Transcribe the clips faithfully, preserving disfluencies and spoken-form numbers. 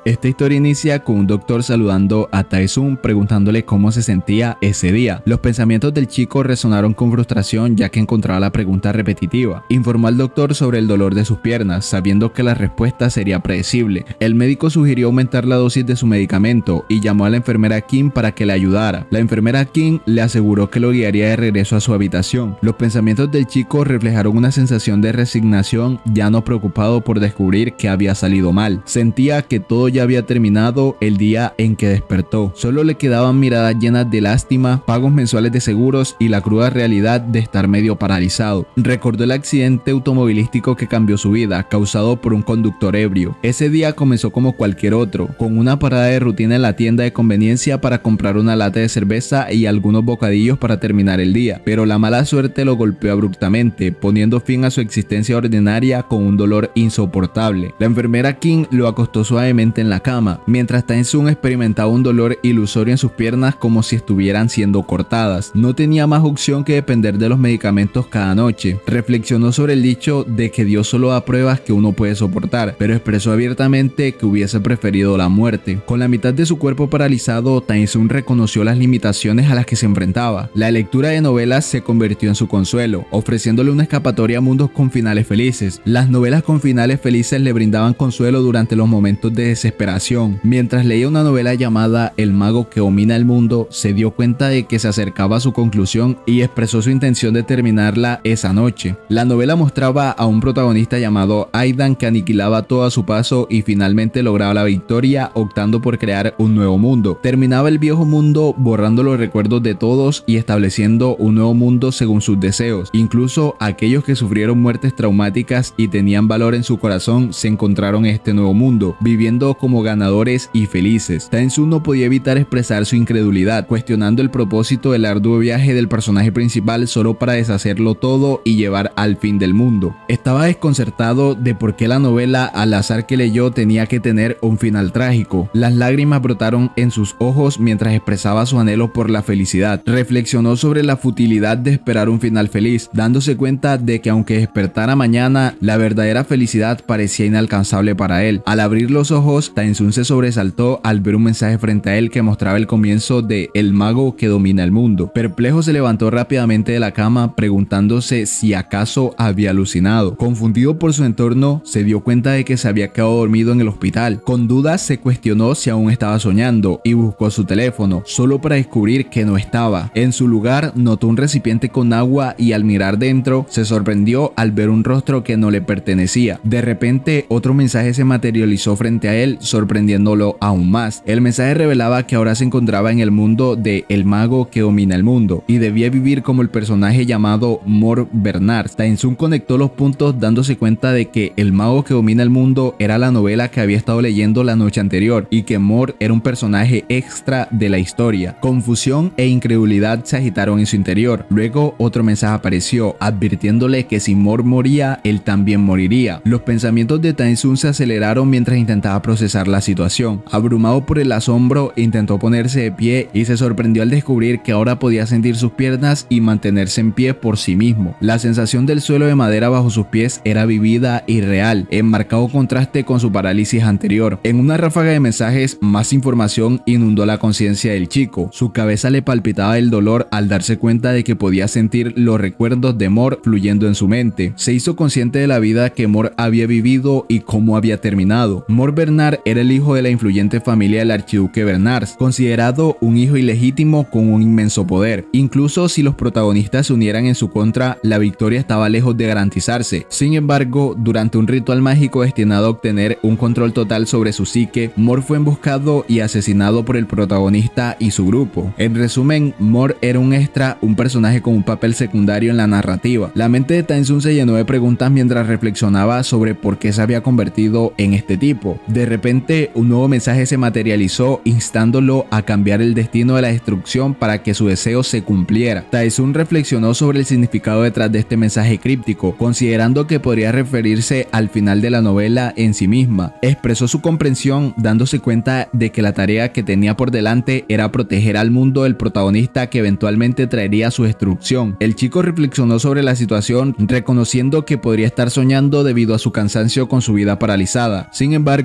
Esta historia inicia con un doctor saludando a Tae-sun preguntándole cómo se sentía ese día. Los pensamientos del chico resonaron con frustración ya que encontraba la pregunta repetitiva. Informó al doctor sobre el dolor de sus piernas, sabiendo que la respuesta sería predecible. El médico sugirió aumentar la dosis de su medicamento y llamó a la enfermera Kim para que le ayudara. La enfermera Kim le aseguró que lo guiaría de regreso a su habitación. Los pensamientos del chico reflejaron una sensación de resignación, ya no preocupado por descubrir que había salido mal. Sentía que todo ya había terminado el día en que despertó. Solo le quedaban miradas llenas de lástima, pagos mensuales de seguros y la cruda realidad de estar medio paralizado. Recordó el accidente automovilístico que cambió su vida, causado por un conductor ebrio. Ese día comenzó como cualquier otro, con una parada de rutina en la tienda de conveniencia para comprar una lata de cerveza y algunos bocadillos para terminar el día, pero la mala suerte lo golpeó abruptamente, poniendo fin a su existencia ordinaria con un dolor insoportable. La enfermera Kim lo acostó suavemente en la cama, mientras Tae-sun experimentaba un dolor ilusorio en sus piernas como si estuvieran siendo cortadas. No tenía más opción que depender de los medicamentos cada noche. Reflexionó sobre el dicho de que Dios solo da pruebas que uno puede soportar, pero expresó abiertamente que hubiese preferido la muerte. Con la mitad de su cuerpo paralizado, Tae-sun reconoció las limitaciones a las que se enfrentaba. La lectura de novelas se convirtió en su consuelo, ofreciéndole una escapatoria a mundos con finales felices. Las novelas con finales felices le brindaban consuelo durante los momentos de desesperación. Mientras leía una novela llamada El mago que domina el mundo, se dio cuenta de que se acercaba a su conclusión y expresó su intención de terminarla esa noche. La novela mostraba a un protagonista llamado Aidan que aniquilaba todo a su paso y finalmente lograba la victoria optando por crear un nuevo mundo. Terminaba el viejo mundo borrando los recuerdos de todos y estableciendo un nuevo mundo según sus deseos. Incluso aquellos que sufrieron muertes traumáticas y tenían valor en su corazón se encontraron en este nuevo mundo, viviendo como ganadores y felices. Tae-sun no podía evitar expresar su incredulidad, cuestionando el propósito del arduo viaje del personaje principal solo para deshacerlo todo y llevar al fin del mundo. Estaba desconcertado de por qué la novela al azar que leyó tenía que tener un final trágico. Las lágrimas brotaron en sus ojos mientras expresaba su anhelo por la felicidad. Reflexionó sobre la futilidad de esperar un final feliz, dándose cuenta de que aunque despertara mañana, la verdadera felicidad parecía inalcanzable para él. Al abrir los ojos, Tae-sun se sobresaltó al ver un mensaje frente a él que mostraba el comienzo de El mago que domina el mundo. Perplejo se levantó rápidamente de la cama preguntándose si acaso había alucinado. Confundido por su entorno, se dio cuenta de que se había quedado dormido en el hospital. Con dudas se cuestionó si aún estaba soñando y buscó su teléfono, solo para descubrir que no estaba. En su lugar notó un recipiente con agua y al mirar dentro se sorprendió al ver un rostro que no le pertenecía. De repente otro mensaje se materializó frente a él, sorprendiéndolo aún más. El mensaje revelaba que ahora se encontraba en el mundo de El mago que domina el mundo y debía vivir como el personaje llamado Mor Bernard. Tae-sun conectó los puntos dándose cuenta de que El mago que domina el mundo era la novela que había estado leyendo la noche anterior y que Mor era un personaje extra de la historia. Confusión e incredulidad se agitaron en su interior. Luego otro mensaje apareció, advirtiéndole que si Mor moría, él también moriría. Los pensamientos de Tae-sun se aceleraron mientras intentaba procesar la situación. Abrumado por el asombro, intentó ponerse de pie y se sorprendió al descubrir que ahora podía sentir sus piernas y mantenerse en pie por sí mismo. La sensación del suelo de madera bajo sus pies era vivida y real, en marcado contraste con su parálisis anterior. En una ráfaga de mensajes, más información inundó la conciencia del chico. Su cabeza le palpitaba el dolor al darse cuenta de que podía sentir los recuerdos de Mor fluyendo en su mente. Se hizo consciente de la vida que Mor había vivido y cómo había terminado. Mor Bernard era el hijo de la influyente familia del archiduque Bernard, considerado un hijo ilegítimo con un inmenso poder. Incluso si los protagonistas se unieran en su contra, la victoria estaba lejos de garantizarse. Sin embargo, durante un ritual mágico destinado a obtener un control total sobre su psique, Mor fue emboscado y asesinado por el protagonista y su grupo. En resumen, Mor era un extra, un personaje con un papel secundario en la narrativa. La mente de Tae-sun se llenó de preguntas mientras reflexionaba sobre por qué se había convertido en este tipo. De repente, un nuevo mensaje se materializó instándolo a cambiar el destino de la destrucción para que su deseo se cumpliera. Tae-sun reflexionó sobre el significado detrás de este mensaje críptico, considerando que podría referirse al final de la novela en sí misma. Expresó su comprensión dándose cuenta de que la tarea que tenía por delante era proteger al mundo del protagonista que eventualmente traería su destrucción. El chico reflexionó sobre la situación, reconociendo que podría estar soñando debido a su cansancio con su vida paralizada. Sin embargo, no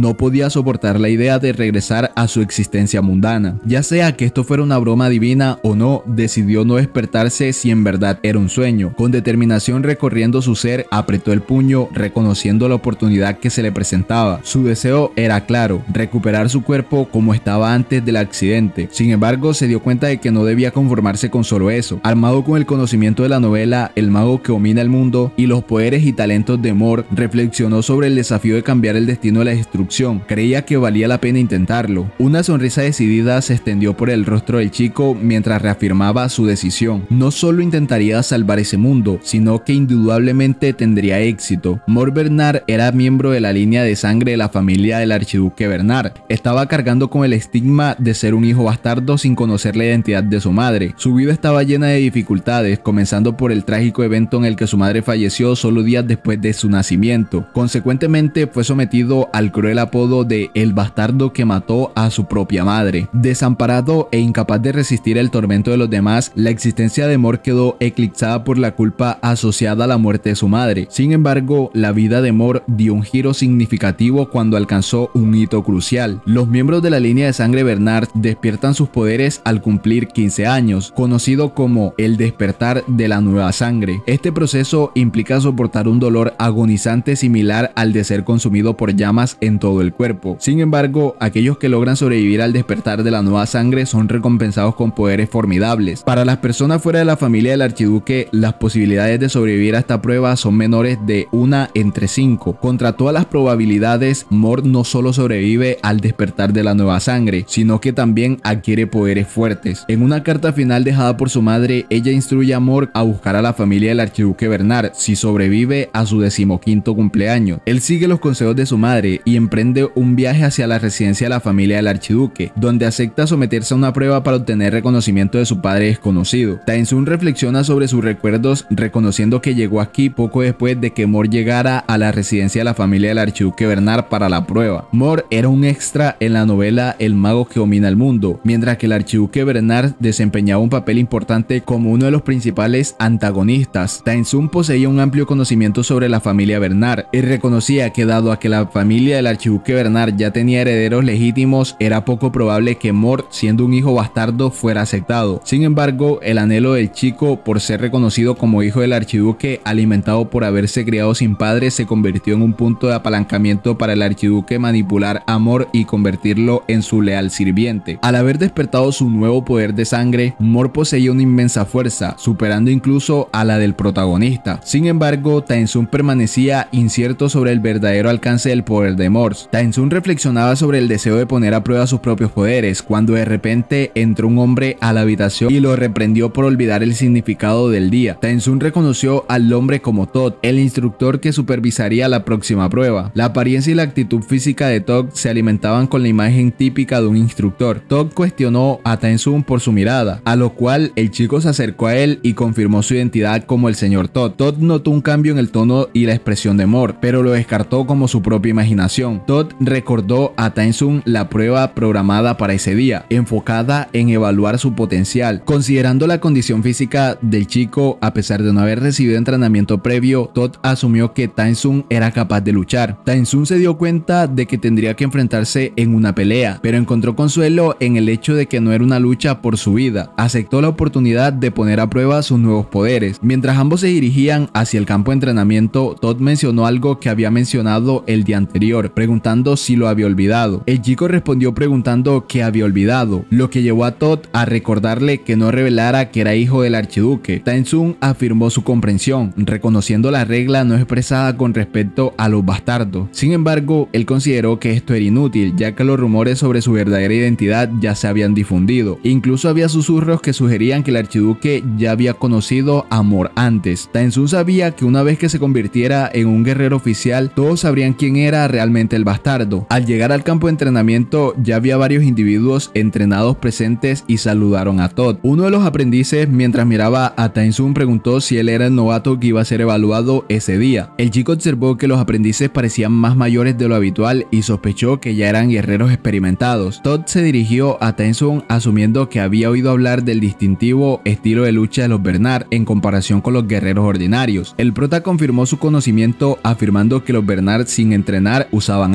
no podía soportar la idea de regresar a su existencia mundana. Ya sea que esto fuera una broma divina o no, decidió no despertarse si en verdad era un sueño. Con determinación recorriendo su ser, apretó el puño, reconociendo la oportunidad que se le presentaba. Su deseo era claro, recuperar su cuerpo como estaba antes del accidente. Sin embargo, se dio cuenta de que no debía conformarse con solo eso. Armado con el conocimiento de la novela El mago que domina el mundo y los poderes y talentos de Mort, reflexionó sobre el desafío de cambiar el destino de la destrucción. Creía que valía la pena intentarlo. Una sonrisa decidida se extendió por el rostro del chico mientras reafirmaba su decisión. No solo intentaría salvar ese mundo, sino que indudablemente tendría éxito. Mort Bernard era miembro de la línea de sangre de la familia del archiduque Bernard. Estaba cargando con el estigma de ser un hijo bastardo sin conocer la identidad de su madre. Su vida estaba llena de dificultades, comenzando por el trágico evento en el que su madre falleció solo días después de su nacimiento. Consecuentemente, fue sometido al cruel apodo de el bastardo que mató a su propia madre. Desamparado e incapaz de resistir el tormento de los demás, la existencia de Mort quedó eclipsada por la culpa asociada a la muerte de su madre. Sin embargo, la vida de Mort dio un giro significativo cuando alcanzó un hito crucial. Los miembros de la línea de sangre Bernard despiertan sus poderes al cumplir quince años, conocido como el despertar de la nueva sangre. Este proceso implica soportar un dolor agonizante similar al de ser consumido por llamas en todo el cuerpo. Sin embargo, aquellos que logran sobrevivir al despertar de la nueva sangre son recompensados con poderes formidables. Para las personas fuera de la familia del archiduque, las posibilidades de sobrevivir a esta prueba son menores de una entre cinco. Contra todas las probabilidades, Mort no solo sobrevive al despertar de la nueva sangre, sino que también adquiere poderes fuertes. En una carta final dejada por su madre, ella instruye a Mort a buscar a la familia del archiduque Bernard si sobrevive a su decimoquinto cumpleaños. Él sigue los consejos de su madre y emprende un viaje hacia la residencia de la familia del archiduque, donde acepta someterse a una prueba para obtener reconocimiento de su padre desconocido. Tae-Sun reflexiona sobre sus recuerdos, reconociendo que llegó aquí poco después de que Mort llegara a la residencia de la familia del archiduque Bernard para la prueba. Mort era un extra en la novela El mago que domina el mundo, mientras que el archiduque Bernard desempeñaba un papel importante como uno de los principales antagonistas. Tae-Sun poseía un amplio conocimiento sobre la familia Bernard y reconocía que dado a que la familia del archiduque Bernard ya tenía herederos legítimos, era poco probable que Mort, siendo un hijo bastardo, fuera aceptado. Sin embargo, el anhelo del chico por ser reconocido como hijo del archiduque, alimentado por haberse criado sin padre, se convirtió en un punto de apalancamiento para el archiduque manipular a Mort y convertirlo en su leal sirviente. Al haber despertado su nuevo poder de sangre, Mort poseía una inmensa fuerza, superando incluso a la del protagonista. Sin embargo, Tae-Sun permanecía incierto sobre el verdadero alcance del poder de Mort. Tae-Sun reflexionaba sobre el deseo de poner a prueba sus propios poderes, cuando de repente entró un hombre a la habitación y lo reprendió por olvidar el significado del día. Tae-Sun reconoció al hombre como Todd, el instructor que supervisaría la próxima prueba. La apariencia y la actitud física de Todd se alimentaban con la imagen típica de un instructor. Todd cuestionó a Tae-Sun por su mirada, a lo cual el chico se acercó a él y confirmó su identidad como el señor Todd. Todd notó un cambio en el tono y la expresión de Mort, pero lo descartó como su propia imaginación. Todd recordó a Tae-Sun la prueba programada para ese día, enfocada en evaluar su potencial. Considerando la condición física del chico, a pesar de no haber recibido entrenamiento previo, Todd asumió que Tae-Sun era capaz de luchar. Tae-Sun se dio cuenta de que tendría que enfrentarse en una pelea, pero encontró consuelo en el hecho de que no era una lucha por su vida. Aceptó la oportunidad de poner a prueba sus nuevos poderes. Mientras ambos se dirigían hacia el campo de entrenamiento, Todd mencionó algo que había mencionado el día anterior, preguntando si lo había olvidado. El chico respondió preguntando qué había olvidado, lo que llevó a Todd a recordarle que no revelara que era hijo del archiduque. Tae-Sun afirmó su comprensión, reconociendo la regla no expresada con respecto a los bastardos. Sin embargo, él consideró que esto era inútil, ya que los rumores sobre su verdadera identidad ya se habían difundido. Incluso había susurros que sugerían que el archiduque ya había conocido a Mort antes. Tae-Sun sabía que una vez que se convirtiera en un guerrero oficial, todos sabrían quién era realmente el bastardo. Al llegar al campo de entrenamiento, ya había varios individuos entrenados presentes y saludaron a Todd. Uno de los aprendices, mientras miraba a Tae-Sun, preguntó si él era el novato que iba a ser evaluado ese día. El chico observó que los aprendices parecían más mayores de lo habitual y sospechó que ya eran guerreros experimentados. Todd se dirigió a Tae-Sun asumiendo que había oído hablar del distintivo estilo de lucha de los Bernard en comparación con los guerreros ordinarios. El prota confirmó su conocimiento afirmando que los Bernard sin entrenar usaban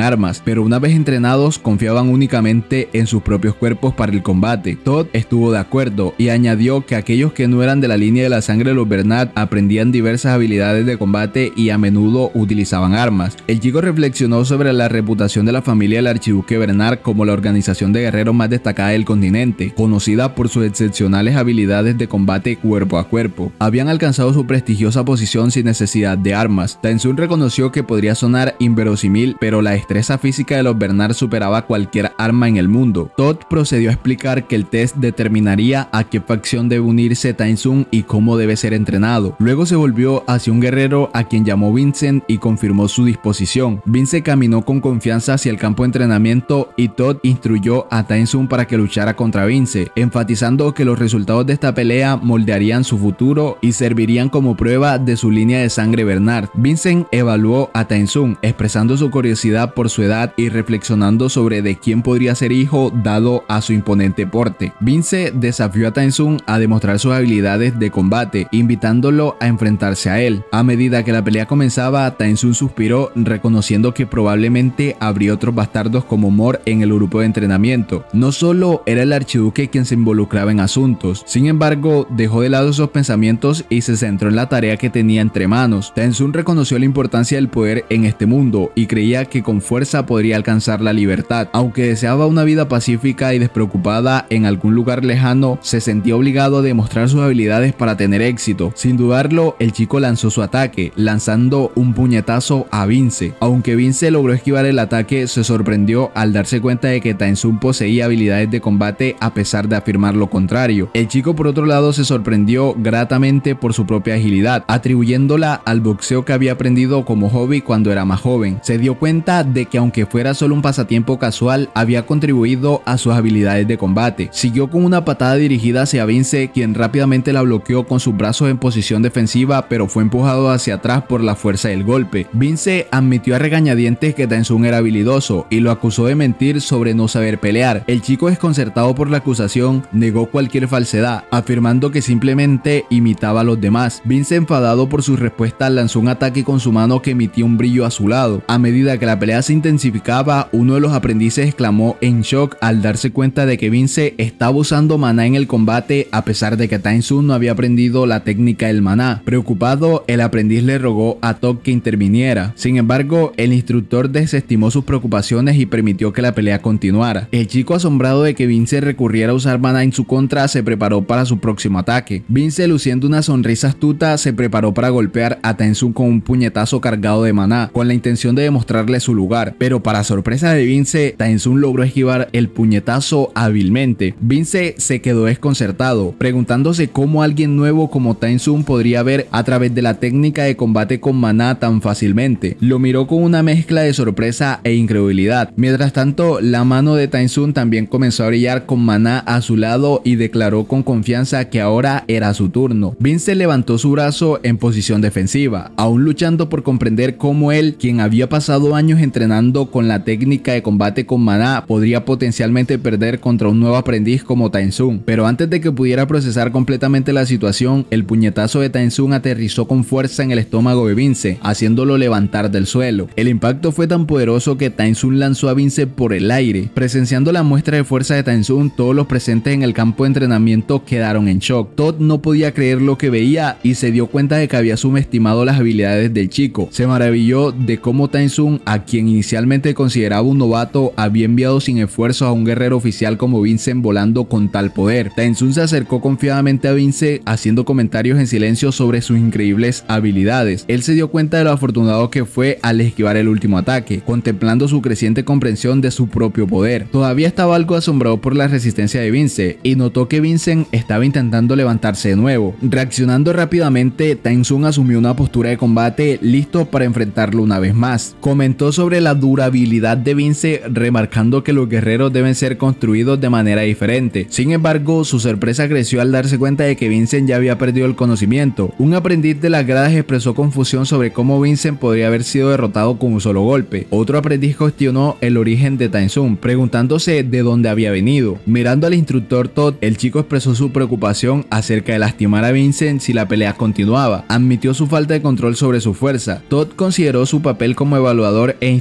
armas, pero una vez entrenados confiaban únicamente en sus propios cuerpos para el combate. Todd estuvo de acuerdo y añadió que aquellos que no eran de la línea de la sangre de los Bernard aprendían diversas habilidades de combate y a menudo utilizaban armas. El chico reflexionó sobre la reputación de la familia del archiduque Bernard como la organización de guerreros más destacada del continente, conocida por sus excepcionales habilidades de combate cuerpo a cuerpo. Habían alcanzado su prestigiosa posición sin necesidad de armas. Tae-Sun reconoció que podría sonar inverosímil, pero la destreza física de los Bernard superaba cualquier arma en el mundo. Todd procedió a explicar que el test determinaría a qué facción debe unirse Tae-Sun y cómo debe ser entrenado. Luego se volvió hacia un guerrero a quien llamó Vincent y confirmó su disposición. Vincent caminó con confianza hacia el campo de entrenamiento y Todd instruyó a Tae-Sun para que luchara contra Vince, enfatizando que los resultados de esta pelea moldearían su futuro y servirían como prueba de su línea de sangre Bernard. Vincent evaluó a Tae-Sun, expresando su curiosidad por su edad y reflexionando sobre de quién podría ser hijo dado a su imponente porte. Vince desafió a Tae-Sun a demostrar sus habilidades de combate, invitándolo a enfrentarse a él. A medida que la pelea comenzaba, Tae-Sun suspiró, reconociendo que probablemente habría otros bastardos como Mor en el grupo de entrenamiento. No solo era el archiduque quien se involucraba en asuntos, sin embargo, dejó de lado esos pensamientos y se centró en la tarea que tenía entre manos. Tae-Sun reconoció la importancia del poder en este mundo y creía que con fuerza podría alcanzar la libertad. Aunque deseaba una vida pacífica y despreocupada en algún lugar lejano, se sentía obligado a demostrar sus habilidades para tener éxito. Sin dudarlo, el chico lanzó su ataque, lanzando un puñetazo a Vince. Aunque Vince logró esquivar el ataque, se sorprendió al darse cuenta de que Tae-Sun poseía habilidades de combate a pesar de afirmar lo contrario. El chico por otro lado se sorprendió gratamente por su propia agilidad, atribuyéndola al boxeo que había aprendido como hobby cuando era más joven. Se dio cuenta de que aunque fuera solo un pasatiempo casual, había contribuido a sus habilidades de combate. Siguió con una patada dirigida hacia Vince, quien rápidamente la bloqueó con sus brazos en posición defensiva, pero fue empujado hacia atrás por la fuerza del golpe. Vince admitió a regañadientes que Tae-Sun era habilidoso y lo acusó de mentir sobre no saber pelear. El chico, desconcertado por la acusación, negó cualquier falsedad, afirmando que simplemente imitaba a los demás. Vince, enfadado por su respuesta, lanzó un ataque con su mano que emitía un brillo azulado. A medida que la pelea se intensificaba, uno de los aprendices exclamó en shock al darse cuenta de que Vince estaba usando maná en el combate a pesar de que Tae-Sun no había aprendido la técnica del maná. Preocupado, el aprendiz le rogó a Todd que interviniera. Sin embargo, el instructor desestimó sus preocupaciones y permitió que la pelea continuara. El chico, asombrado de que Vince recurriera a usar maná en su contra, se preparó para su próximo ataque. Vince, luciendo una sonrisa astuta, se preparó para golpear a Tae-Sun con un puñetazo cargado de maná, con la intención de demostrarle su lugar. Pero para sorpresa de Vince, Tae-Sun logró esquivar el puñetazo hábilmente. Vince se quedó desconcertado, preguntándose cómo alguien nuevo como Tae-Sun podría ver a través de la técnica de combate con maná tan fácilmente. Lo miró con una mezcla de sorpresa e incredulidad. Mientras tanto, la mano de Tae-Sun también comenzó a brillar con maná a su lado y declaró con confianza que ahora era su turno. Vince levantó su brazo en posición defensiva, aún luchando por comprender cómo él, quien había pasado años entrenando con la técnica de combate con maná, podría potencialmente perder contra un nuevo aprendiz como Tae-Sun. Pero antes de que pudiera procesar completamente la situación, el puñetazo de Tae-Sun aterrizó con fuerza en el estómago de Vince, haciéndolo levantar del suelo. El impacto fue tan poderoso que Tae-Sun lanzó a Vince por el aire. Presenciando la muestra de fuerza de Tae-Sun, todos los presentes en el campo de entrenamiento quedaron en shock. Todd no podía creer lo que veía y se dio cuenta de que había subestimado las habilidades del chico. Se maravilló de cómo Tae-Sun, a quien inicialmente consideraba un novato, había enviado sin esfuerzo a un guerrero oficial como Vincent volando con tal poder. Tae-Sun se acercó confiadamente a Vince, haciendo comentarios en silencio sobre sus increíbles habilidades. Él se dio cuenta de lo afortunado que fue al esquivar el último ataque, contemplando su creciente comprensión de su propio poder. Todavía estaba algo asombrado por la resistencia de Vince y notó que Vincent estaba intentando levantarse de nuevo. Reaccionando rápidamente, Tae-Sun asumió una postura de combate, listo para enfrentarlo una vez más. Comentó sobre la durabilidad de Vince, remarcando que los guerreros deben ser construidos de manera diferente. Sin embargo, su sorpresa creció al darse cuenta de que Vincent ya había perdido el conocimiento. Un aprendiz de las gradas expresó confusión sobre cómo Vincent podría haber sido derrotado con un solo golpe. Otro aprendiz cuestionó el origen de Tae-Sun, preguntándose de dónde había venido. Mirando al instructor Todd, el chico expresó su preocupación acerca de lastimar a Vincent si la pelea continuaba. Admitió su falta de control sobre su fuerza. Todd consideró su papel como evaluador e instructor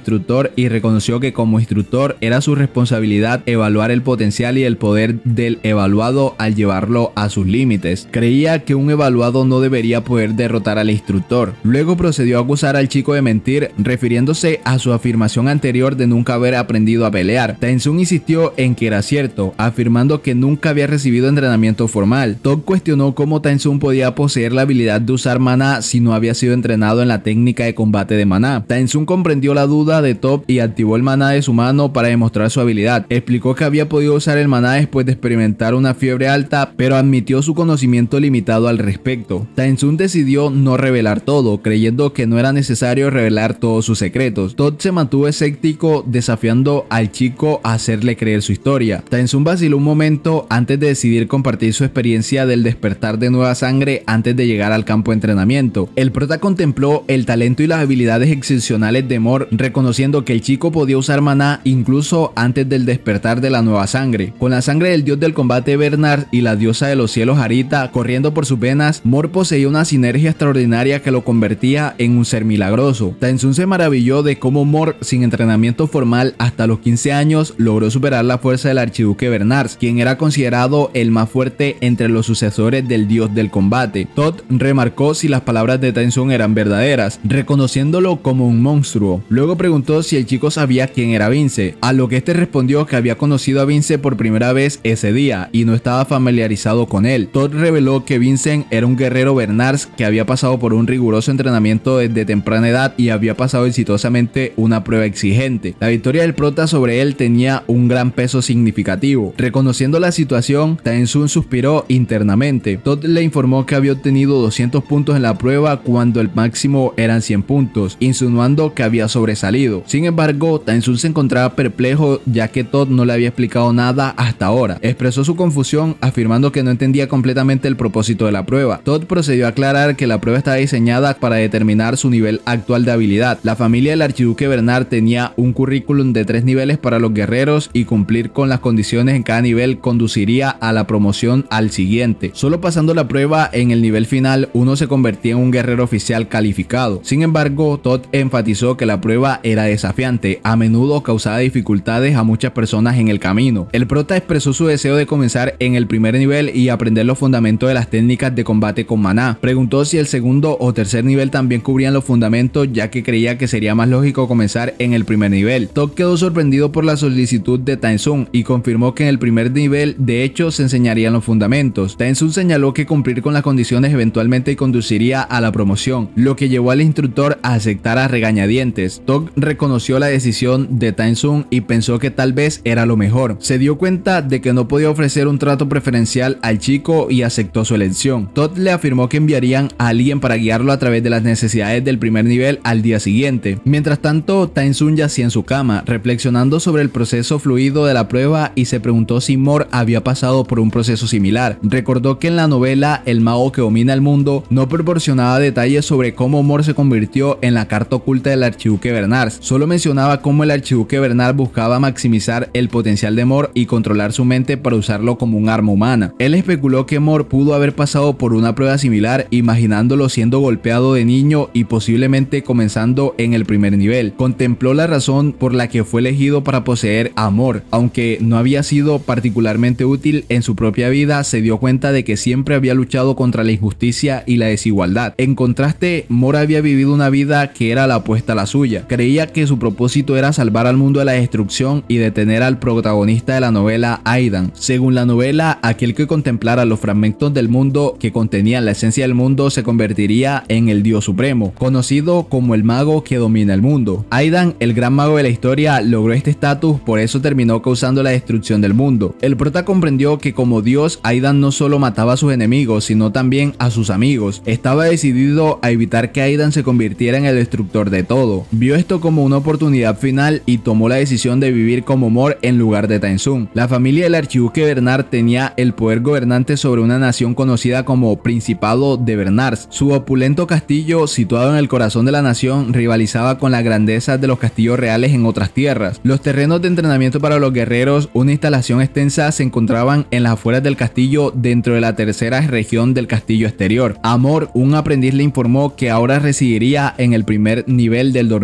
instructor y reconoció que como instructor era su responsabilidad evaluar el potencial y el poder del evaluado al llevarlo a sus límites. Creía que un evaluado no debería poder derrotar al instructor. Luego procedió a acusar al chico de mentir, refiriéndose a su afirmación anterior de nunca haber aprendido a pelear. Tae-Sung insistió en que era cierto, afirmando que nunca había recibido entrenamiento formal. Top cuestionó cómo Tae-Sung podía poseer la habilidad de usar maná si no había sido entrenado en la técnica de combate de maná. Tae-Sung comprendió la duda de Top y activó el maná de su mano para demostrar su habilidad. Explicó que había podido usar el maná después de experimentar una fiebre alta, pero admitió su conocimiento limitado al respecto. Tae-Sung decidió no revelar todo, creyendo que no era necesario revelar todos sus secretos. Todd se mantuvo escéptico, desafiando al chico a hacerle creer su historia. Tae-Sung vaciló un momento antes de decidir compartir su experiencia del despertar de nueva sangre antes de llegar al campo de entrenamiento. El prota contempló el talento y las habilidades excepcionales de Mor, reconociendo que el chico podía usar maná incluso antes del despertar de la nueva sangre. Con la sangre del dios del combate Bernard y la diosa de los cielos Harita corriendo por sus venas, Mor poseía una sinergia extraordinaria que lo convertía en un ser milagroso. Tae-Sung se maravilló de cómo Mor, sin entrenamiento formal hasta los quince años, logró superar la fuerza del archiduque Bernard, quien era considerado el más fuerte entre los sucesores del dios del combate. Todd remarcó si las palabras de Tae-Sung eran verdaderas, reconociéndolo como un monstruo. Luego preguntó si el chico sabía quién era Vince, a lo que este respondió que había conocido a Vince por primera vez ese día y no estaba familiarizado con él. Todd reveló que Vincent era un guerrero Bernard que había pasado por un riguroso entrenamiento desde temprana edad y había pasado exitosamente una prueba exigente. La victoria del prota sobre él tenía un gran peso significativo. Reconociendo la situación, Tae-Sung suspiró internamente. Todd le informó que había obtenido doscientos puntos en la prueba cuando el máximo eran cien puntos, insinuando que había sobresalido. Sin embargo, Tae-Sung se encontraba perplejo ya que Todd no le había explicado nada hasta ahora. Expresó su confusión afirmando que no entendía completamente el propósito de la prueba. Todd procedió a aclarar que la prueba estaba diseñada para determinar su nivel actual de habilidad. La familia del archiduque Bernard tenía un currículum de tres niveles para los guerreros y cumplir con las condiciones en cada nivel conduciría a la promoción al siguiente. Solo pasando la prueba en el nivel final, uno se convertía en un guerrero oficial calificado. Sin embargo, Todd enfatizó que la prueba era desafiante, a menudo causaba dificultades a muchas personas en el camino. El prota expresó su deseo de comenzar en el primer nivel y aprender los fundamentos de las técnicas de combate con maná. Preguntó si el segundo o tercer nivel también cubrían los fundamentos, ya que creía que sería más lógico comenzar en el primer nivel. Todd quedó sorprendido por la solicitud de Tae-Sung y confirmó que en el primer nivel de hecho se enseñarían los fundamentos. Tae-Sung señaló que cumplir con las condiciones eventualmente conduciría a la promoción, lo que llevó al instructor a aceptar a regañadientes. Todd reconoció la decisión de Tae-Sung y pensó que tal vez era lo mejor. Se dio cuenta de que no podía ofrecer un trato preferencial al chico y aceptó su elección. Todd le afirmó que enviarían a alguien para guiarlo a través de las necesidades del primer nivel al día siguiente. Mientras tanto, Tae-Sung yacía en su cama, reflexionando sobre el proceso fluido de la prueba y se preguntó si Mor había pasado por un proceso similar. Recordó que en la novela El mago que domina el mundo no proporcionaba detalles sobre cómo Mor se convirtió en la carta oculta del archiduque Bernard, solo mencionaba cómo el archiduque Bernard buscaba maximizar el potencial de Mor y controlar su mente para usarlo como un arma humana. Él especuló que Mor pudo haber pasado por una prueba similar, imaginándolo siendo golpeado de niño y posiblemente comenzando en el primer nivel. Contempló la razón por la que fue elegido para poseer a Mor. Aunque no había sido particularmente útil en su propia vida, se dio cuenta de que siempre había luchado contra la injusticia y la desigualdad. En contraste, Mor había vivido una vida que era la opuesta a la suya. Creía que su propósito era salvar al mundo de la destrucción y detener al protagonista de la novela, Aidan. Según la novela, aquel que contemplara los fragmentos del mundo que contenían la esencia del mundo se convertiría en el dios supremo, conocido como el mago que domina el mundo. Aidan, el gran mago de la historia, logró este estatus, por eso terminó causando la destrucción del mundo. El prota comprendió que como dios, Aidan no solo mataba a sus enemigos, sino también a sus amigos. Estaba decidido a evitar que Aidan se convirtiera en el destructor de todo. Vio esto como una oportunidad final y tomó la decisión de vivir como Mor en lugar de Tae-Sung. La familia del archiduque Bernard tenía el poder gobernante sobre una nación conocida como Principado de Bernard. Su opulento castillo, situado en el corazón de la nación, rivalizaba con la grandeza de los castillos reales en otras tierras. Los terrenos de entrenamiento para los guerreros, una instalación extensa, se encontraban en las afueras del castillo dentro de la tercera región del castillo exterior. Amor, un aprendiz, le informó que ahora residiría en el primer nivel del dormitorio.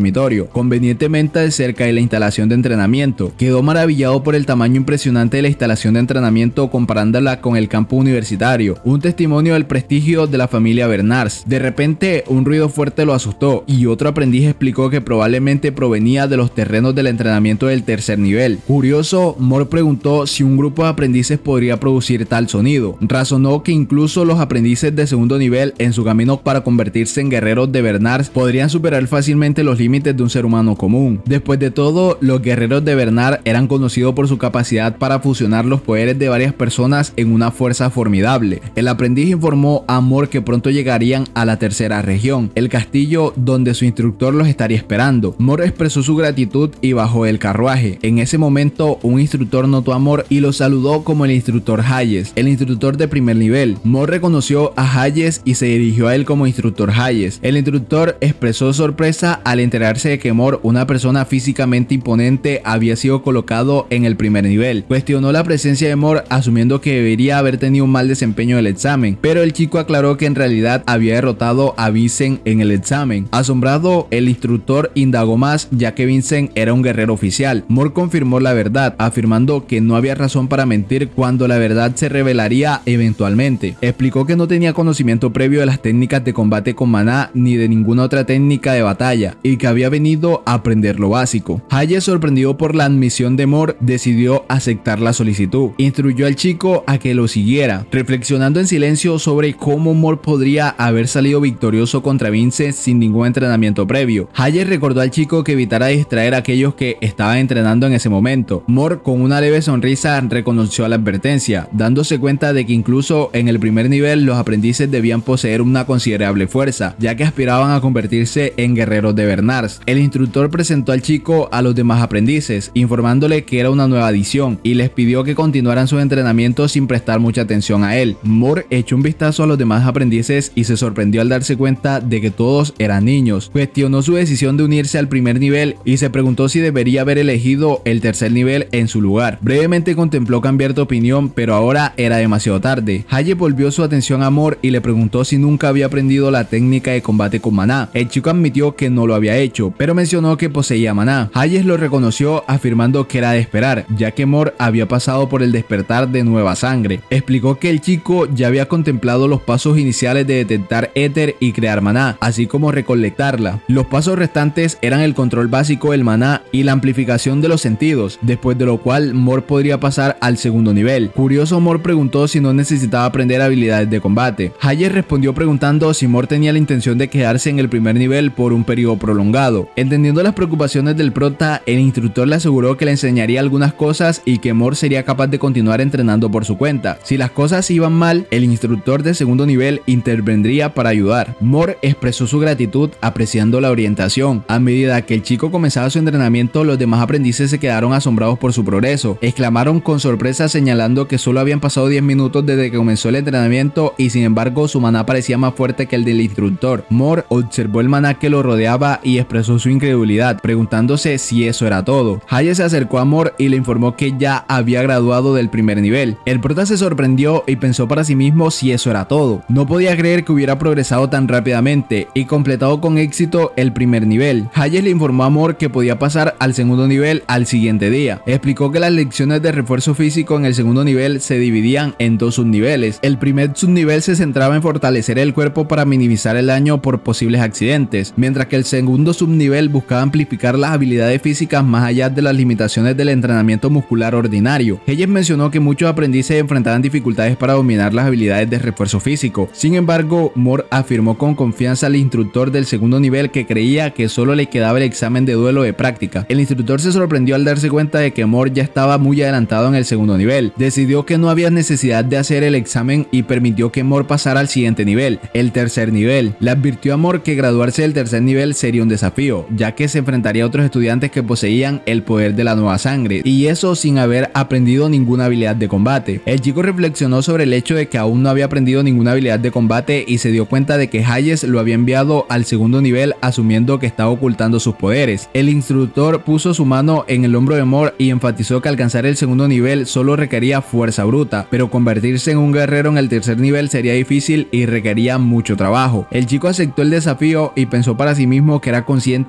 edificio, convenientemente cerca de la instalación de entrenamiento. Quedó maravillado por el tamaño impresionante de la instalación de entrenamiento comparándola con el campo universitario, un testimonio del prestigio de la familia Bernards. De repente, un ruido fuerte lo asustó y otro aprendiz explicó que probablemente provenía de los terrenos del entrenamiento del tercer nivel. Curioso, Moore preguntó si un grupo de aprendices podría producir tal sonido. Razonó que incluso los aprendices de segundo nivel en su camino para convertirse en guerreros de Bernards podrían superar fácilmente los límites de un ser humano común. Después de todo, los guerreros de Bernard eran conocidos por su capacidad para fusionar los poderes de varias personas en una fuerza formidable. El aprendiz informó a Moore que pronto llegarían a la tercera región, el castillo donde su instructor los estaría esperando. Moore expresó su gratitud y bajó del carruaje. En ese momento, un instructor notó a Moore y lo saludó como el instructor Hayes, el instructor de primer nivel. Moore reconoció a Hayes y se dirigió a él como instructor Hayes. El instructor expresó sorpresa al enterarse de que Moore, una persona físicamente imponente, había sido colocado en el primer nivel. Cuestionó la presencia de Moore asumiendo que debería haber tenido un mal desempeño del examen, pero el chico aclaró que en realidad había derrotado a Vincent en el examen. Asombrado, el instructor indagó más ya que Vincent era un guerrero oficial. Moore confirmó la verdad, afirmando que no había razón para mentir cuando la verdad se revelaría eventualmente. Explicó que no tenía conocimiento previo de las técnicas de combate con maná ni de ninguna otra técnica de batalla y que había venido a aprender lo básico. Hayes, sorprendido por la admisión de Moore, decidió aceptar la solicitud. Instruyó al chico a que lo siguiera, reflexionando en silencio sobre cómo Moore podría haber salido victorioso contra Vincent sin ningún entrenamiento previo. Hayes recordó al chico que evitara distraer a aquellos que estaban entrenando en ese momento. Moore, con una leve sonrisa, reconoció la advertencia, dándose cuenta de que incluso en el primer nivel los aprendices debían poseer una considerable fuerza, ya que aspiraban a convertirse en guerreros de Bernards. El instructor presentó al chico a los demás aprendices, informándole que era una nueva adición y les pidió que continuaran sus entrenamientos sin prestar mucha atención a él. Moore echó un vistazo a los demás aprendices y se sorprendió al darse cuenta de que todos eran niños. Cuestionó su decisión de unirse al primer nivel y se preguntó si debería haber elegido el tercer nivel en su lugar. Brevemente contempló cambiar de opinión, pero ahora era demasiado tarde. Hayes volvió su atención a Moore y le preguntó si nunca había aprendido la técnica de combate con maná. El chico admitió que no lo había hecho, pero mencionó que poseía maná. Hayes lo reconoció, afirmando que era de esperar, ya que Moore había pasado por el despertar de nueva sangre. Explicó que el chico ya había contemplado los pasos iniciales de detectar éter y crear maná, así como recolectarla. Los pasos restantes eran el control básico del maná y la amplificación de los sentidos, después de lo cual Moore podría pasar al segundo nivel. Curioso, Moore preguntó si no necesitaba aprender habilidades de combate. Hayes respondió preguntando si Moore tenía la intención de quedarse en el primer nivel por un periodo prolongado. Entendiendo las preocupaciones del prota, el instructor le aseguró que le enseñaría algunas cosas y que Moore sería capaz de continuar entrenando por su cuenta. Si las cosas iban mal, el instructor de segundo nivel intervendría para ayudar. Moore expresó su gratitud apreciando la orientación. A medida que el chico comenzaba su entrenamiento, los demás aprendices se quedaron asombrados por su progreso. Exclamaron con sorpresa señalando que solo habían pasado diez minutos desde que comenzó el entrenamiento y sin embargo su maná parecía más fuerte que el del instructor. Moore observó el maná que lo rodeaba y expresó su incredulidad, preguntándose si eso era todo. Hayes se acercó a Moore y le informó que ya había graduado del primer nivel. El prota se sorprendió y pensó para sí mismo si eso era todo. No podía creer que hubiera progresado tan rápidamente y completado con éxito el primer nivel. Hayes le informó a Moore que podía pasar al segundo nivel al siguiente día. Explicó que las lecciones de refuerzo físico en el segundo nivel se dividían en dos subniveles. El primer subnivel se centraba en fortalecer el cuerpo para minimizar el daño por posibles accidentes, mientras que el segundo subnivel buscaba amplificar las habilidades físicas más allá de las limitaciones del entrenamiento muscular ordinario. Hayes mencionó que muchos aprendices enfrentaban dificultades para dominar las habilidades de refuerzo físico. Sin embargo, Moore afirmó con confianza al instructor del segundo nivel que creía que solo le quedaba el examen de duelo de práctica. El instructor se sorprendió al darse cuenta de que Moore ya estaba muy adelantado en el segundo nivel. Decidió que no había necesidad de hacer el examen y permitió que Moore pasara al siguiente nivel, el tercer nivel. Le advirtió a Moore que graduarse del tercer nivel sería un desafío, ya que se enfrentaría a otros estudiantes que poseían el poder de la nueva sangre, y eso sin haber aprendido ninguna habilidad de combate. El chico reflexionó sobre el hecho de que aún no había aprendido ninguna habilidad de combate y se dio cuenta de que Hayes lo había enviado al segundo nivel asumiendo que estaba ocultando sus poderes. El instructor puso su mano en el hombro de Moore y enfatizó que alcanzar el segundo nivel solo requería fuerza bruta, pero convertirse en un guerrero en el tercer nivel sería difícil y requería mucho trabajo. El chico aceptó el desafío y pensó para sí mismo que era consciente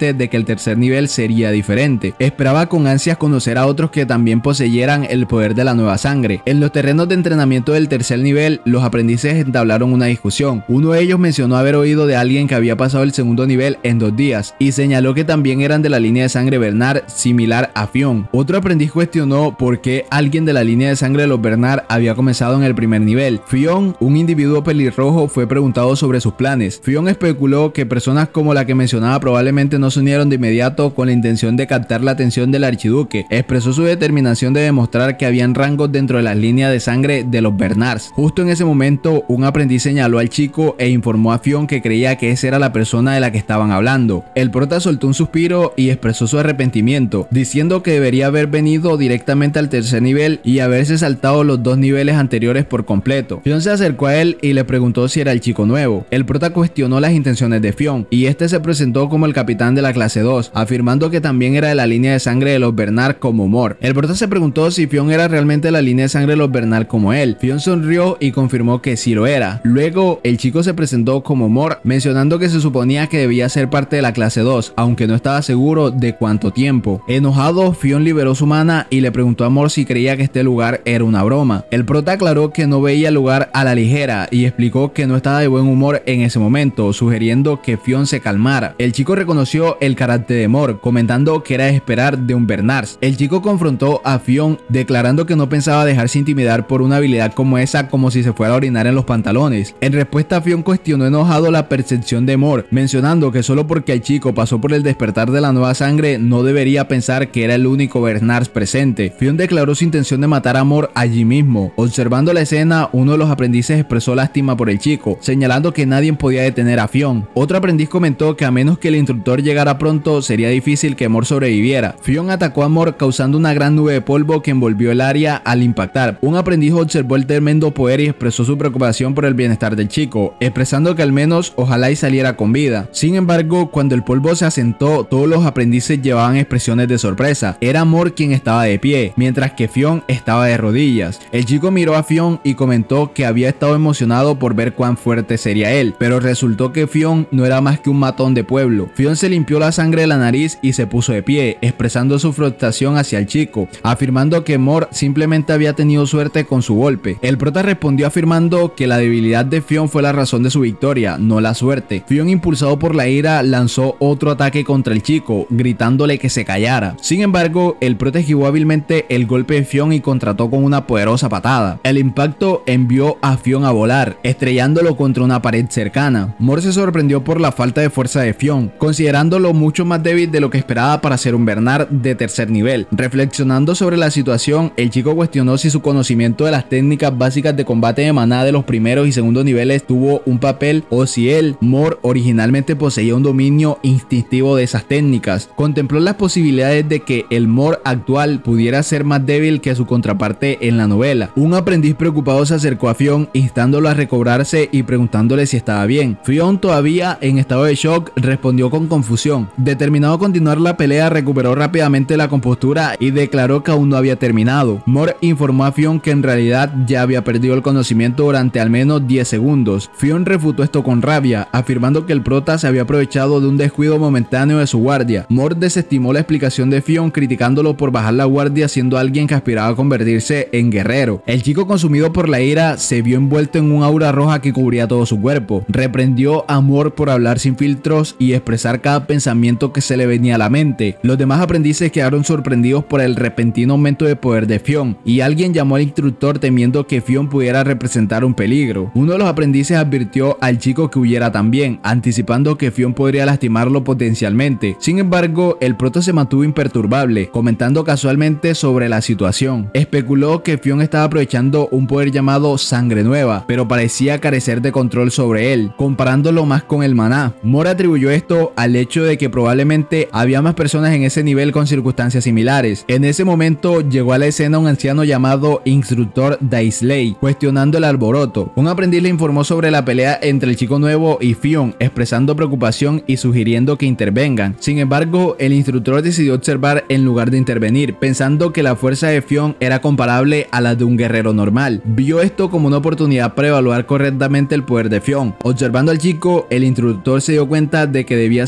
consciente de que el tercer nivel sería diferente. Esperaba con ansias conocer a otros que también poseyeran el poder de la nueva sangre. En los terrenos de entrenamiento del tercer nivel, los aprendices entablaron una discusión. Uno de ellos mencionó haber oído de alguien que había pasado el segundo nivel en dos días y señaló que también eran de la línea de sangre Bernard, similar a Fionn. Otro aprendiz cuestionó por qué alguien de la línea de sangre de los Bernard había comenzado en el primer nivel. Fionn, un individuo pelirrojo, fue preguntado sobre sus planes. Fionn especuló que personas como la que mencionaba probablemente no se unieron de inmediato con la intención de captar la atención del archiduque. Expresó su determinación de demostrar que habían rangos dentro de las líneas de sangre de los Bernards. Justo en ese momento, un aprendiz señaló al chico e informó a Fionn que creía que esa era la persona de la que estaban hablando. El prota soltó un suspiro y expresó su arrepentimiento, diciendo que debería haber venido directamente al tercer nivel y haberse saltado los dos niveles anteriores por completo. Fionn se acercó a él y le preguntó si era el chico nuevo. El prota cuestionó las intenciones de Fionn y este se presentó como el capitán de la clase dos, afirmando que también era de la línea de sangre de los Bernard como Mor. El prota se preguntó si Fionn era realmente de la línea de sangre de los Bernard como él. Fionn sonrió y confirmó que sí lo era. Luego, el chico se presentó como Mor, mencionando que se suponía que debía ser parte de la clase dos, aunque no estaba seguro de cuánto tiempo. Enojado, Fionn liberó su mana y le preguntó a Mor si creía que este lugar era una broma. El prota aclaró que no veía el lugar a la ligera y explicó que no estaba de buen humor en ese momento, sugiriendo que Fionn se calmara. El chico reconoció el carácter de Mor, comentando que era de esperar de un Bernard. El chico confrontó a Fionn, declarando que no pensaba dejarse intimidar por una habilidad como esa, como si se fuera a orinar en los pantalones. En respuesta, Fionn cuestionó enojado la percepción de Mor, mencionando que solo porque el chico pasó por el despertar de la nueva sangre no debería pensar que era el único Bernard presente. Fionn declaró su intención de matar a Mor allí mismo. Observando la escena, uno de los aprendices expresó lástima por el chico, señalando que nadie podía detener a Fionn. Otro aprendiz comentó que a menos que el instructor llegara pronto, sería difícil que Mor sobreviviera. Fionn atacó a Mor causando una gran nube de polvo que envolvió el área al impactar. Un aprendiz observó el tremendo poder y expresó su preocupación por el bienestar del chico, expresando que al menos ojalá y saliera con vida. Sin embargo, cuando el polvo se asentó, todos los aprendices llevaban expresiones de sorpresa. Era Mor quien estaba de pie, mientras que Fionn estaba de rodillas. El chico miró a Fionn y comentó que había estado emocionado por ver cuán fuerte sería él, pero resultó que Fionn no era más que un matón de pueblo. Fionn se limpió la sangre de la nariz y se puso de pie, expresando su frustración hacia el chico, afirmando que Mor simplemente había tenido suerte con su golpe. El prota respondió afirmando que la debilidad de Fionn fue la razón de su victoria, no la suerte. Fionn, impulsado por la ira, lanzó otro ataque contra el chico, gritándole que se callara. Sin embargo, el prota esquivó hábilmente el golpe de Fionn y contrató con una poderosa patada. El impacto envió a Fionn a volar, estrellándolo contra una pared cercana. Mor se sorprendió por la falta de fuerza de Fionn, considerándolo mucho más débil de lo que esperaba para ser un Bernard de tercer nivel. Reflexionando sobre la situación, el chico cuestionó si su conocimiento de las técnicas básicas de combate de maná de los primeros y segundos niveles tuvo un papel o si él, Mor, originalmente poseía un dominio instintivo de esas técnicas. Contempló las posibilidades de que el Mor actual pudiera ser más débil que su contraparte en la novela. Un aprendiz preocupado se acercó a Fionn, instándolo a recobrarse y preguntándole si estaba bien. Fionn, todavía en estado de shock, respondió con confusión. Determinado a continuar la pelea, recuperó rápidamente la compostura y declaró que aún no había terminado. Mor informó a Fionn que en realidad ya había perdido el conocimiento durante al menos diez segundos. Fionn refutó esto con rabia, afirmando que el prota se había aprovechado de un descuido momentáneo de su guardia. Mor desestimó la explicación de Fionn, criticándolo por bajar la guardia siendo alguien que aspiraba a convertirse en guerrero. El chico, consumido por la ira, se vio envuelto en un aura roja que cubría todo su cuerpo. Reprendió a Mor por hablar sin filtros y expresar cada pensamiento que se le venía a la mente. Los demás aprendices quedaron sorprendidos por el repentino aumento de poder de Fionn, y alguien llamó al instructor temiendo que Fionn pudiera representar un peligro. Uno de los aprendices advirtió al chico que huyera también, anticipando que Fionn podría lastimarlo potencialmente. Sin embargo, el prota se mantuvo imperturbable, comentando casualmente sobre la situación. Especuló que Fionn estaba aprovechando un poder llamado Sangre Nueva, pero parecía carecer de control sobre él, comparándolo más con el maná. Mor atribuyó esto al hecho de que probablemente había más personas en ese nivel con circunstancias similares. En ese momento llegó a la escena un anciano llamado Instructor Daisley, cuestionando el alboroto. Un aprendiz le informó sobre la pelea entre el chico nuevo y Fionn, expresando preocupación y sugiriendo que intervengan. Sin embargo, el instructor decidió observar en lugar de intervenir, pensando que la fuerza de Fionn era comparable a la de un guerrero normal. Vio esto como una oportunidad para evaluar correctamente el poder de Fionn. Observando al chico, el instructor se dio cuenta de que debía ser el chico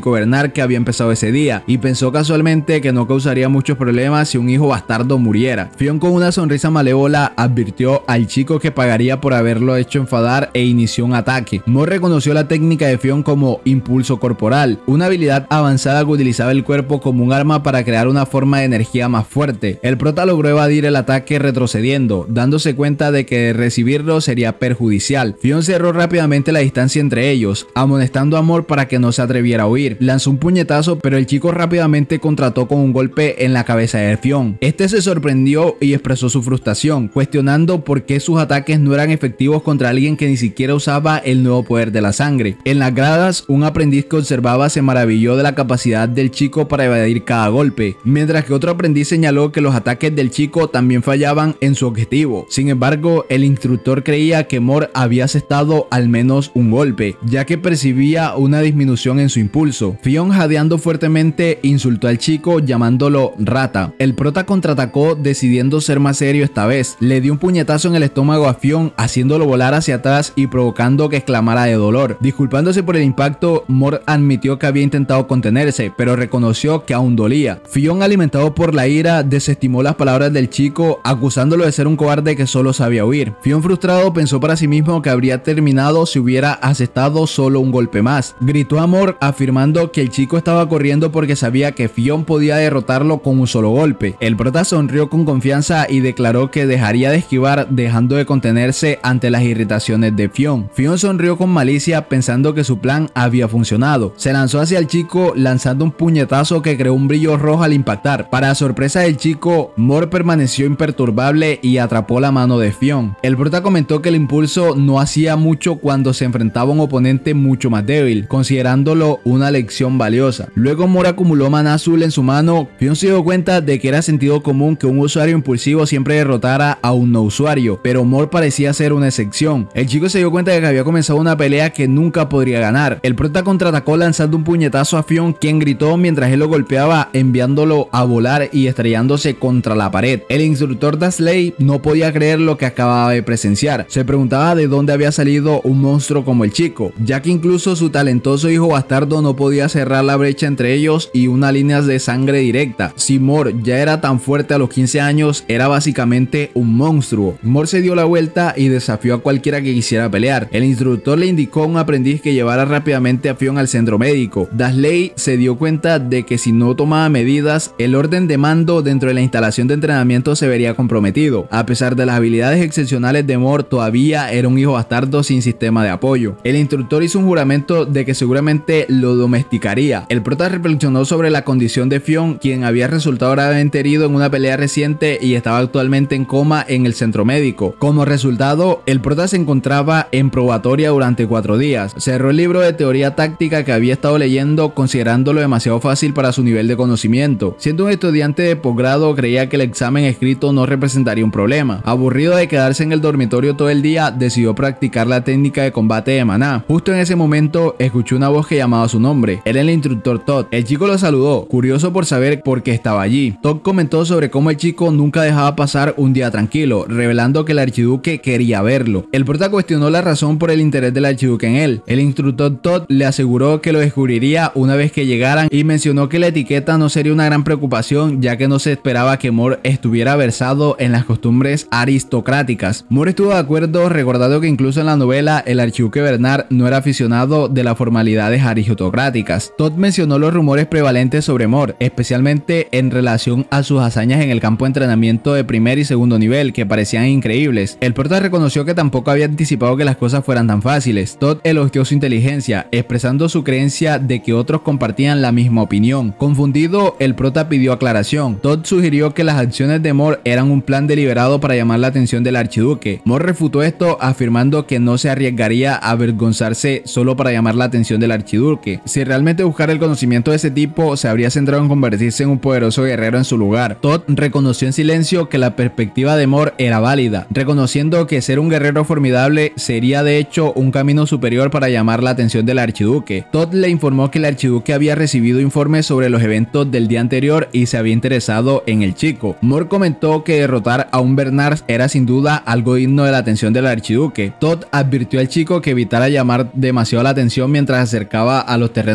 chico Bernard que había empezado ese día y pensó casualmente que no causaría muchos problemas si un hijo bastardo muriera. Fionn, con una sonrisa malévola, advirtió al chico que pagaría por haberlo hecho enfadar e inició un ataque. Mor reconoció la técnica de Fionn como impulso corporal, una habilidad avanzada que utilizaba el cuerpo como un arma para crear una forma de energía más fuerte. El prota logró evadir el ataque retrocediendo, dándose cuenta de que recibirlo sería perjudicial. Fionn cerró rápidamente la distancia entre ellos, amonestando a Mor para que no se atreviera a huir. Lanzó un puñetazo, pero el chico rápidamente contrató con un golpe en la cabeza de Fionn. Este se sorprendió y expresó su frustración, cuestionando por qué sus ataques no eran efectivos contra alguien que ni siquiera usaba el nuevo poder de la sangre. En las gradas, un aprendiz que observaba se maravilló de la capacidad del chico para evadir cada golpe, mientras que otro aprendiz señaló que los ataques del chico también fallaban en su objetivo. Sin embargo, el instructor creía que Mor había asestado al menos un golpe, ya que percibía una disminución en su impulso. Fionn, jadeando fuertemente, insultó al chico llamándolo rata. El prota contraatacó, decidiendo ser más serio esta vez. Le dio un puñetazo en el estómago a Fionn, haciéndolo volar hacia atrás y provocando que exclamara de dolor. Disculpándose por el impacto, Mor admitió que había intentado contenerse, pero reconoció que aún dolía. Fionn, alimentado por la ira, desestimó las palabras del chico, acusándolo de ser un cobarde que solo sabía huir. Fionn, frustrado, pensó para sí mismo que habría terminado si hubiera asestado solo un golpe más. Gritó a Mor, afirmando que el chico estaba corriendo porque sabía que Fionn podía derrotarlo con un solo golpe. El prota sonrió con confianza y declaró que dejaría de esquivar, dejando de contenerse ante las irritaciones de Fionn. Fionn sonrió con malicia, pensando que su plan había funcionado. Se lanzó hacia el chico, lanzando un puñetazo que creó un brillo rojo al impactar. Para sorpresa del chico, Mor permaneció imperturbable y atrapó la mano de Fionn. El prota comentó que el impulso no hacía mucho cuando se enfrentaba a un oponente mucho más débil, considerándolo una lección valiosa. Luego Mor acumuló maná azul en su mano. Fionn se dio cuenta de que era sentido común que un usuario impulsivo siempre derrotara a un no usuario, pero Mor parecía ser una excepción. El chico se dio cuenta de que había comenzado una pelea que nunca podría ganar. El prota contraatacó lanzando un puñetazo a Fionn, quien gritó mientras él lo golpeaba, enviándolo a volar y estrellándose contra la pared. El instructor Dasley no podía creer lo que acababa de presenciar. Se preguntaba de dónde había salido un monstruo como el chico, ya que incluso su talentoso hijo bastardo no podía cerrar la brecha entre ellos y una línea de sangre directa. Si Mor ya era tan fuerte a los quince años, era básicamente un monstruo. Mor se dio la vuelta y desafió a cualquiera que quisiera pelear. El instructor le indicó a un aprendiz que llevara rápidamente a Fionn al centro médico. Dasley se dio cuenta de que si no tomaba medidas, el orden de mando dentro de la instalación de entrenamiento se vería comprometido. A pesar de las habilidades excepcionales de Mor, todavía era un hijo bastardo sin sistema de apoyo. El instructor hizo un juramento de que seguramente lo domesticaría. El prota reflexionó sobre la condición de Fionn, quien había resultado gravemente herido en una pelea reciente y estaba actualmente en coma en el centro médico. Como resultado, el prota se encontraba en probatoria durante cuatro días. Cerró el libro de teoría táctica que había estado leyendo, considerándolo demasiado fácil para su nivel de conocimiento. Siendo un estudiante de posgrado, creía que el examen escrito no representaría un problema. Aburrido de quedarse en el dormitorio todo el día, decidió practicar la técnica de combate de maná. Justo en ese momento, escuchó una voz que llamaba su nombre. Era el instructor Todd. El chico lo saludó, curioso por saber por qué estaba allí. Todd comentó sobre cómo el chico nunca dejaba pasar un día tranquilo, revelando que el archiduque quería verlo. El prota cuestionó la razón por el interés del archiduque en él. El instructor Todd le aseguró que lo descubriría una vez que llegaran y mencionó que la etiqueta no sería una gran preocupación, ya que no se esperaba que Mor estuviera versado en las costumbres aristocráticas. Mor estuvo de acuerdo, recordando que incluso en la novela el archiduque Bernard no era aficionado de las formalidades aristocráticas. Todd mencionó los rumores prevalentes sobre Mor, especialmente en relación a sus hazañas en el campo de entrenamiento de primer y segundo nivel, que parecían increíbles. El prota reconoció que tampoco había anticipado que las cosas fueran tan fáciles. Todd elogió su inteligencia, expresando su creencia de que otros compartían la misma opinión. Confundido, el prota pidió aclaración. Todd sugirió que las acciones de Mor eran un plan deliberado para llamar la atención del archiduque. Mor refutó esto, afirmando que no se arriesgaría a avergonzarse solo para llamar la atención del archiduque. Si realmente buscara el conocimiento de ese tipo, se habría centrado en convertirse en un poderoso guerrero en su lugar. Todd reconoció en silencio que la perspectiva de Mor era válida, reconociendo que ser un guerrero formidable sería de hecho un camino superior para llamar la atención del archiduque. Todd le informó que el archiduque había recibido informes sobre los eventos del día anterior y se había interesado en el chico. Mor comentó que derrotar a un Bernard era sin duda algo digno de la atención del archiduque. Todd advirtió al chico que evitara llamar demasiado la atención mientras se acercaba a los terrenos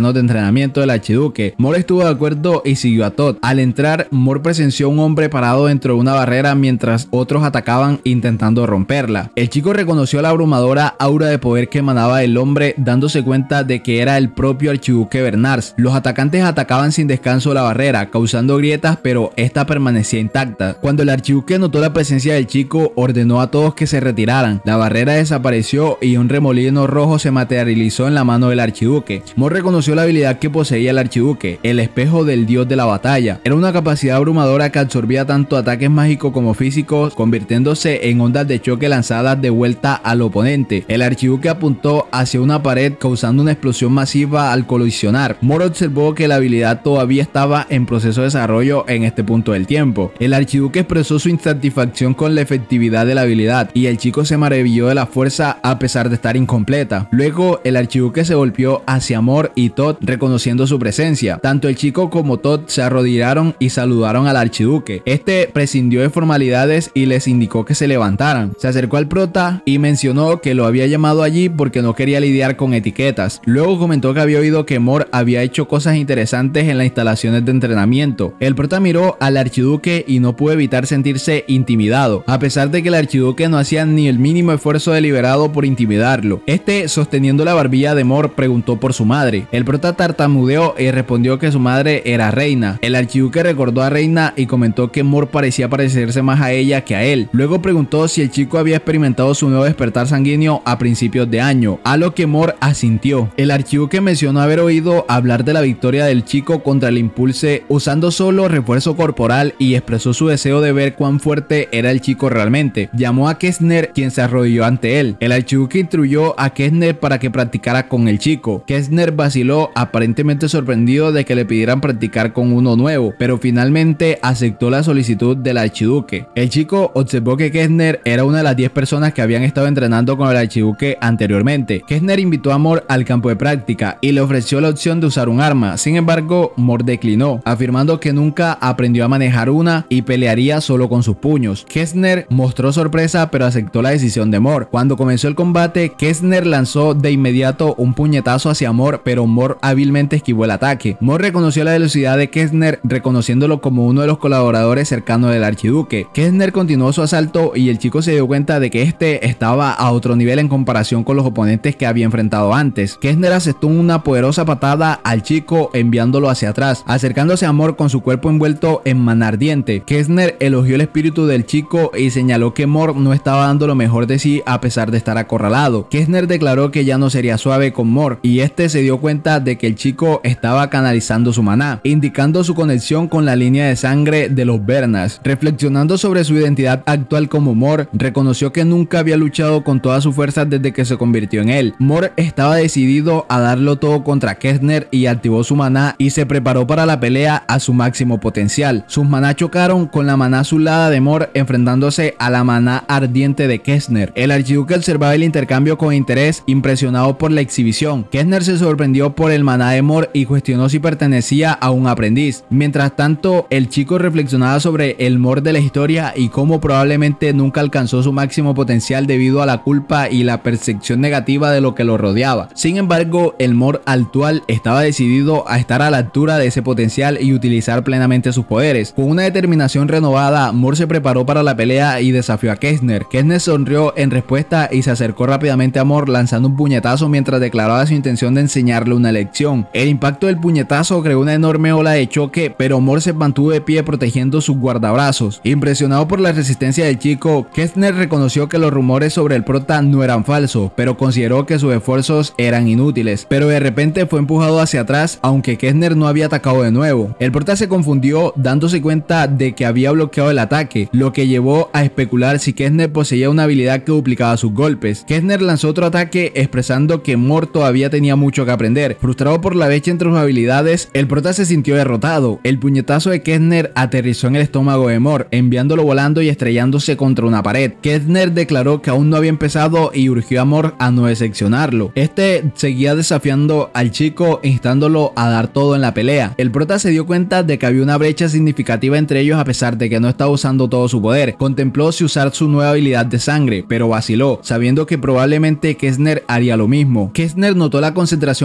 terrenos de entrenamiento del archiduque. Mor estuvo de acuerdo y siguió a Todd. Al entrar, Mor presenció un hombre parado dentro de una barrera mientras otros atacaban intentando romperla. El chico reconoció la abrumadora aura de poder que emanaba del hombre, dándose cuenta de que era el propio archiduque Bernars. Los atacantes atacaban sin descanso la barrera, causando grietas, pero esta permanecía intacta. Cuando el archiduque notó la presencia del chico, ordenó a todos que se retiraran. La barrera desapareció y un remolino rojo se materializó en la mano del archiduque. Mor reconoció la habilidad que poseía el archiduque, el espejo del dios de la batalla. Era una capacidad abrumadora que absorbía tanto ataques mágicos como físicos, convirtiéndose en ondas de choque lanzadas de vuelta al oponente. El archiduque apuntó hacia una pared, causando una explosión masiva al colisionar. Mor observó que la habilidad todavía estaba en proceso de desarrollo en este punto del tiempo. El archiduque expresó su insatisfacción con la efectividad de la habilidad y el chico se maravilló de la fuerza a pesar de estar incompleta. Luego el archiduque se volvió hacia Mor y Todd reconociendo su presencia. Tanto el chico como Todd se arrodillaron y saludaron al archiduque. Este prescindió de formalidades y les indicó que se levantaran. Se acercó al prota y mencionó que lo había llamado allí porque no quería lidiar con etiquetas. Luego comentó que había oído que Mor había hecho cosas interesantes en las instalaciones de entrenamiento. El prota miró al archiduque y no pudo evitar sentirse intimidado, a pesar de que el archiduque no hacía ni el mínimo esfuerzo deliberado por intimidarlo. Este, sosteniendo la barbilla de Mor, preguntó por su madre. El prota tartamudeó y respondió que su madre era Reina. El archiduque recordó a Reina y comentó que Mor parecía parecerse más a ella que a él. Luego preguntó si el chico había experimentado su nuevo despertar sanguíneo a principios de año, a lo que Mor asintió. El archiduque mencionó haber oído hablar de la victoria del chico contra el Impulse usando solo refuerzo corporal y expresó su deseo de ver cuán fuerte era el chico realmente. Llamó a Kestner, quien se arrodilló ante él. El archiduque instruyó a Kestner para que practicara con el chico. Kestner vaciló, aparentemente sorprendido de que le pidieran practicar con uno nuevo, pero finalmente aceptó la solicitud del archiduque. El chico observó que Kestner era una de las diez personas que habían estado entrenando con el archiduque anteriormente. Kestner invitó a Mor al campo de práctica y le ofreció la opción de usar un arma. Sin embargo, Mor declinó, afirmando que nunca aprendió a manejar una y pelearía solo con sus puños. Kestner mostró sorpresa, pero aceptó la decisión de Mor. Cuando comenzó el combate, Kestner lanzó de inmediato un puñetazo hacia Mor, pero Mor hábilmente esquivó el ataque. Mor reconoció la velocidad de Kestner, reconociéndolo como uno de los colaboradores cercanos del archiduque. Kestner continuó su asalto y el chico se dio cuenta de que este estaba a otro nivel en comparación con los oponentes que había enfrentado antes. Kestner aceptó una poderosa patada al chico, enviándolo hacia atrás, acercándose a Mor con su cuerpo envuelto en maná ardiente. Kestner elogió el espíritu del chico y señaló que Mor no estaba dando lo mejor de sí a pesar de estar acorralado. Kestner declaró que ya no sería suave con Mor y este se dio cuenta de que el chico estaba canalizando su maná, indicando su conexión con la línea de sangre de los Bernars. Reflexionando sobre su identidad actual como Mor, reconoció que nunca había luchado con todas sus fuerzas desde que se convirtió en él. Mor estaba decidido a darlo todo contra Kestner y activó su maná y se preparó para la pelea a su máximo potencial. Sus maná chocaron con la maná azulada de Mor, enfrentándose a la maná ardiente de Kestner. El archiduque observaba el intercambio con interés, impresionado por la exhibición. Kestner se sorprendió por el maná de Mor y cuestionó si pertenecía a un aprendiz. Mientras tanto, el chico reflexionaba sobre el Mor de la historia y cómo probablemente nunca alcanzó su máximo potencial debido a la culpa y la percepción negativa de lo que lo rodeaba. Sin embargo, el Mor actual estaba decidido a estar a la altura de ese potencial y utilizar plenamente sus poderes. Con una determinación renovada, Mor se preparó para la pelea y desafió a Kestner. Kestner sonrió en respuesta y se acercó rápidamente a Mor lanzando un puñetazo mientras declaraba su intención de enseñarle una lección. El impacto del puñetazo creó una enorme ola de choque, pero Mor se mantuvo de pie protegiendo sus guardabrazos. Impresionado por la resistencia del chico, Kestner reconoció que los rumores sobre el prota no eran falsos, pero consideró que sus esfuerzos eran inútiles. Pero de repente fue empujado hacia atrás, aunque Kestner no había atacado de nuevo. El prota se confundió, dándose cuenta de que había bloqueado el ataque, lo que llevó a especular si Kestner poseía una habilidad que duplicaba sus golpes. Kestner lanzó otro ataque, expresando que Mor todavía tenía mucho que aprender. Frustrado por la brecha entre sus habilidades, el prota se sintió derrotado. El puñetazo de Kestner aterrizó en el estómago de Mor, enviándolo volando y estrellándose contra una pared. Kestner declaró que aún no había empezado y urgió a Mor a no decepcionarlo. Este seguía desafiando al chico, instándolo a dar todo en la pelea. El prota se dio cuenta de que había una brecha significativa entre ellos a pesar de que no estaba usando todo su poder. Contempló si usar su nueva habilidad de sangre, pero vaciló, sabiendo que probablemente Kestner haría lo mismo. Kestner notó la concentración profunda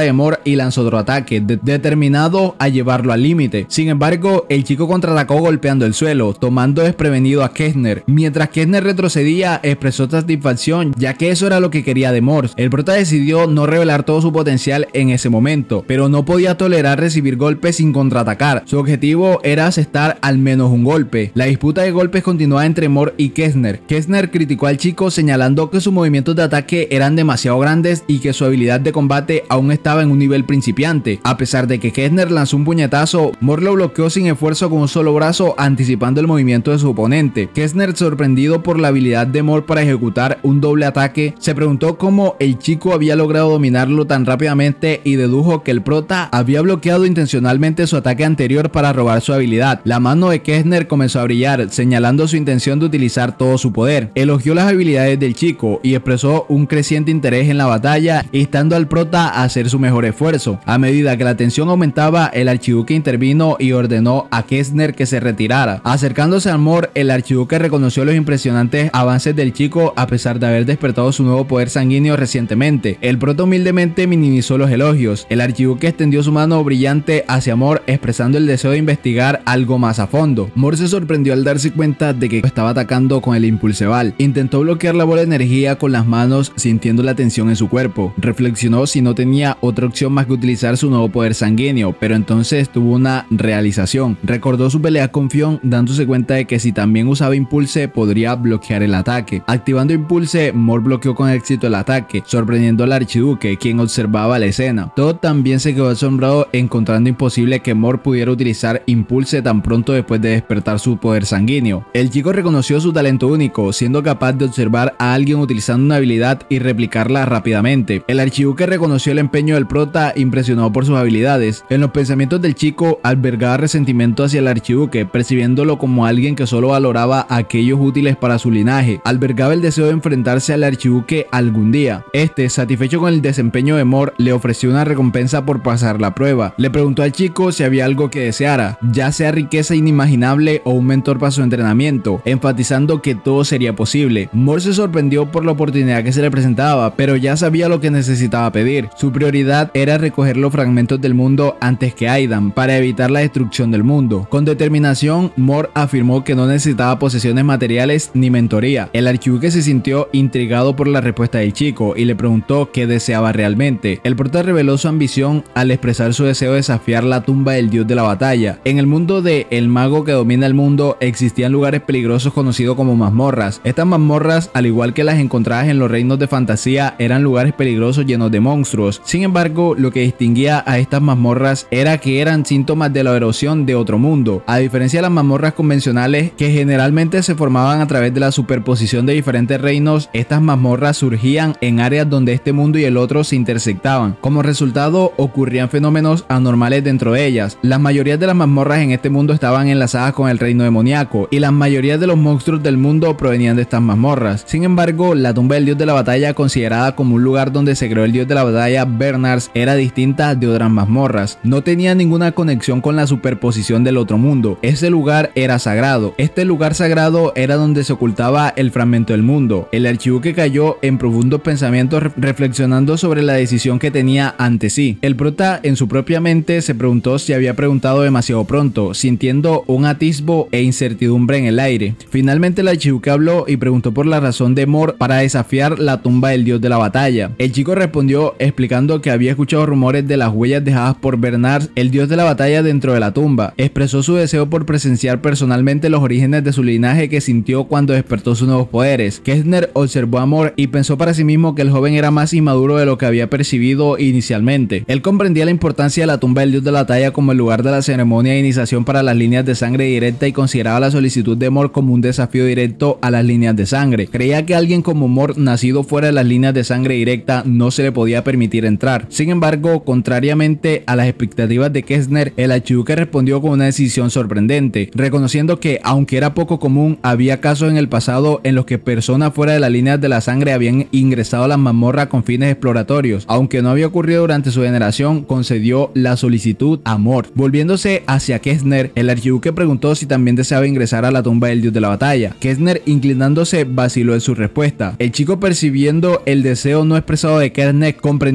de Mor y lanzó otro ataque, de determinado a llevarlo al límite. Sin embargo, el chico contraatacó golpeando el suelo, tomando desprevenido a Kestner. Mientras Kestner retrocedía, expresó satisfacción, ya que eso era lo que quería de Mor. El prota decidió no revelar todo su potencial en ese momento, pero no podía tolerar recibir golpes sin contraatacar. Su objetivo era asestar al menos un golpe. La disputa de golpes continuaba entre Mor y Kestner. Kestner criticó al chico señalando que sus movimientos de ataque eran demasiado grandes y que su habilidad de combate aún estaba en un nivel principiante. A pesar de que Kestner lanzó un puñetazo, Mor lo bloqueó sin esfuerzo con un solo brazo, anticipando el movimiento de su oponente. Kestner, sorprendido por la habilidad de Mor para ejecutar un doble ataque, se preguntó cómo el chico había logrado dominarlo tan rápidamente y dedujo que el prota había bloqueado intencionalmente su ataque anterior para robar su habilidad. La mano de Kestner comenzó a brillar, señalando su intención de utilizar todo su poder. Elogió las habilidades del chico y expresó un creciente interés en la batalla, instando al prota a hacer su mejor esfuerzo. A medida que la tensión aumentaba, el archiduque intervino y ordenó a Kestner que se retirara. Acercándose a Mor, el archiduque reconoció los impresionantes avances del chico a pesar de haber despertado su nuevo poder sanguíneo recientemente. El prota humildemente minimizó los elogios. El archiduque extendió su mano brillante hacia Mor, expresando el deseo de investigar algo más a fondo. Mor se sorprendió al darse cuenta de que estaba atacando con el impulseval. Intentó bloquear la bola de energía con las manos, sintiendo la tensión en su cuerpo. Reflexionó si no tenía otra opción más que utilizar su nuevo poder sanguíneo, pero entonces tuvo una realización. Recordó su pelea con Fion, dándose cuenta de que si también usaba impulse podría bloquear el ataque. Activando impulse, Mor bloqueó con éxito el ataque, sorprendiendo al archiduque, quien observaba la escena. Todd también se quedó asombrado, encontrando imposible que Mor pudiera utilizar impulse tan pronto después de despertar su poder sanguíneo. El chico reconoció su talento único, siendo capaz de observar a alguien utilizando una habilidad y replicarla rápidamente. El archiduque reconoció el empeño del prota, impresionado por sus habilidades. En los pensamientos del chico albergaba resentimiento hacia el archiduque, percibiéndolo como alguien que solo valoraba a aquellos útiles para su linaje. Albergaba el deseo de enfrentarse al archiduque algún día. Este, satisfecho con el desempeño de Mor, le ofreció una recompensa por pasar la prueba. Le preguntó al chico si había algo que deseara, ya sea riqueza inimaginable o un mentor para su entrenamiento, enfatizando que todo sería posible. Mor se sorprendió por la oportunidad que se le presentaba, pero ya sabía lo que necesitaba pedir. Su prioridad era recoger los fragmentos del mundo antes que Aidan, para evitar la destrucción del mundo. Con determinación, Mor afirmó que no necesitaba posesiones materiales ni mentoría. El archiduque se sintió intrigado por la respuesta del chico y le preguntó qué deseaba realmente. El prota reveló su ambición al expresar su deseo de desafiar la tumba del dios de la batalla. En el mundo de El mago que domina el mundo existían lugares peligrosos conocidos como mazmorras. Estas mazmorras, al igual que las encontradas en los reinos de fantasía, eran lugares peligrosos llenos de monstruos. Sin embargo, lo que distinguía a estas mazmorras era que eran síntomas de la erosión de otro mundo. A diferencia de las mazmorras convencionales, que generalmente se formaban a través de la superposición de diferentes reinos, estas mazmorras surgían en áreas donde este mundo y el otro se intersectaban. Como resultado, ocurrían fenómenos anormales dentro de ellas. La mayoría de las mazmorras en este mundo estaban enlazadas con el reino demoníaco, y la mayoría de los monstruos del mundo provenían de estas mazmorras. Sin embargo, la tumba del dios de la batalla, considerada como un lugar donde se creó el dios de la batalla Bernars, era distinta de otras mazmorras. No tenía ninguna conexión con la superposición del otro mundo. Ese lugar era sagrado. Este lugar sagrado era donde se ocultaba el fragmento del mundo. El archiduque cayó en profundos pensamientos, reflexionando sobre la decisión que tenía ante sí. El prota, en su propia mente, se preguntó si había preguntado demasiado pronto, sintiendo un atisbo e incertidumbre en el aire. Finalmente el archiduque habló y preguntó por la razón de Mor para desafiar la tumba del dios de la batalla. El chico respondió explicando que había escuchado rumores de las huellas dejadas por Bernard, el dios de la batalla, dentro de la tumba. Expresó su deseo por presenciar personalmente los orígenes de su linaje que sintió cuando despertó sus nuevos poderes. Kestner observó a Mor y pensó para sí mismo que el joven era más inmaduro de lo que había percibido inicialmente. Él comprendía la importancia de la tumba del dios de la batalla como el lugar de la ceremonia de iniciación para las líneas de sangre directa y consideraba la solicitud de Mor como un desafío directo a las líneas de sangre. Creía que alguien como Mor, nacido fuera de las líneas de sangre directa, no se le podía permitir entrar. Sin embargo, contrariamente a las expectativas de Kestner, el archiduque respondió con una decisión sorprendente, reconociendo que, aunque era poco común, había casos en el pasado en los que personas fuera de las líneas de la sangre habían ingresado a las mazmorras con fines exploratorios. Aunque no había ocurrido durante su generación, concedió la solicitud a Mor. Volviéndose hacia Kestner, el archiduque preguntó si también deseaba ingresar a la tumba del dios de la batalla. Kestner, inclinándose, vaciló en su respuesta. El chico, percibiendo el deseo no expresado de Kestner, comprendió que él también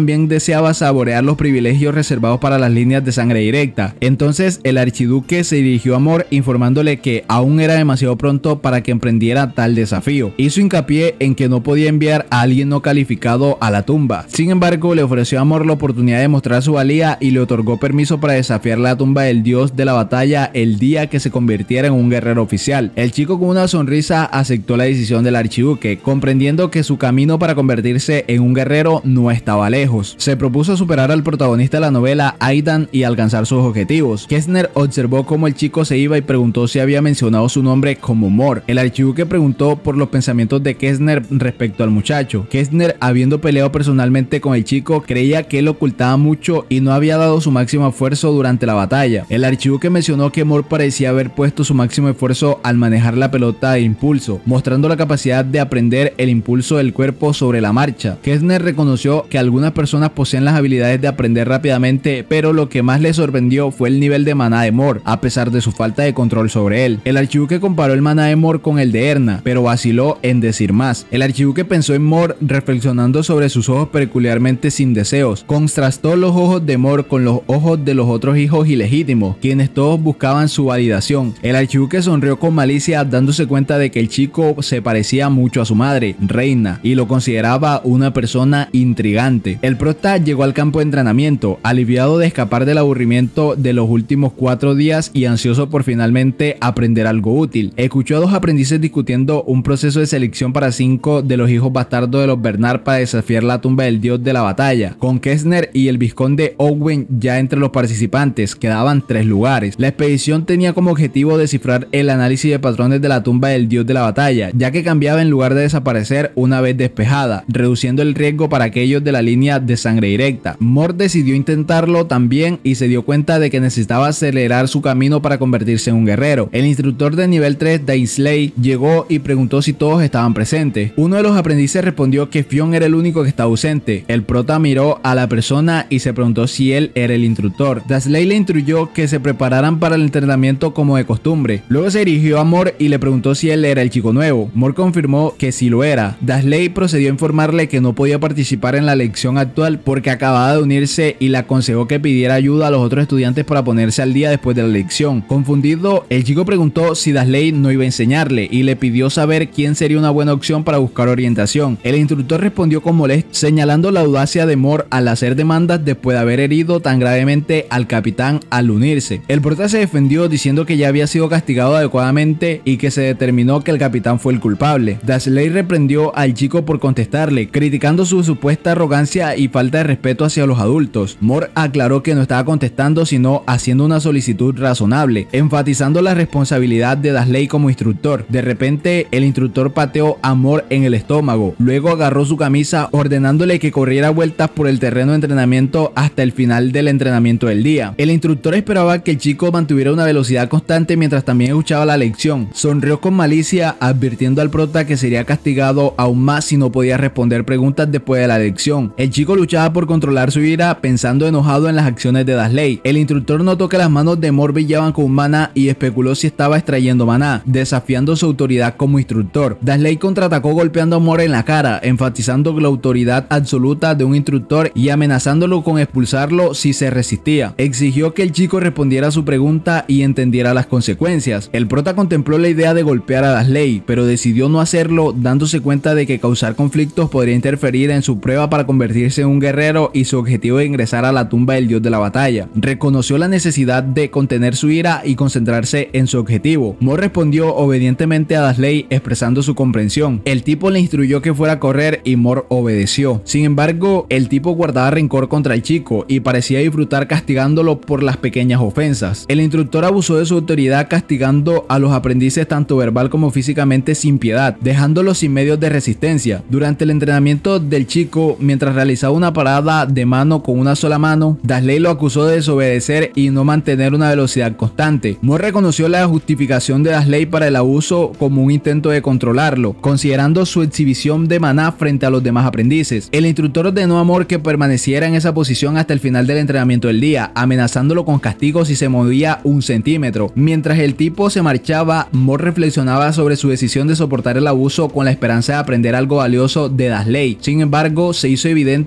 también deseaba saborear los privilegios reservados para las líneas de sangre directa. Entonces el archiduque se dirigió a Mor informándole que aún era demasiado pronto para que emprendiera tal desafío. Hizo hincapié en que no podía enviar a alguien no calificado a la tumba. Sin embargo, le ofreció a Mor la oportunidad de mostrar su valía y le otorgó permiso para desafiar la tumba del dios de la batalla el día que se convirtiera en un guerrero oficial. El chico, con una sonrisa, aceptó la decisión del archiduque, comprendiendo que su camino para convertirse en un guerrero no estaba lejos. Se propuso superar al protagonista de la novela, Aidan, y alcanzar sus objetivos. Kestner observó cómo el chico se iba y preguntó si había mencionado su nombre como Mor. El archiduque preguntó por los pensamientos de Kestner respecto al muchacho. Kestner, habiendo peleado personalmente con el chico, creía que él ocultaba mucho y no había dado su máximo esfuerzo durante la batalla. El archiduque mencionó que Mor parecía haber puesto su máximo esfuerzo al manejar la pelota de impulso, mostrando la capacidad de aprender el impulso del cuerpo sobre la marcha. Kestner reconoció que algunas personas poseen las habilidades de aprender rápidamente, pero lo que más le sorprendió fue el nivel de maná de Mor, a pesar de su falta de control sobre él. El archiduque comparó el maná de Mor con el de Erna, pero vaciló en decir más. El archiduque pensó en Mor reflexionando sobre sus ojos peculiarmente sin deseos. Contrastó los ojos de Mor con los ojos de los otros hijos ilegítimos, quienes todos buscaban su validación. El archiduque sonrió con malicia, dándose cuenta de que el chico se parecía mucho a su madre, Reina, y lo consideraba una persona intrigante. El prota llegó al campo de entrenamiento, aliviado de escapar del aburrimiento de los últimos cuatro días y ansioso por finalmente aprender algo útil. Escuchó a dos aprendices discutiendo un proceso de selección para cinco de los hijos bastardos de los Bernard para desafiar la tumba del dios de la batalla. Con Kestner y el vizconde Owen ya entre los participantes, quedaban tres lugares. La expedición tenía como objetivo descifrar el análisis de patrones de la tumba del dios de la batalla, ya que cambiaba en lugar de desaparecer una vez despejada, reduciendo el riesgo para aquellos de la línea de sangre directa. Mor decidió intentarlo también y se dio cuenta de que necesitaba acelerar su camino para convertirse en un guerrero. El instructor de nivel tres, Daisley, llegó y preguntó si todos estaban presentes. Uno de los aprendices respondió que Fion era el único que estaba ausente. El prota miró a la persona y se preguntó si él era el instructor. Daisley le instruyó que se prepararan para el entrenamiento como de costumbre. Luego se dirigió a Mor y le preguntó si él era el chico nuevo. Mor confirmó que sí lo era. Daisley procedió a informarle que no podía participar en la lección actual porque acababa de unirse y le aconsejó que pidiera ayuda a los otros estudiantes para ponerse al día después de la lección. Confundido, el chico preguntó si Daisley no iba a enseñarle y le pidió saber quién sería una buena opción para buscar orientación. El instructor respondió con molestia, señalando la audacia de Mor al hacer demandas después de haber herido tan gravemente al capitán al unirse. El prota se defendió diciendo que ya había sido castigado adecuadamente y que se determinó que el capitán fue el culpable. Daisley reprendió al chico por contestarle, criticando su supuesta arrogancia y falta de respeto hacia los adultos. Mor aclaró que no estaba contestando sino haciendo una solicitud razonable, enfatizando la responsabilidad de Daisley como instructor. De repente, el instructor pateó a Mor en el estómago, luego agarró su camisa ordenándole que corriera vueltas por el terreno de entrenamiento hasta el final del entrenamiento del día. El instructor esperaba que el chico mantuviera una velocidad constante mientras también escuchaba la lección. Sonrió con malicia, advirtiendo al prota que sería castigado aún más si no podía responder preguntas después de la lección. El chico luchaba por controlar su ira, pensando enojado en las acciones de Daisley. El instructor notó que las manos de Mor brillaban con maná y especuló si estaba extrayendo maná, desafiando su autoridad como instructor. Daisley contraatacó golpeando a Mor en la cara, enfatizando la autoridad absoluta de un instructor y amenazándolo con expulsarlo si se resistía. Exigió que el chico respondiera a su pregunta y entendiera las consecuencias. El prota contempló la idea de golpear a Daisley, pero decidió no hacerlo, dándose cuenta de que causar conflictos podría interferir en su prueba para convertirse en un guerrero y su objetivo de ingresar a la tumba del dios de la batalla. Reconoció la necesidad de contener su ira y concentrarse en su objetivo. Mor respondió obedientemente a Daisley, expresando su comprensión. El tipo le instruyó que fuera a correr y Mor obedeció. Sin embargo, el tipo guardaba rencor contra el chico y parecía disfrutar castigándolo por las pequeñas ofensas. El instructor abusó de su autoridad castigando a los aprendices tanto verbal como físicamente sin piedad, dejándolos sin medios de resistencia. Durante el entrenamiento del chico, mientras realizaba una parada de mano con una sola mano, Daisley lo acusó de desobedecer y no mantener una velocidad constante. Mor reconoció la justificación de Daisley para el abuso como un intento de controlarlo, considerando su exhibición de maná frente a los demás aprendices. El instructor ordenó a Mor que permaneciera en esa posición hasta el final del entrenamiento del día, amenazándolo con castigos si se movía un centímetro. Mientras el tipo se marchaba, Mor reflexionaba sobre su decisión de soportar el abuso con la esperanza de aprender algo valioso de Daisley. Sin embargo, se hizo evidente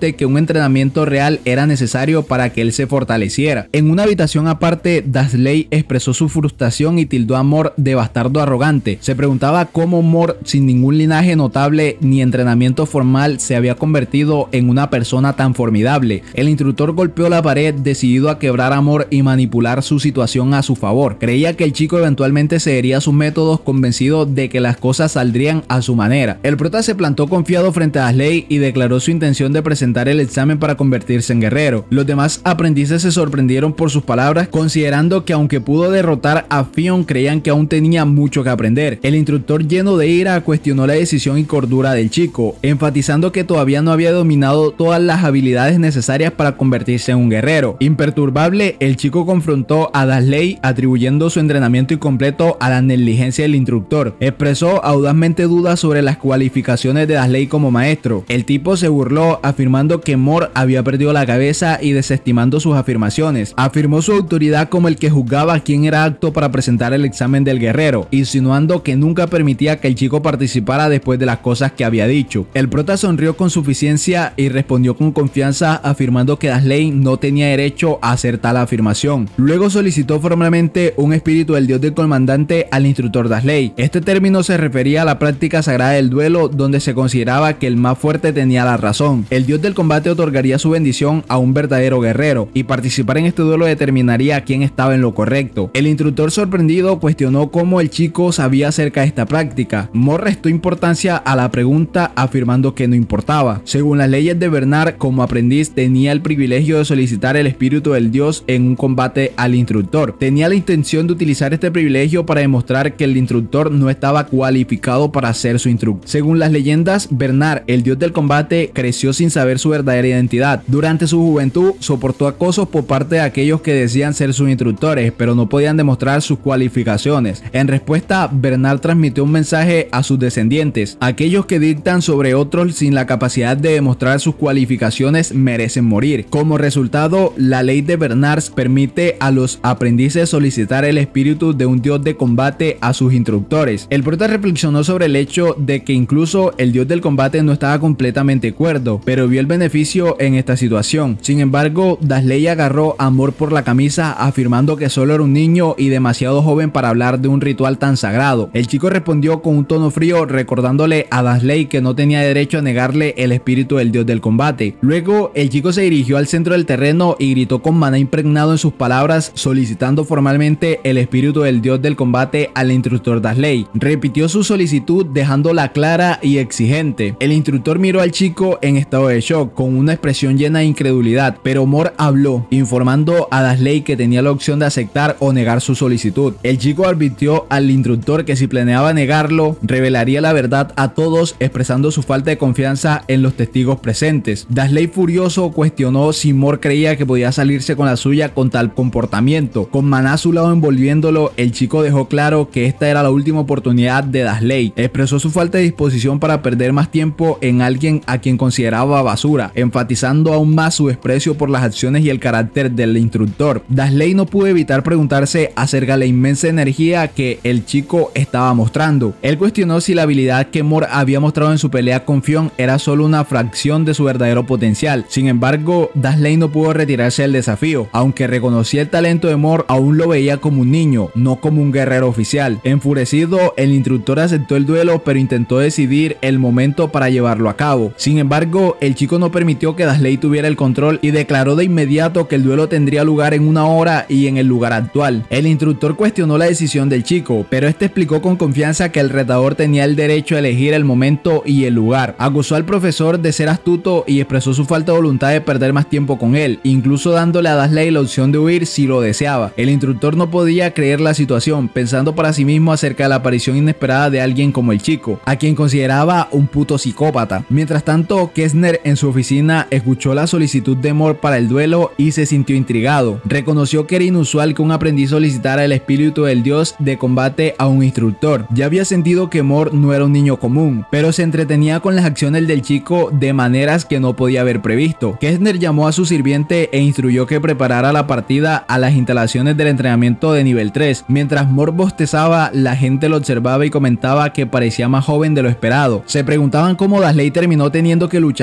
consciente que un entrenamiento real era necesario para que él se fortaleciera. En una habitación aparte, Dursley expresó su frustración y tildó a Mort de bastardo arrogante. Se preguntaba cómo Mort, sin ningún linaje notable ni entrenamiento formal, se había convertido en una persona tan formidable. El instructor golpeó la pared, decidido a quebrar a Mort y manipular su situación a su favor. Creía que el chico eventualmente cedería a sus métodos, convencido de que las cosas saldrían a su manera. El prota se plantó confiado frente a Dursley y declaró su intención de presentar el examen para convertirse en guerrero. Los demás aprendices se sorprendieron por sus palabras, considerando que aunque pudo derrotar a Fion, creían que aún tenía mucho que aprender. El instructor, lleno de ira, cuestionó la decisión y cordura del chico, enfatizando que todavía no había dominado todas las habilidades necesarias para convertirse en un guerrero. Imperturbable, el chico confrontó a Dursley, atribuyendo su entrenamiento incompleto a la negligencia del instructor. Expresó audazmente dudas sobre las cualificaciones de Dursley como maestro. El tipo se burló, afirmando que Mort había perdido la cabeza y desestimando sus afirmaciones. Afirmó su autoridad como el que juzgaba quién era apto para presentar el examen del guerrero, insinuando que nunca permitía que el chico participara después de las cosas que había dicho. El prota sonrió con suficiencia y respondió con confianza, afirmando que Dursley no tenía derecho a hacer tal afirmación. Luego solicitó formalmente un espíritu del dios del comandante al instructor Dursley. Este término se refería a la práctica sagrada del duelo, donde se consideraba que el más fuerte tenía la razón. El dios del combate otorgaría su bendición a un verdadero guerrero, y participar en este duelo determinaría quién estaba en lo correcto. El instructor, sorprendido, cuestionó cómo el chico sabía acerca de esta práctica. Mort restó importancia a la pregunta, afirmando que no importaba. Según las leyes de Bernard, como aprendiz tenía el privilegio de solicitar el espíritu del dios en un combate al instructor. Tenía la intención de utilizar este privilegio para demostrar que el instructor no estaba cualificado para ser su instructor. Según las leyendas, Bernard, el dios del combate, creció sin saber su verdadera identidad. Durante su juventud soportó acosos por parte de aquellos que decían ser sus instructores, pero no podían demostrar sus cualificaciones. En respuesta, Bernard transmitió un mensaje a sus descendientes: aquellos que dictan sobre otros sin la capacidad de demostrar sus cualificaciones merecen morir. Como resultado, la ley de Bernard permite a los aprendices solicitar el espíritu de un dios de combate a sus instructores. El prota reflexionó sobre el hecho de que incluso el dios del combate no estaba completamente cuerdo, pero vio el beneficio en esta situación. Sin embargo, Dursley agarró a Mort por la camisa, afirmando que solo era un niño y demasiado joven para hablar de un ritual tan sagrado. El chico respondió con un tono frío, recordándole a Dursley que no tenía derecho a negarle el espíritu del dios del combate. Luego, el chico se dirigió al centro del terreno y gritó con maná impregnado en sus palabras, solicitando formalmente el espíritu del dios del combate al instructor Dursley. Repitió su solicitud, dejándola clara y exigente. El instructor miró al chico en estado de shock, con una expresión llena de incredulidad, pero Mort habló, informando a Dursley que tenía la opción de aceptar o negar su solicitud. El chico advirtió al instructor que si planeaba negarlo, revelaría la verdad a todos, expresando su falta de confianza en los testigos presentes. Dursley, furioso, cuestionó si Mort creía que podía salirse con la suya con tal comportamiento. Con maná a su lado envolviéndolo, el chico dejó claro que esta era la última oportunidad de Dursley. Expresó su falta de disposición para perder más tiempo en alguien a quien consideraba basura, enfatizando aún más su desprecio por las acciones y el carácter del instructor. Dursley no pudo evitar preguntarse acerca de la inmensa energía que el chico estaba mostrando. Él cuestionó si la habilidad que Mort había mostrado en su pelea con Fion era solo una fracción de su verdadero potencial. Sin embargo, Dursley no pudo retirarse del desafío. Aunque reconocía el talento de Mort, aún lo veía como un niño, no como un guerrero oficial. Enfurecido, el instructor aceptó el duelo, pero intentó decidir el momento para llevarlo a cabo. Sin embargo, el chico no permitió que Dursley tuviera el control y declaró de inmediato que el duelo tendría lugar en una hora y en el lugar actual. El instructor cuestionó la decisión del chico, pero este explicó con confianza que el retador tenía el derecho a elegir el momento y el lugar. Acusó al profesor de ser astuto y expresó su falta de voluntad de perder más tiempo con él, incluso dándole a Dursley la opción de huir si lo deseaba. El instructor no podía creer la situación, pensando para sí mismo acerca de la aparición inesperada de alguien como el chico, a quien consideraba un puto psicópata. Mientras tanto, Kessner en su oficina escuchó la solicitud de Mort para el duelo y se sintió intrigado. Reconoció que era inusual que un aprendiz solicitara el espíritu del dios de combate a un instructor. Ya había sentido que Mort no era un niño común, pero se entretenía con las acciones del chico de maneras que no podía haber previsto. Kessner llamó a su sirviente e instruyó que preparara la partida a las instalaciones del entrenamiento de nivel tres. Mientras Mort bostezaba, la gente lo observaba y comentaba que parecía más joven de lo esperado. Se preguntaban cómo Dursley terminó teniendo que luchar contra un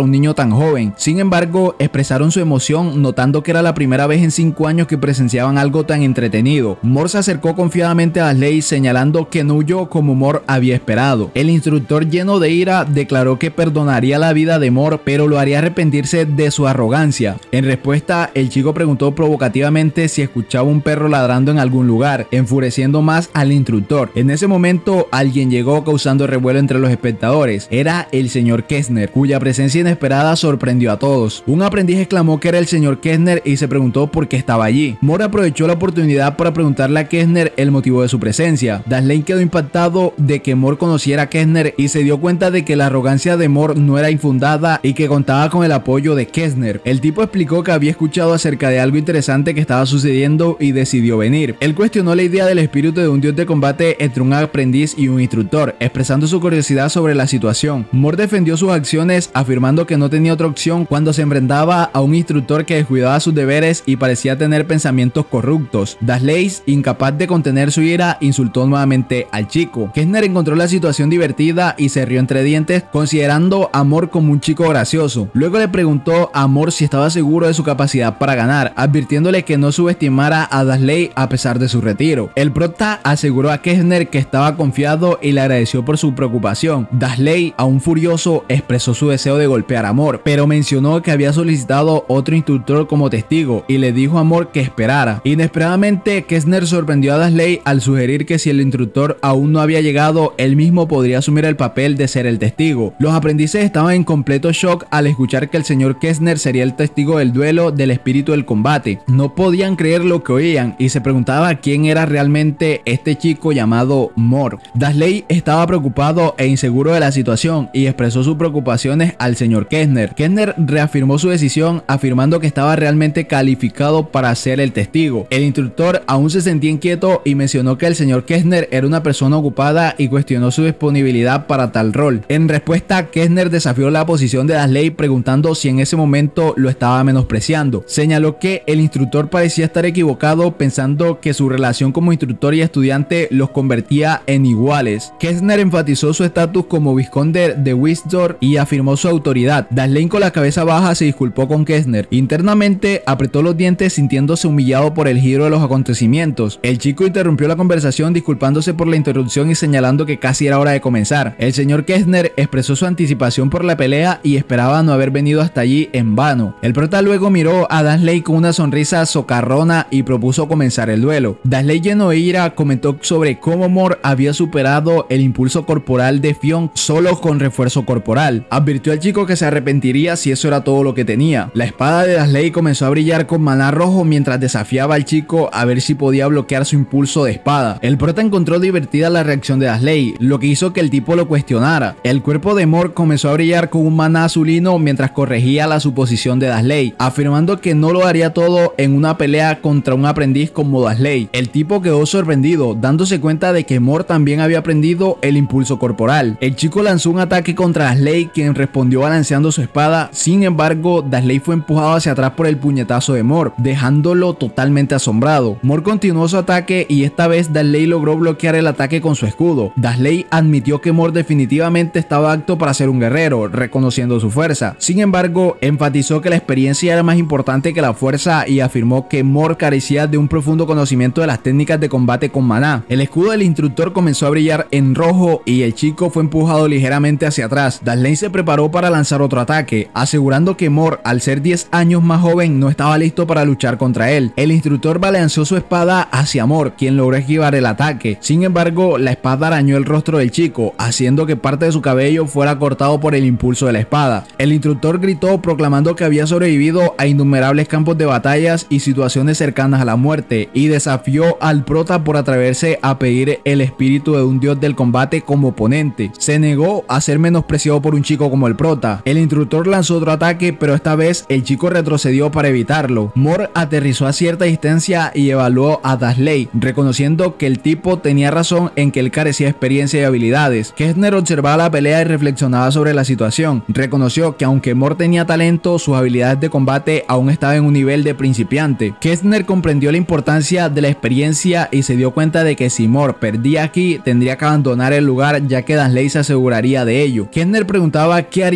un niño tan joven. Sin embargo, expresaron su emoción notando que era la primera vez en cinco años que presenciaban algo tan entretenido. Mor se acercó confiadamente a Dudley señalando que no huyó como Mor había esperado. El instructor, lleno de ira, declaró que perdonaría la vida de Mor, pero lo haría arrepentirse de su arrogancia. En respuesta, el chico preguntó provocativamente si escuchaba un perro ladrando en algún lugar, enfureciendo más al instructor. En ese momento, alguien llegó causando revuelo entre los espectadores. Era el señor Kestner, cuya presencia inesperada sorprendió a todos. Un aprendiz exclamó que era el señor Kestner y se preguntó por qué estaba allí. Mor aprovechó la oportunidad para preguntarle a Kestner el motivo de su presencia. Dudley quedó impactado de que Mor conociera a Kestner y se dio cuenta de que la arrogancia de Mor no era infundada y que contaba con el apoyo de Kestner. El tipo explicó que había escuchado acerca de algo interesante que estaba sucediendo y decidió venir. Él cuestionó la idea del espíritu de un dios de combate entre un aprendiz y un instructor, expresando su curiosidad sobre la situación. Mor defendió sus acciones, afirmando que no tenía otra opción cuando se enfrentaba a un instructor que descuidaba sus deberes y parecía tener pensamientos corruptos. Dudley, incapaz de contener su ira, insultó nuevamente al chico. Kestner encontró la situación divertida y se rió entre dientes, considerando a Mor como un chico gracioso. Luego le preguntó a Mor si estaba seguro de su capacidad para ganar, advirtiéndole que no subestimara a Dudley a pesar de su retiro. El prota aseguró a Kestner que estaba confiado y le agradeció por su preocupación. Dudley, aún furioso, expresó su deseo de golpear a Mor, pero mencionó que había solicitado otro instructor como testigo y le dijo a Mor que esperara. Inesperadamente, Kestner sorprendió a Dudley al sugerir que si el instructor aún no había llegado, él mismo podría asumir el papel de ser el testigo. Los aprendices estaban en completo shock al escuchar que el señor Kestner sería el testigo del duelo del espíritu del combate. No podían creer lo que oían y se preguntaba quién era realmente este chico llamado Mor. Dudley estaba preocupado e inseguro de la situación y expresó sus preocupaciones al señor Kestner. Kestner reafirmó su decisión, afirmando que estaba realmente calificado para ser el testigo. El instructor aún se sentía inquieto y mencionó que el señor Kestner era una persona ocupada y cuestionó su disponibilidad para tal rol. En respuesta, Kestner desafió la posición de Dudley preguntando si en ese momento lo estaba menospreciando. Señaló que el instructor parecía estar equivocado, pensando que su relación como instructor y estudiante los convertía en iguales. Kestner enfatizó su estatus como vizconde de Windsor y afirmó su autoridad. Dudley, con la cabeza baja, se disculpó con Kestner. Internamente apretó los dientes, sintiéndose humillado por el giro de los acontecimientos. El chico interrumpió la conversación disculpándose por la interrupción y señalando que casi era hora de comenzar. El señor Kestner expresó su anticipación por la pelea y esperaba no haber venido hasta allí en vano. El prota luego miró a Dudley con una sonrisa socarrona y propuso comenzar el duelo. Dudley, lleno de ira, comentó sobre cómo Mor había superado el impulso corporal de Fionn solo con refuerzo corporal. Advirtió al chico que se arrepentiría si eso era todo lo que tenía. La espada de Dudley comenzó a brillar con maná rojo mientras desafiaba al chico a ver si podía bloquear su impulso de espada. El prota encontró divertida la reacción de Dudley, lo que hizo que el tipo lo cuestionara. El cuerpo de Mor comenzó a brillar con un maná azulino mientras corregía la suposición de Dudley, afirmando que no lo haría todo en una pelea contra un aprendiz como Dudley. El tipo quedó sorprendido, dándose cuenta de que Mor también había aprendido el impulso corporal. El chico lanzó un ataque contra Dudley, quien respondió balanceando su espada. Sin embargo, Dudley fue empujado hacia atrás por el puñetazo de Mor, dejándolo totalmente asombrado. Mor continuó su ataque y esta vez Dudley logró bloquear el ataque con su escudo. Dudley admitió que Mor definitivamente estaba apto para ser un guerrero, reconociendo su fuerza. Sin embargo, enfatizó que la experiencia era más importante que la fuerza y afirmó que Mor carecía de un profundo conocimiento de las técnicas de combate con maná. El escudo del instructor comenzó a brillar en rojo y el chico fue empujado ligeramente hacia atrás. Dudley se preparó para lanzar otro ataque, asegurando que Mor, al ser diez años más joven, no estaba listo para luchar contra él. El instructor balanceó su espada hacia Mor, quien logró esquivar el ataque. Sin embargo, la espada arañó el rostro del chico, haciendo que parte de su cabello fuera cortado por el impulso de la espada. El instructor gritó proclamando que había sobrevivido a innumerables campos de batallas y situaciones cercanas a la muerte, y desafió al prota por atreverse a pedir el espíritu de un dios del combate como oponente. Se negó a ser menospreciado por un chico como el prota. El instructor lanzó otro ataque, pero esta vez el chico retrocedió para evitarlo. Mor aterrizó a cierta distancia y evaluó a Dudley, reconociendo que el tipo tenía razón en que él carecía de experiencia y habilidades. Kestner observaba la pelea y reflexionaba sobre la situación. Reconoció que aunque Mor tenía talento, sus habilidades de combate aún estaban en un nivel de principiante. Kestner comprendió la importancia de la experiencia y se dio cuenta de que si Mor perdía aquí, tendría que abandonar el lugar, ya que Dudley se aseguraría de ello. Kestner preguntaba qué haría Mor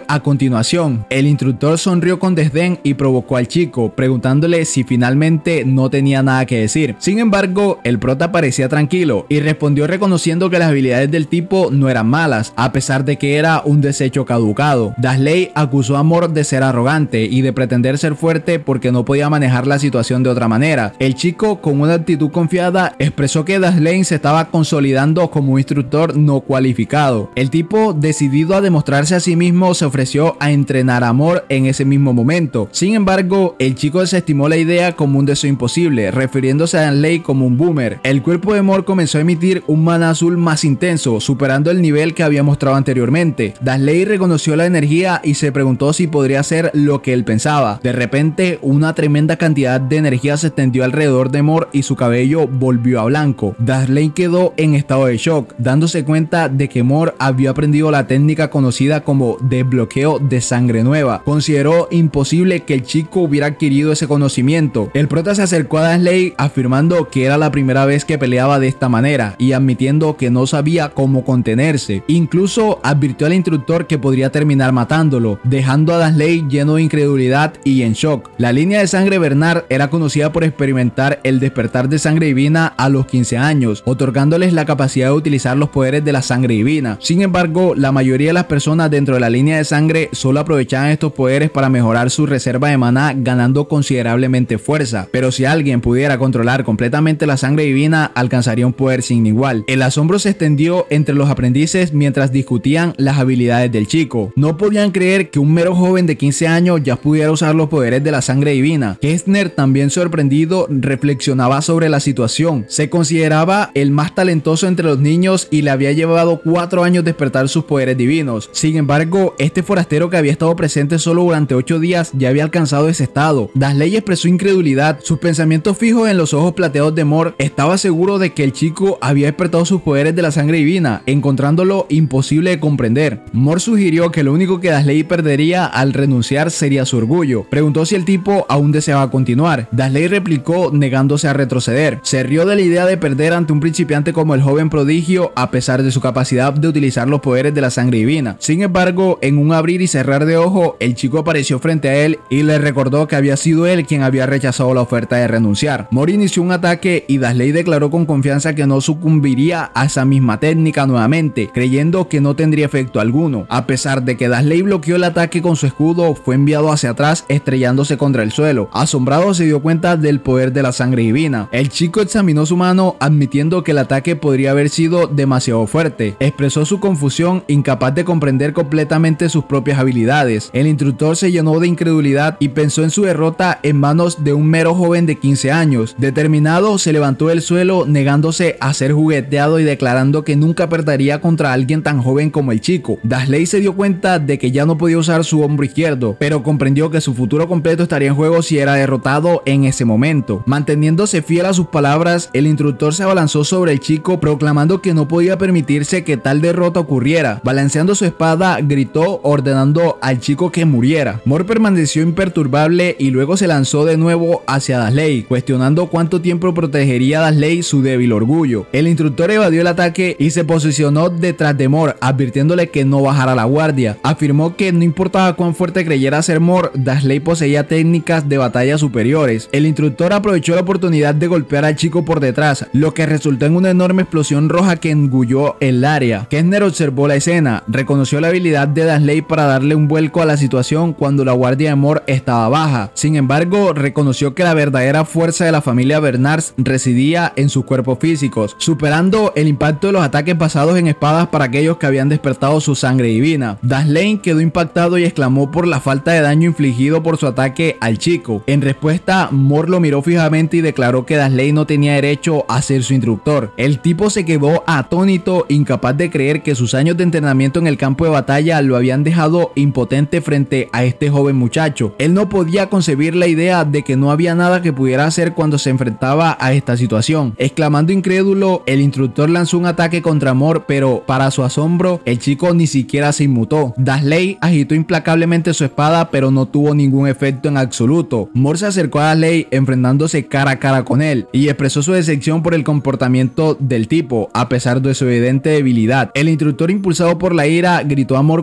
Amor a continuación. El instructor sonrió con desdén y provocó al chico, preguntándole si finalmente no tenía nada que decir. Sin embargo, el prota parecía tranquilo y respondió reconociendo que las habilidades del tipo no eran malas, a pesar de que era un desecho caducado. Dashlane acusó a Amor de ser arrogante y de pretender ser fuerte porque no podía manejar la situación de otra manera. El chico, con una actitud confiada, expresó que Dashlane se estaba consolidando como un instructor no cualificado. El tipo, decidido a demostrarse a sí mismo, se ofreció a entrenar a Amor en ese mismo momento. Sin embargo, el chico desestimó la idea como un deseo imposible, refiriéndose a Dashlane como un boomer. El cuerpo de Amor comenzó a emitir un maná azul más intenso, superando el nivel que había mostrado anteriormente. Dashlane reconoció la energía y se preguntó si podría ser lo que él pensaba. De repente, una tremenda cantidad de energía se extendió alrededor de Amor y su cabello volvió a blanco. Dashlane quedó en estado de shock, dándose cuenta de que Amor había aprendido la técnica conocida como desbloqueo de sangre nueva. Consideró imposible que el chico hubiera adquirido ese conocimiento. El prota se acercó a Dashlane afirmando que era la primera vez que peleaba de esta manera y admitiendo que no sabía cómo contenerse. Incluso advirtió al instructor que podría terminar matándolo, dejando a Dashlane lleno de incredulidad y en shock. La línea de sangre Bernard era conocida por experimentar el despertar de sangre divina a los quince años, otorgándoles la capacidad de utilizar los poderes de la sangre divina. Sin embargo, la mayoría de las personas dentro de la línea de sangre solo aprovechaban estos poderes para mejorar su reserva de maná, ganando considerablemente fuerza. Pero si alguien pudiera controlar completamente la sangre divina, alcanzaría un poder sin igual. El asombro se extendió entre los aprendices mientras discutían las habilidades del chico. No podían creer que un mero joven de quince años ya pudiera usar los poderes de la sangre divina. Kestner, también sorprendido, reflexionaba sobre la situación. Se consideraba el más talentoso entre los niños y le había llevado cuatro años despertar sus poderes divinos. Sin embargo, este forastero que había estado presente solo durante ocho días ya había alcanzado ese estado. Dashlane expresó incredulidad, sus pensamientos fijos en los ojos plateados de Amor. Estaba seguro de que el chico había despertado sus poderes de la sangre divina, encontrándolo imposible de comprender. Amor sugirió que lo único que Dashlane perdería al renunciar sería su orgullo. Preguntó si el tipo aún deseaba continuar. Dashlane replicó negándose a retroceder. Se rió de la idea de perder ante un principiante como el joven prodigio a pesar de su capacidad de utilizar los poderes de la sangre divina. Sin embargo, en un abrir y cerrar de ojo, el chico apareció frente a él y le recordó que había sido él quien había rechazado la oferta de renunciar. Amor inició un ataque y Dashlane declaró con confianza que no sucumbiría a esa misma técnica nuevamente, creyendo que no tendría efecto alguno. A pesar de que Dashlane bloqueó el ataque con su escudo, fue enviado hacia atrás estrellándose contra el suelo. Asombrado, se dio cuenta del poder de la sangre divina. El chico examinó su mano, admitiendo que el ataque podría haber sido demasiado fuerte. Expresó su confusión, incapaz de comprender completamente sus propias habilidades. El instructor se llenó de incredulidad y pensó en su derrota en manos de un mero joven de quince años. Determinado, se levantó del suelo, negándose a ser jugueteado y declarando que nunca perdería contra alguien tan joven como el chico. Dashlane se dio cuenta de que ya no podía usar su hombro izquierdo, pero comprendió que su futuro completo estaría en juego si era derrotado en ese momento. Manteniéndose fiel a sus palabras, el instructor se abalanzó sobre el chico, proclamando que no podía permitirse que tal derrota ocurriera. Balanceando su espada, gritó ordenando al chico que muriera. Amor permaneció imperturbable y luego se lanzó de nuevo hacia Dashlane, cuestionando cuánto tiempo protegería a Dashlane su débil orgullo. El instructor evadió el ataque y se posicionó detrás de Amor, advirtiéndole que no bajara la guardia. Afirmó que no importaba cuán fuerte creyera ser Amor, Dashlane poseía técnicas de batalla superiores. El instructor aprovechó la oportunidad de golpear al chico por detrás, lo que resultó en una enorme explosión roja que engulló el área. Kestner observó la escena, reconoció la habilidad de Dashlane para darle un vuelco a la situación cuando la guardia de Amor estaba baja. Sin embargo, reconoció que la verdadera fuerza de la familia Bernard residía en sus cuerpos físicos, superando el impacto de los ataques basados en espadas para aquellos que habían despertado su sangre divina. Dashlane quedó impactado y exclamó por la falta de daño infligido por su ataque al chico. En respuesta, Amor lo miró fijamente y declaró que Dashlane no tenía derecho a ser su instructor. El tipo se quedó atónito, incapaz de creer que sus años de entrenamiento en el campo de batalla lo habían dejado impotente frente a este joven muchacho. Él no podía concebir la idea de que no había nada que pudiera hacer cuando se enfrentaba a esta situación. Exclamando incrédulo, el instructor lanzó un ataque contra Amor, pero para su asombro, el chico ni siquiera se inmutó. Dashlane agitó implacablemente su espada, pero no tuvo ningún efecto en absoluto. Amor se acercó a Dashlane enfrentándose cara a cara con él y expresó su decepción por el comportamiento del tipo, a pesar de su evidente debilidad. El instructor, impulsado por la ira, gritó a Amor cuestionando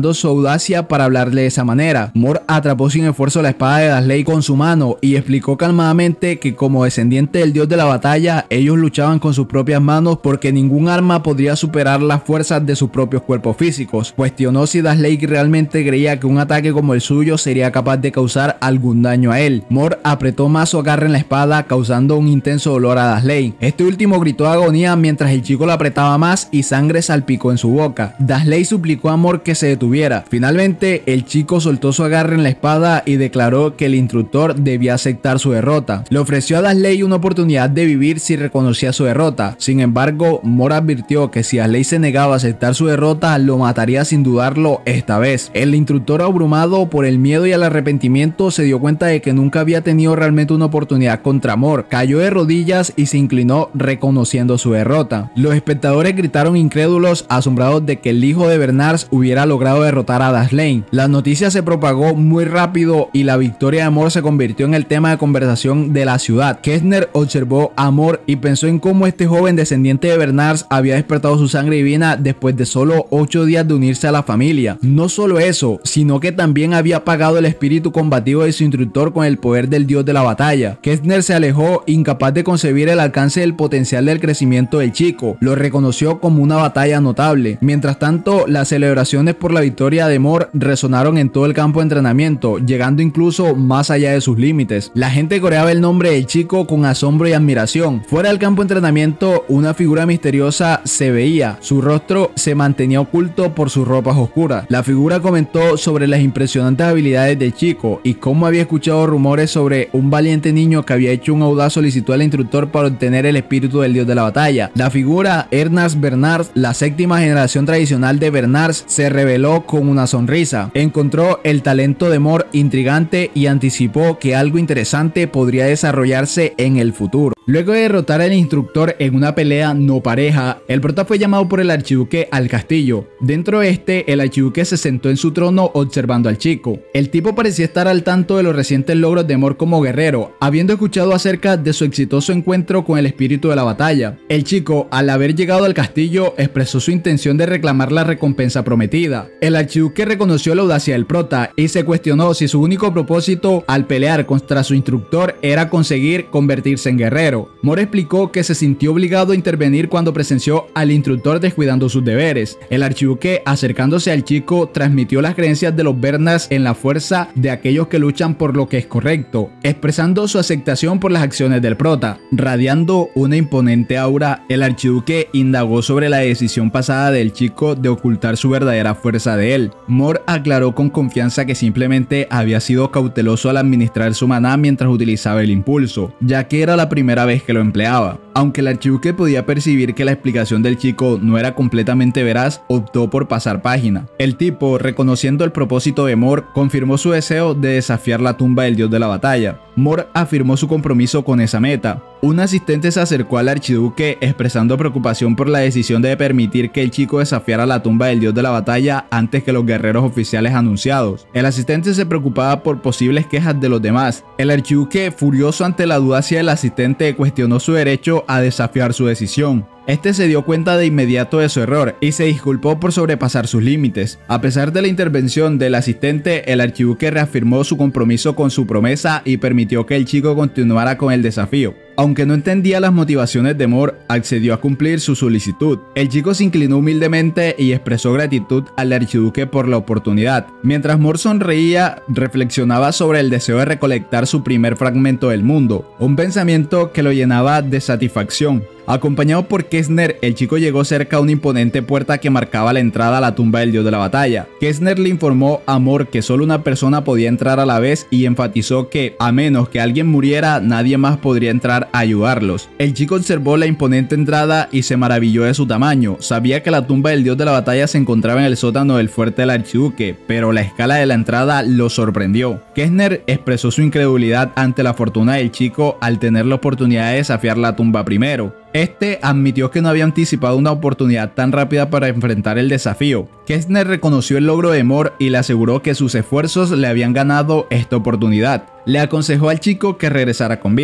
usando su audacia para hablarle de esa manera. Mor atrapó sin esfuerzo la espada de Dashley con su mano y explicó calmadamente que como descendiente del dios de la batalla, ellos luchaban con sus propias manos porque ningún arma podría superar las fuerzas de sus propios cuerpos físicos. Cuestionó si Dashley realmente creía que un ataque como el suyo sería capaz de causar algún daño a él. Mor apretó más su agarre en la espada, causando un intenso dolor a Dashley. Este último gritó de agonía mientras el chico lo apretaba más y sangre salpicó en su boca. Dashley suplicó a Mor que se detuviera. Finalmente, el chico soltó su agarre en la espada y declaró que el instructor debía aceptar su derrota. Le ofreció a Dashley una oportunidad de vivir si reconocía su derrota. Sin embargo, Mor advirtió que si Dashley se negaba a aceptar su derrota, lo mataría sin dudarlo esta vez. El instructor, abrumado por el miedo y el arrepentimiento, se dio cuenta de que nunca había tenido realmente una oportunidad contra Mor. Cayó de rodillas y se inclinó reconociendo su derrota. Los espectadores gritaron incrédulos, asombrados de que el hijo de Bernard hubiera logrado derrotar a Dashley. La noticia se propagó muy rápido y la victoria de Mor se convirtió en el tema de conversación de la ciudad. Kestner observó a Mor y pensó en cómo este joven descendiente de Bernard había despertado su sangre divina después de solo ocho días de unirse a la familia. No solo eso, sino que también había apagado el espíritu combativo de su instructor con el poder del dios de la batalla. Kestner se alejó, incapaz de concebir el alcance del potencial del crecimiento del chico. Lo reconoció como una batalla notable. Mientras tanto, las celebraciones por la victoria de Mor resonaron en todo el campo de entrenamiento, llegando incluso más allá de sus límites. La gente coreaba el nombre del chico con asombro y admiración. Fuera del campo de entrenamiento, una figura misteriosa se veía. Su rostro se mantenía oculto por sus ropas oscuras. La figura comentó sobre las impresionantes habilidades del chico y cómo había escuchado rumores sobre un valiente niño que había hecho un audaz solicitud al instructor para obtener el espíritu del dios de la batalla. La figura, Ernest Bernard, la séptima generación tradicional de Bernard, se reveló con una sonrisa. Encontró el talento de Mor intrigante y anticipó que algo interesante podría desarrollarse en el futuro. Luego de derrotar al instructor en una pelea no pareja, el prota fue llamado por el archiduque al castillo. Dentro de este, el archiduque se sentó en su trono observando al chico. El tipo parecía estar al tanto de los recientes logros de Mor como guerrero, habiendo escuchado acerca de su exitoso encuentro con el espíritu de la batalla. El chico, al haber llegado al castillo, expresó su intención de reclamar la recompensa prometida. El archiduque reconoció la audacia del prota y se cuestionó si su único propósito al pelear contra su instructor era conseguir convertirse en guerrero. Mor explicó que se sintió obligado a intervenir cuando presenció al instructor descuidando sus deberes. El archiduque, acercándose al chico, transmitió las creencias de los Bernards en la fuerza de aquellos que luchan por lo que es correcto, expresando su aceptación por las acciones del prota. Radiando una imponente aura, el archiduque indagó sobre la decisión pasada del chico de ocultar su verdadera fuerza de él. Mor aclaró con confianza que simplemente había sido cauteloso al administrar su maná mientras utilizaba el impulso, ya que era la primera vez que lo empleaba. Aunque el archiduque podía percibir que la explicación del chico no era completamente veraz, optó por pasar página. El tipo, reconociendo el propósito de Mor, confirmó su deseo de desafiar la tumba del dios de la batalla. Mor afirmó su compromiso con esa meta. Un asistente se acercó al archiduque expresando preocupación por la decisión de permitir que el chico desafiara la tumba del dios de la batalla antes que los guerreros oficiales anunciados. El asistente se preocupaba por posibles quejas de los demás. El archiduque, furioso ante la audacia del asistente, cuestionó su derecho a desafiar su decisión. Este se dio cuenta de inmediato de su error y se disculpó por sobrepasar sus límites. A pesar de la intervención del asistente, el archiduque reafirmó su compromiso con su promesa y permitió que el chico continuara con el desafío. Aunque no entendía las motivaciones de Mor, accedió a cumplir su solicitud. El chico se inclinó humildemente y expresó gratitud al archiduque por la oportunidad. Mientras Mor sonreía, reflexionaba sobre el deseo de recolectar su primer fragmento del mundo, un pensamiento que lo llenaba de satisfacción. Acompañado por Kestner, el chico llegó cerca a una imponente puerta que marcaba la entrada a la tumba del dios de la batalla. Kestner le informó a Mor que solo una persona podía entrar a la vez y enfatizó que, a menos que alguien muriera, nadie más podría entrar a ayudarlos. El chico observó la imponente entrada y se maravilló de su tamaño. Sabía que la tumba del dios de la batalla se encontraba en el sótano del fuerte del archiduque, pero la escala de la entrada lo sorprendió. Kestner expresó su incredulidad ante la fortuna del chico al tener la oportunidad de desafiar la tumba primero. Este admitió que no había anticipado una oportunidad tan rápida para enfrentar el desafío. Kestner reconoció el logro de Mor y le aseguró que sus esfuerzos le habían ganado esta oportunidad. Le aconsejó al chico que regresara con vida.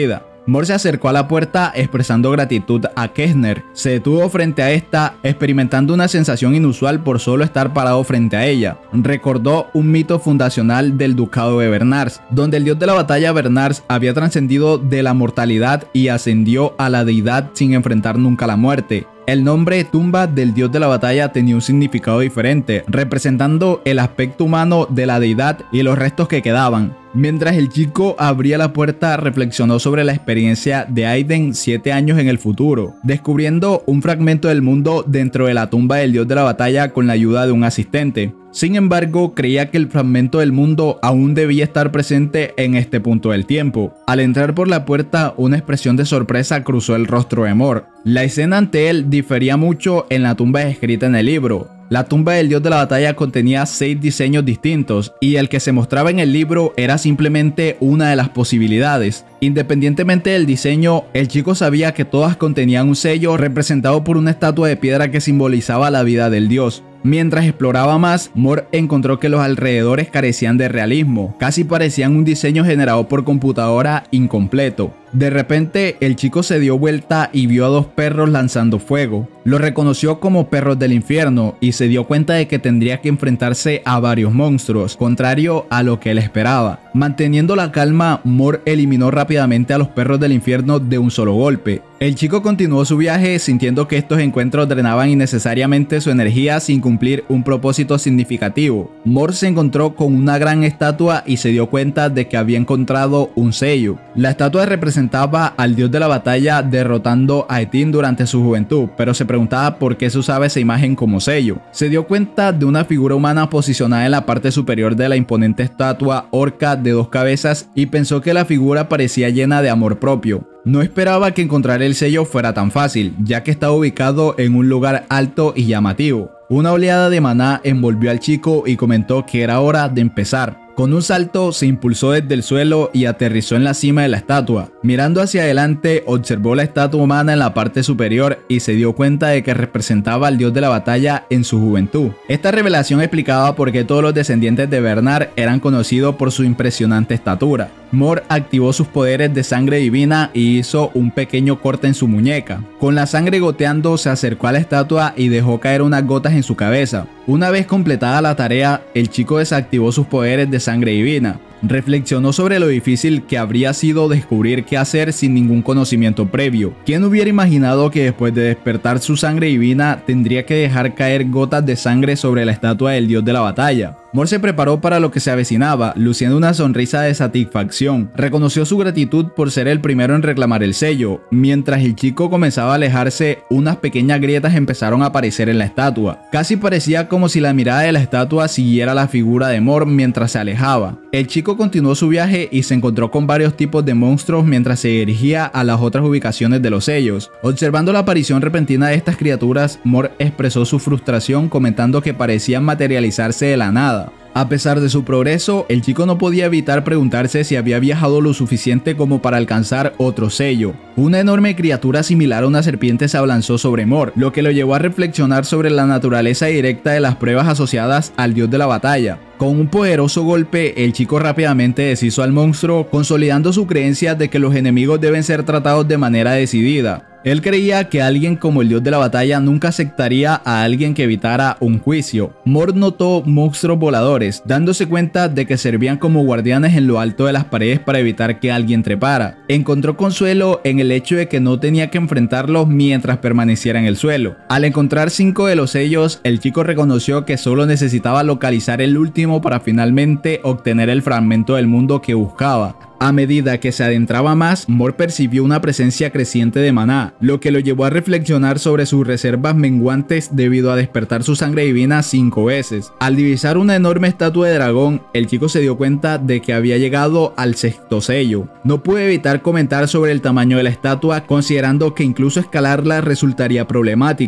Mor se acercó a la puerta expresando gratitud a Kestner. Se detuvo frente a esta, experimentando una sensación inusual por solo estar parado frente a ella. Recordó un mito fundacional del ducado de Bernars, donde el dios de la batalla Bernars había trascendido de la mortalidad y ascendió a la deidad sin enfrentar nunca la muerte. El nombre tumba del dios de la batalla tenía un significado diferente, representando el aspecto humano de la deidad y los restos que quedaban. Mientras el chico abría la puerta, reflexionó sobre la experiencia de Aiden siete años en el futuro, descubriendo un fragmento del mundo dentro de la tumba del dios de la batalla con la ayuda de un asistente. Sin embargo, creía que el fragmento del mundo aún debía estar presente en este punto del tiempo. Al entrar por la puerta, una expresión de sorpresa cruzó el rostro de Mor. La escena ante él difería mucho en la tumba escrita en el libro. La tumba del dios de la batalla contenía seis diseños distintos y el que se mostraba en el libro era simplemente una de las posibilidades. Independientemente del diseño, el chico sabía que todas contenían un sello representado por una estatua de piedra que simbolizaba la vida del dios. Mientras exploraba más, Mor encontró que los alrededores carecían de realismo, casi parecían un diseño generado por computadora incompleto. De repente, el chico se dio vuelta y vio a dos perros lanzando fuego. Los reconoció como perros del infierno y se dio cuenta de que tendría que enfrentarse a varios monstruos, contrario a lo que él esperaba. Manteniendo la calma, Mor eliminó rápidamente a los perros del infierno de un solo golpe. El chico continuó su viaje sintiendo que estos encuentros drenaban innecesariamente su energía sin cumplir un propósito significativo. Mor se encontró con una gran estatua y se dio cuenta de que había encontrado un sello. La estatua representaba al dios de la batalla derrotando a Etin durante su juventud, pero se preguntaba por qué se usaba esa imagen como sello. Se dio cuenta de una figura humana posicionada en la parte superior de la imponente estatua orca de dos cabezas y pensó que la figura parecía llena de amor propio. No esperaba que encontrar el sello fuera tan fácil, ya que estaba ubicado en un lugar alto y llamativo. Una oleada de maná envolvió al chico y comentó que era hora de empezar. Con un salto se impulsó desde el suelo y aterrizó en la cima de la estatua. Mirando hacia adelante, observó la estatua humana en la parte superior y se dio cuenta de que representaba al dios de la batalla en su juventud. Esta revelación explicaba por qué todos los descendientes de Bernard eran conocidos por su impresionante estatura. Mor activó sus poderes de sangre divina y hizo un pequeño corte en su muñeca. Con la sangre goteando, se acercó a la estatua y dejó caer unas gotas en su cabeza. Una vez completada la tarea, el chico desactivó sus poderes de sangre divina. Reflexionó sobre lo difícil que habría sido descubrir qué hacer sin ningún conocimiento previo. ¿Quién hubiera imaginado que después de despertar su sangre divina tendría que dejar caer gotas de sangre sobre la estatua del dios de la batalla? Mor se preparó para lo que se avecinaba, luciendo una sonrisa de satisfacción. Reconoció su gratitud por ser el primero en reclamar el sello. Mientras el chico comenzaba a alejarse, unas pequeñas grietas empezaron a aparecer en la estatua. Casi parecía como si la mirada de la estatua siguiera la figura de Mor mientras se alejaba. El chico continuó su viaje y se encontró con varios tipos de monstruos mientras se dirigía a las otras ubicaciones de los sellos. Observando la aparición repentina de estas criaturas, Mor expresó su frustración comentando que parecían materializarse de la nada. A pesar de su progreso, el chico no podía evitar preguntarse si había viajado lo suficiente como para alcanzar otro sello. Una enorme criatura similar a una serpiente se abalanzó sobre Mor, lo que lo llevó a reflexionar sobre la naturaleza directa de las pruebas asociadas al dios de la batalla. Con un poderoso golpe, el chico rápidamente deshizo al monstruo, consolidando su creencia de que los enemigos deben ser tratados de manera decidida. Él creía que alguien como el dios de la batalla nunca aceptaría a alguien que evitara un juicio. Mor notó monstruos voladores, dándose cuenta de que servían como guardianes en lo alto de las paredes para evitar que alguien trepara. Encontró consuelo en el hecho de que no tenía que enfrentarlos mientras permaneciera en el suelo. Al encontrar cinco de los sellos, el chico reconoció que solo necesitaba localizar el último para finalmente obtener el fragmento del mundo que buscaba. A medida que se adentraba más, Mor percibió una presencia creciente de maná, lo que lo llevó a reflexionar sobre sus reservas menguantes debido a despertar su sangre divina cinco veces. Al divisar una enorme estatua de dragón, el chico se dio cuenta de que había llegado al sexto sello. No pude evitar comentar sobre el tamaño de la estatua, considerando que incluso escalarla resultaría problemático.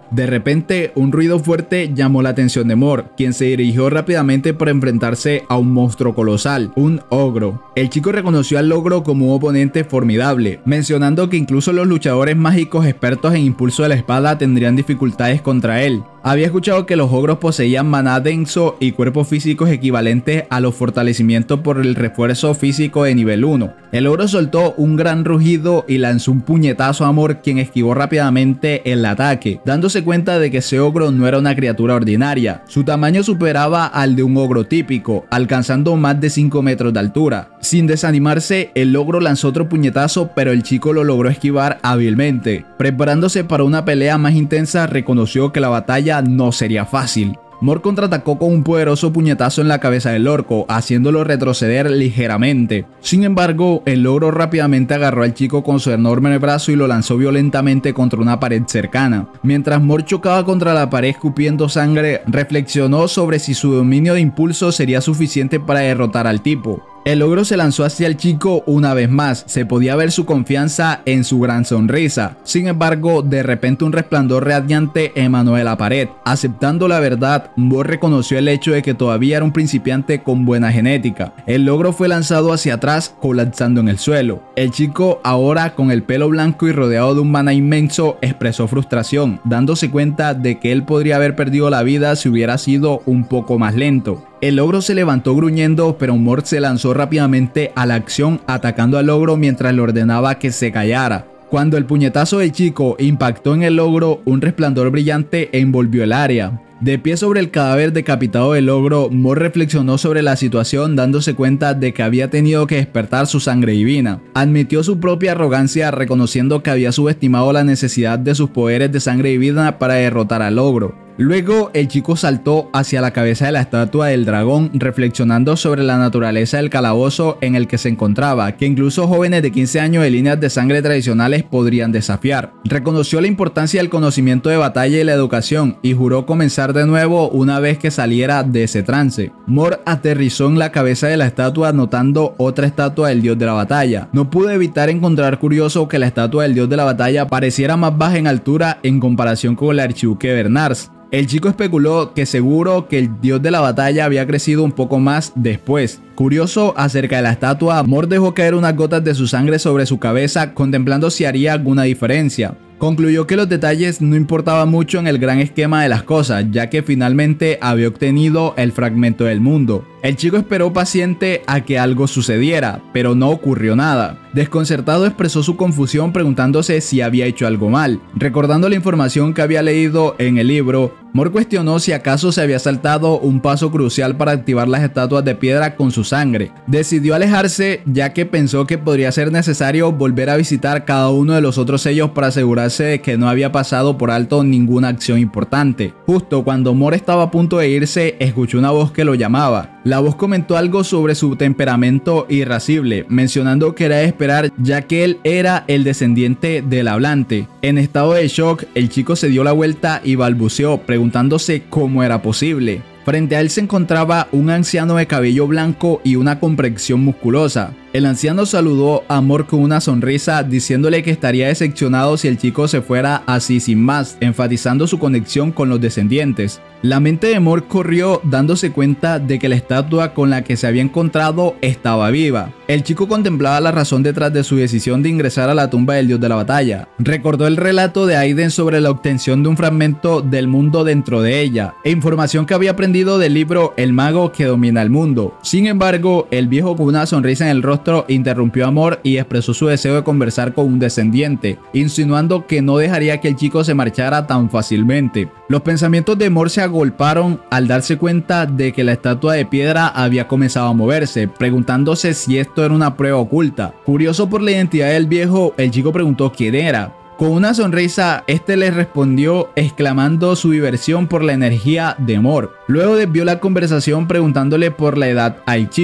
De repente, un ruido fuerte llamó la atención de Mor, quien se dirigió rápidamente para enfrentarse a un monstruo colosal, un ogro. El chico reconoció al ogro como un oponente formidable, mencionando que incluso los luchadores mágicos expertos en impulso de la espada tendrían dificultades contra él. Había escuchado que los ogros poseían maná denso y cuerpos físicos equivalentes a los fortalecimientos por el refuerzo físico de nivel uno. El ogro soltó un gran rugido y lanzó un puñetazo a Mor, quien esquivó rápidamente el ataque, dándose cuenta de que ese ogro no era una criatura ordinaria. Su tamaño superaba al de un ogro típico, alcanzando más de cinco metros de altura. Sin desanimarse, el ogro lanzó otro puñetazo, pero el chico lo logró esquivar hábilmente. Preparándose para una pelea más intensa, reconoció que la batalla no sería fácil. Mor contraatacó con un poderoso puñetazo en la cabeza del orco, haciéndolo retroceder ligeramente. Sin embargo, el ogro rápidamente agarró al chico con su enorme brazo y lo lanzó violentamente contra una pared cercana. Mientras Mor chocaba contra la pared escupiendo sangre, reflexionó sobre si su dominio de impulso sería suficiente para derrotar al tipo. El ogro se lanzó hacia el chico una vez más, se podía ver su confianza en su gran sonrisa. Sin embargo, de repente un resplandor radiante emanó de la pared. Aceptando la verdad, Mor reconoció el hecho de que todavía era un principiante con buena genética. El ogro fue lanzado hacia atrás, colapsando en el suelo. El chico, ahora con el pelo blanco y rodeado de un maná inmenso, expresó frustración, dándose cuenta de que él podría haber perdido la vida si hubiera sido un poco más lento. El ogro se levantó gruñendo, pero Mor se lanzó rápidamente a la acción, atacando al ogro mientras le ordenaba que se callara. Cuando el puñetazo del chico impactó en el ogro, un resplandor brillante envolvió el área. De pie sobre el cadáver decapitado del ogro, Mor reflexionó sobre la situación, dándose cuenta de que había tenido que despertar su sangre divina. Admitió su propia arrogancia, reconociendo que había subestimado la necesidad de sus poderes de sangre divina para derrotar al ogro. Luego, el chico saltó hacia la cabeza de la estatua del dragón, reflexionando sobre la naturaleza del calabozo en el que se encontraba, que incluso jóvenes de quince años de líneas de sangre tradicionales podrían desafiar. Reconoció la importancia del conocimiento de batalla y la educación, y juró comenzar de nuevo una vez que saliera de ese trance. Mor aterrizó en la cabeza de la estatua, notando otra estatua del dios de la batalla. No pudo evitar encontrar curioso que la estatua del dios de la batalla pareciera más baja en altura en comparación con el archiduque Bernars. El chico especuló que seguro que el dios de la batalla había crecido un poco más después. Curioso acerca de la estatua, Mor dejó caer unas gotas de su sangre sobre su cabeza, contemplando si haría alguna diferencia. Concluyó que los detalles no importaban mucho en el gran esquema de las cosas, ya que finalmente había obtenido el fragmento del mundo. El chico esperó paciente a que algo sucediera, pero no ocurrió nada. Desconcertado expresó su confusión preguntándose si había hecho algo mal. Recordando la información que había leído en el libro, Mor cuestionó si acaso se había saltado un paso crucial para activar las estatuas de piedra con su sangre. Decidió alejarse, ya que pensó que podría ser necesario volver a visitar cada uno de los otros sellos para asegurarse de que no había pasado por alto ninguna acción importante. Justo cuando Mor estaba a punto de irse, escuchó una voz que lo llamaba. La voz comentó algo sobre su temperamento irascible, mencionando que era de esperar, ya que él era el descendiente del hablante. En estado de shock, el chico se dio la vuelta y balbuceó, preguntándose cómo era posible. Frente a él se encontraba un anciano de cabello blanco y una complexión musculosa. El anciano saludó a Mor con una sonrisa, diciéndole que estaría decepcionado si el chico se fuera así sin más, enfatizando su conexión con los descendientes. La mente de Mor corrió, dándose cuenta de que la estatua con la que se había encontrado estaba viva. El chico contemplaba la razón detrás de su decisión de ingresar a la tumba del dios de la batalla. Recordó el relato de Aiden sobre la obtención de un fragmento del mundo dentro de ella, e información que había aprendido del libro El mago que domina el mundo. Sin embargo, el viejo, con una sonrisa en el rostro, interrumpió a Mor y expresó su deseo de conversar con un descendiente, insinuando que no dejaría que el chico se marchara tan fácilmente. Los pensamientos de Mor se agolparon al darse cuenta de que la estatua de piedra había comenzado a moverse, preguntándose si esto era una prueba oculta. Curioso por la identidad del viejo, el chico preguntó quién era. Con una sonrisa, este le respondió exclamando su diversión por la energía de Mor. Luego desvió la conversación preguntándole por la edad al chico.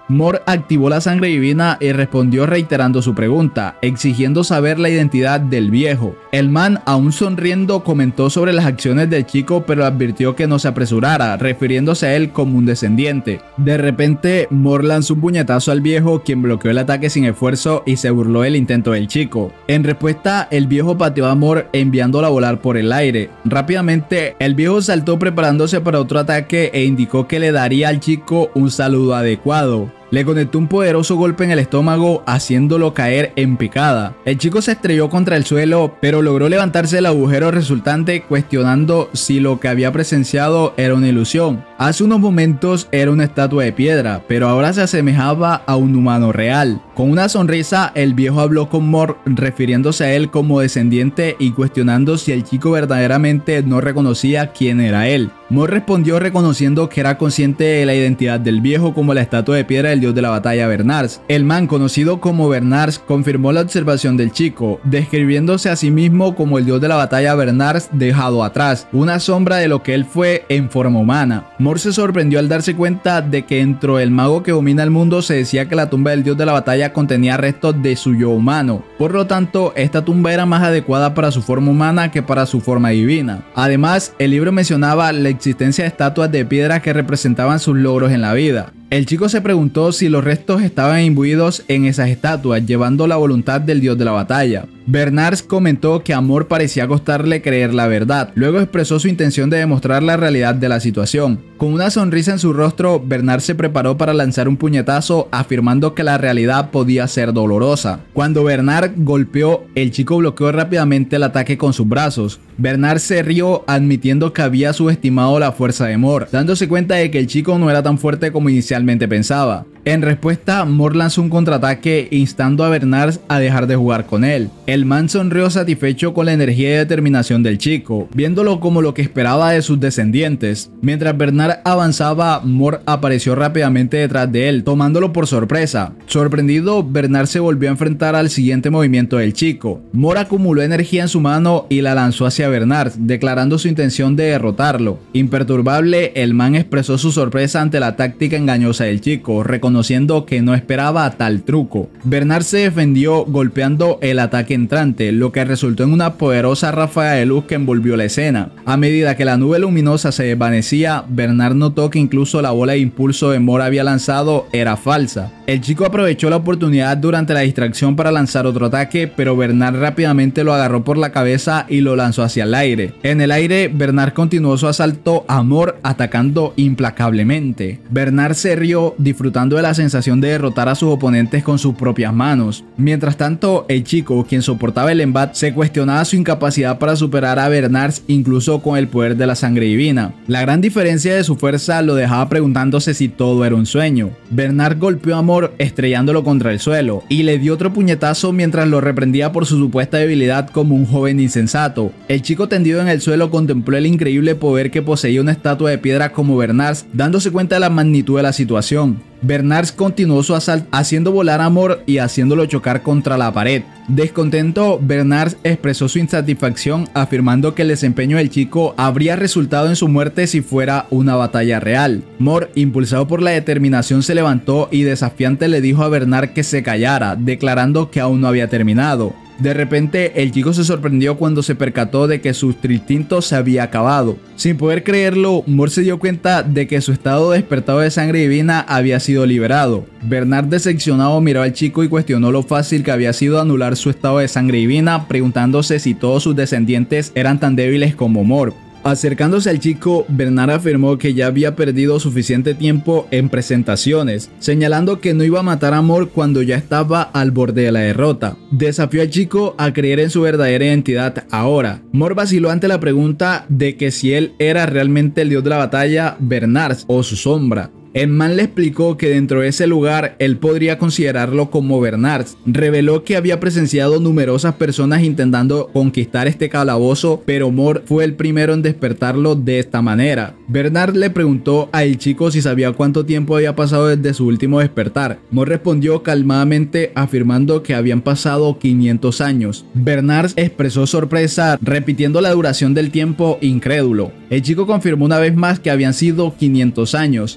Mor activó la sangre divina y respondió reiterando su pregunta, exigiendo saber la identidad del viejo. El man, aún sonriendo, comentó sobre las acciones del chico, pero advirtió que no se apresurara, refiriéndose a él como un descendiente. De repente, Mor lanzó un puñetazo al viejo, quien bloqueó el ataque sin esfuerzo y se burló del intento del chico. En respuesta, el viejo pateó a Mor enviándola a volar por el aire. Rápidamente, el viejo saltó preparándose para otro ataque e indicó que le daría al chico un saludo adecuado. Le conectó un poderoso golpe en el estómago, haciéndolo caer en picada. El chico se estrelló contra el suelo, pero logró levantarse del agujero resultante, cuestionando si lo que había presenciado era una ilusión. Hace unos momentos era una estatua de piedra, pero ahora se asemejaba a un humano real. Con una sonrisa, el viejo habló con Mor, refiriéndose a él como descendiente y cuestionando si el chico verdaderamente no reconocía quién era él. Mor respondió reconociendo que era consciente de la identidad del viejo como la estatua de piedra del dios de la batalla Bernars. El man, conocido como Bernars, confirmó la observación del chico, describiéndose a sí mismo como el dios de la batalla Bernars dejado atrás, una sombra de lo que él fue en forma humana. Mor se sorprendió al darse cuenta de que dentro del mago que domina el mundo se decía que la tumba del dios de la batalla contenía restos de su yo humano. Por lo tanto, esta tumba era más adecuada para su forma humana que para su forma divina. Además, el libro mencionaba la existencia de estatuas de piedra que representaban sus logros en la vida. El chico se preguntó si los restos estaban imbuidos en esas estatuas, llevando la voluntad del dios de la batalla. Bernars comentó que a Mor parecía costarle creer la verdad, luego expresó su intención de demostrar la realidad de la situación. Con una sonrisa en su rostro, Bernars se preparó para lanzar un puñetazo, afirmando que la realidad podía ser dolorosa. Cuando Bernars golpeó, el chico bloqueó rápidamente el ataque con sus brazos. Bernars se rió, admitiendo que había subestimado la fuerza de Mor, dándose cuenta de que el chico no era tan fuerte como inicialmente pensaba. En respuesta, Mor lanzó un contraataque instando a Bernars a dejar de jugar con él. El man sonrió satisfecho con la energía y determinación del chico, viéndolo como lo que esperaba de sus descendientes. Mientras Bernars avanzaba, Mor apareció rápidamente detrás de él, tomándolo por sorpresa. Sorprendido, Bernars se volvió a enfrentar al siguiente movimiento del chico. Mor acumuló energía en su mano y la lanzó hacia Bernars, declarando su intención de derrotarlo. Imperturbable, el man expresó su sorpresa ante la táctica engañosa del chico, reconociendo que no esperaba tal truco. Bernars se defendió golpeando el ataque entrante, lo que resultó en una poderosa ráfaga de luz que envolvió la escena. A medida que la nube luminosa se desvanecía, Bernars notó que incluso la bola de impulso de Mor había lanzado era falsa. El chico aprovechó la oportunidad durante la distracción para lanzar otro ataque, pero Bernars rápidamente lo agarró por la cabeza y lo lanzó hacia el aire. En el aire, Bernars continuó su asalto a Mor, atacando implacablemente. Bernars se rió, disfrutando de la sensación de derrotar a sus oponentes con sus propias manos. Mientras tanto, el chico, quien soportaba el embate, se cuestionaba su incapacidad para superar a Bernars incluso con el poder de la sangre divina. La gran diferencia de su fuerza lo dejaba preguntándose si todo era un sueño. Bernars golpeó a Mor estrellándolo contra el suelo y le dio otro puñetazo mientras lo reprendía por su supuesta debilidad como un joven insensato. El chico tendido en el suelo contempló el increíble poder que poseía una estatua de piedra como Bernars, dándose cuenta de la magnitud de la situación. Bernars continuó su asalto haciendo volar a Mor y haciéndolo chocar contra la pared. Descontento, Bernars expresó su insatisfacción afirmando que el desempeño del chico habría resultado en su muerte si fuera una batalla real. Mor, impulsado por la determinación, se levantó y desafiante le dijo a Bernars que se callara, declarando que aún no había terminado. De repente, el chico se sorprendió cuando se percató de que su instinto se había acabado. Sin poder creerlo, Mor se dio cuenta de que su estado despertado de sangre divina había sido liberado. Bernars, decepcionado, miró al chico y cuestionó lo fácil que había sido anular su estado de sangre divina, preguntándose si todos sus descendientes eran tan débiles como Mor. Acercándose al chico, Bernars afirmó que ya había perdido suficiente tiempo en presentaciones, señalando que no iba a matar a Mor cuando ya estaba al borde de la derrota. Desafió al chico a creer en su verdadera identidad ahora. Mor vaciló ante la pregunta de que si él era realmente el dios de la batalla, Bernars, o su sombra. El man le explicó que dentro de ese lugar él podría considerarlo como Bernars. Reveló que había presenciado numerosas personas intentando conquistar este calabozo, pero Mor fue el primero en despertarlo de esta manera. Bernars le preguntó al chico si sabía cuánto tiempo había pasado desde su último despertar. Mor respondió calmadamente afirmando que habían pasado quinientos años. Bernars expresó sorpresa repitiendo la duración del tiempo incrédulo. El chico confirmó una vez más que habían sido quinientos años. Bernars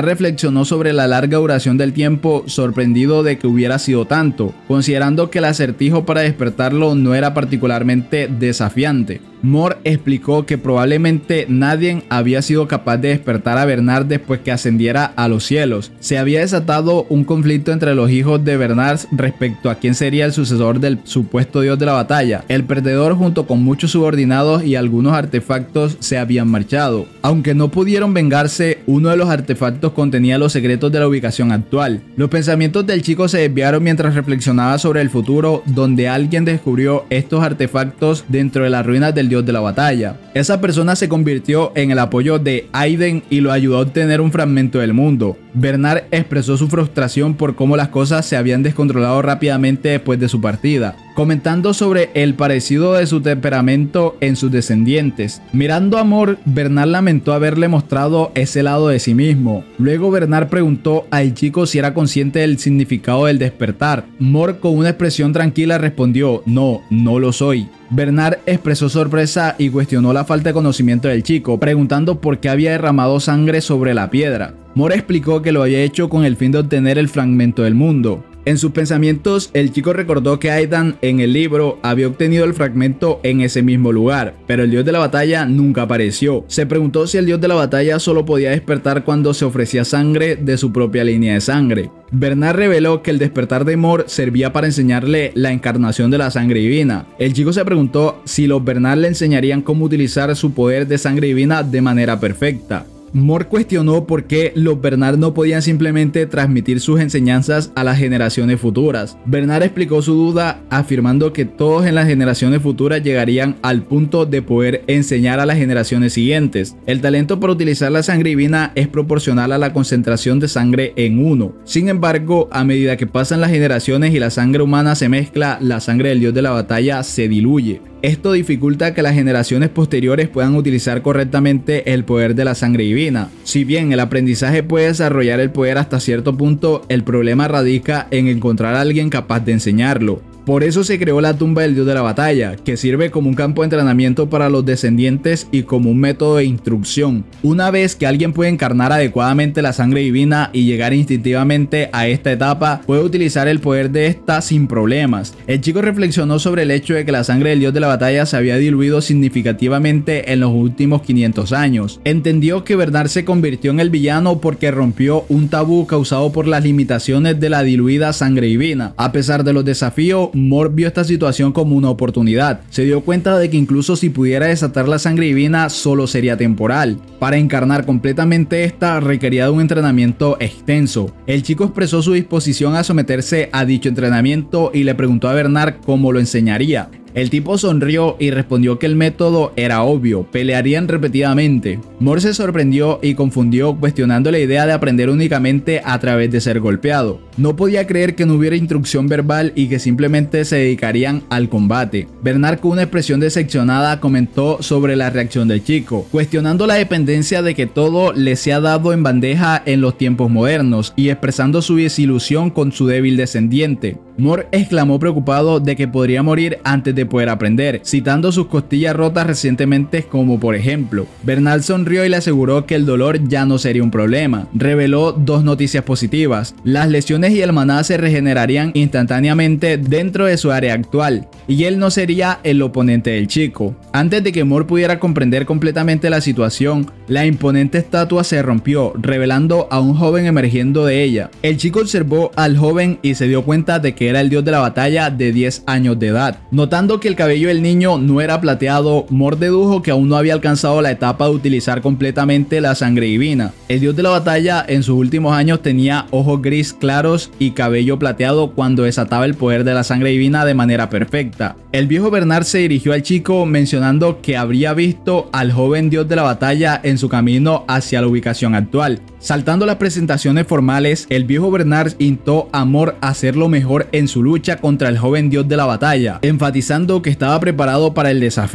Bernard reflexionó sobre la larga duración del tiempo, sorprendido de que hubiera sido tanto, considerando que el acertijo para despertarlo no era particularmente desafiante. Moore explicó que probablemente nadie había sido capaz de despertar a Bernard después que ascendiera a los cielos. Se había desatado un conflicto entre los hijos de Bernard respecto a quién sería el sucesor del supuesto dios de la batalla. El perdedor, junto con muchos subordinados y algunos artefactos, se habían marchado. Aunque no pudieron vengarse, uno de los artefactos contenía los secretos de la ubicación actual. Los pensamientos del chico se desviaron mientras reflexionaba sobre el futuro, donde alguien descubrió estos artefactos dentro de las ruinas del dios de la batalla. Esa persona se convirtió en el apoyo de Aiden y lo ayudó a obtener un fragmento del mundo. Bernard expresó su frustración por cómo las cosas se habían descontrolado rápidamente después de su partida, comentando sobre el parecido de su temperamento en sus descendientes. Mirando a Moore, Bernard lamentó haberle mostrado ese lado de sí mismo. Luego Bernard preguntó al chico si era consciente del significado del despertar. Moore, con una expresión tranquila, respondió: "No, no lo soy". Bernard expresó sorpresa y cuestionó la falta de conocimiento del chico, preguntando por qué había derramado sangre sobre la piedra. Moore explicó que lo había hecho con el fin de obtener el fragmento del mundo. En sus pensamientos, el chico recordó que Aidan en el libro había obtenido el fragmento en ese mismo lugar, pero el dios de la batalla nunca apareció. Se preguntó si el dios de la batalla solo podía despertar cuando se ofrecía sangre de su propia línea de sangre. Bernard reveló que el despertar de Moore servía para enseñarle la encarnación de la sangre divina. El chico se preguntó si los Bernard le enseñarían cómo utilizar su poder de sangre divina de manera perfecta. Moore cuestionó por qué los Bernard no podían simplemente transmitir sus enseñanzas a las generaciones futuras. Bernard explicó su duda, afirmando que todos en las generaciones futuras llegarían al punto de poder enseñar a las generaciones siguientes. El talento para utilizar la sangre divina es proporcional a la concentración de sangre en uno. Sin embargo, a medida que pasan las generaciones y la sangre humana se mezcla, la sangre del dios de la batalla se diluye. Esto dificulta que las generaciones posteriores puedan utilizar correctamente el poder de la sangre divina. Si bien el aprendizaje puede desarrollar el poder hasta cierto punto, el problema radica en encontrar a alguien capaz de enseñarlo. Por eso se creó la tumba del dios de la batalla, que sirve como un campo de entrenamiento para los descendientes y como un método de instrucción. Una vez que alguien puede encarnar adecuadamente la sangre divina y llegar instintivamente a esta etapa, puede utilizar el poder de esta sin problemas. El chico reflexionó sobre el hecho de que la sangre del dios de la batalla se había diluido significativamente en los últimos quinientos años. Entendió que Bernard se convirtió en el villano porque rompió un tabú causado por las limitaciones de la diluida sangre divina. A pesar de los desafíos, Moore vio esta situación como una oportunidad. Se dio cuenta de que incluso si pudiera desatar la sangre divina, solo sería temporal. Para encarnar completamente esta requería de un entrenamiento extenso. El chico expresó su disposición a someterse a dicho entrenamiento y le preguntó a Bernard cómo lo enseñaría. El tipo sonrió y respondió que el método era obvio: pelearían repetidamente. Moore se sorprendió y confundió, cuestionando la idea de aprender únicamente a través de ser golpeado. No podía creer que no hubiera instrucción verbal y que simplemente se dedicarían al combate. Bernard, con una expresión decepcionada, comentó sobre la reacción del chico, cuestionando la dependencia de que todo le sea dado en bandeja en los tiempos modernos y expresando su desilusión con su débil descendiente. Moore exclamó preocupado de que podría morir antes de poder aprender, citando sus costillas rotas recientemente como por ejemplo. Bernard sonrió y le aseguró que el dolor ya no sería un problema. Reveló dos noticias positivas: las lesiones y el maná se regenerarían instantáneamente dentro de su área actual, y él no sería el oponente del chico. Antes de que Moore pudiera comprender completamente la situación, la imponente estatua se rompió, revelando a un joven emergiendo de ella. El chico observó al joven y se dio cuenta de que era el dios de la batalla de diez años de edad. Notando que el cabello del niño no era plateado, Moore dedujo que aún no había alcanzado la etapa de utilizar completamente la sangre divina. El dios de la batalla en sus últimos años tenía ojos gris claros y cabello plateado cuando desataba el poder de la sangre divina de manera perfecta. El viejo Bernard se dirigió al chico mencionando que habría visto al joven dios de la batalla en su camino hacia la ubicación actual. Saltando las presentaciones formales, el viejo Bernard instó a Moore a hacerlo mejor en su lucha contra el joven dios de la batalla, enfatizando que estaba preparado para el desafío.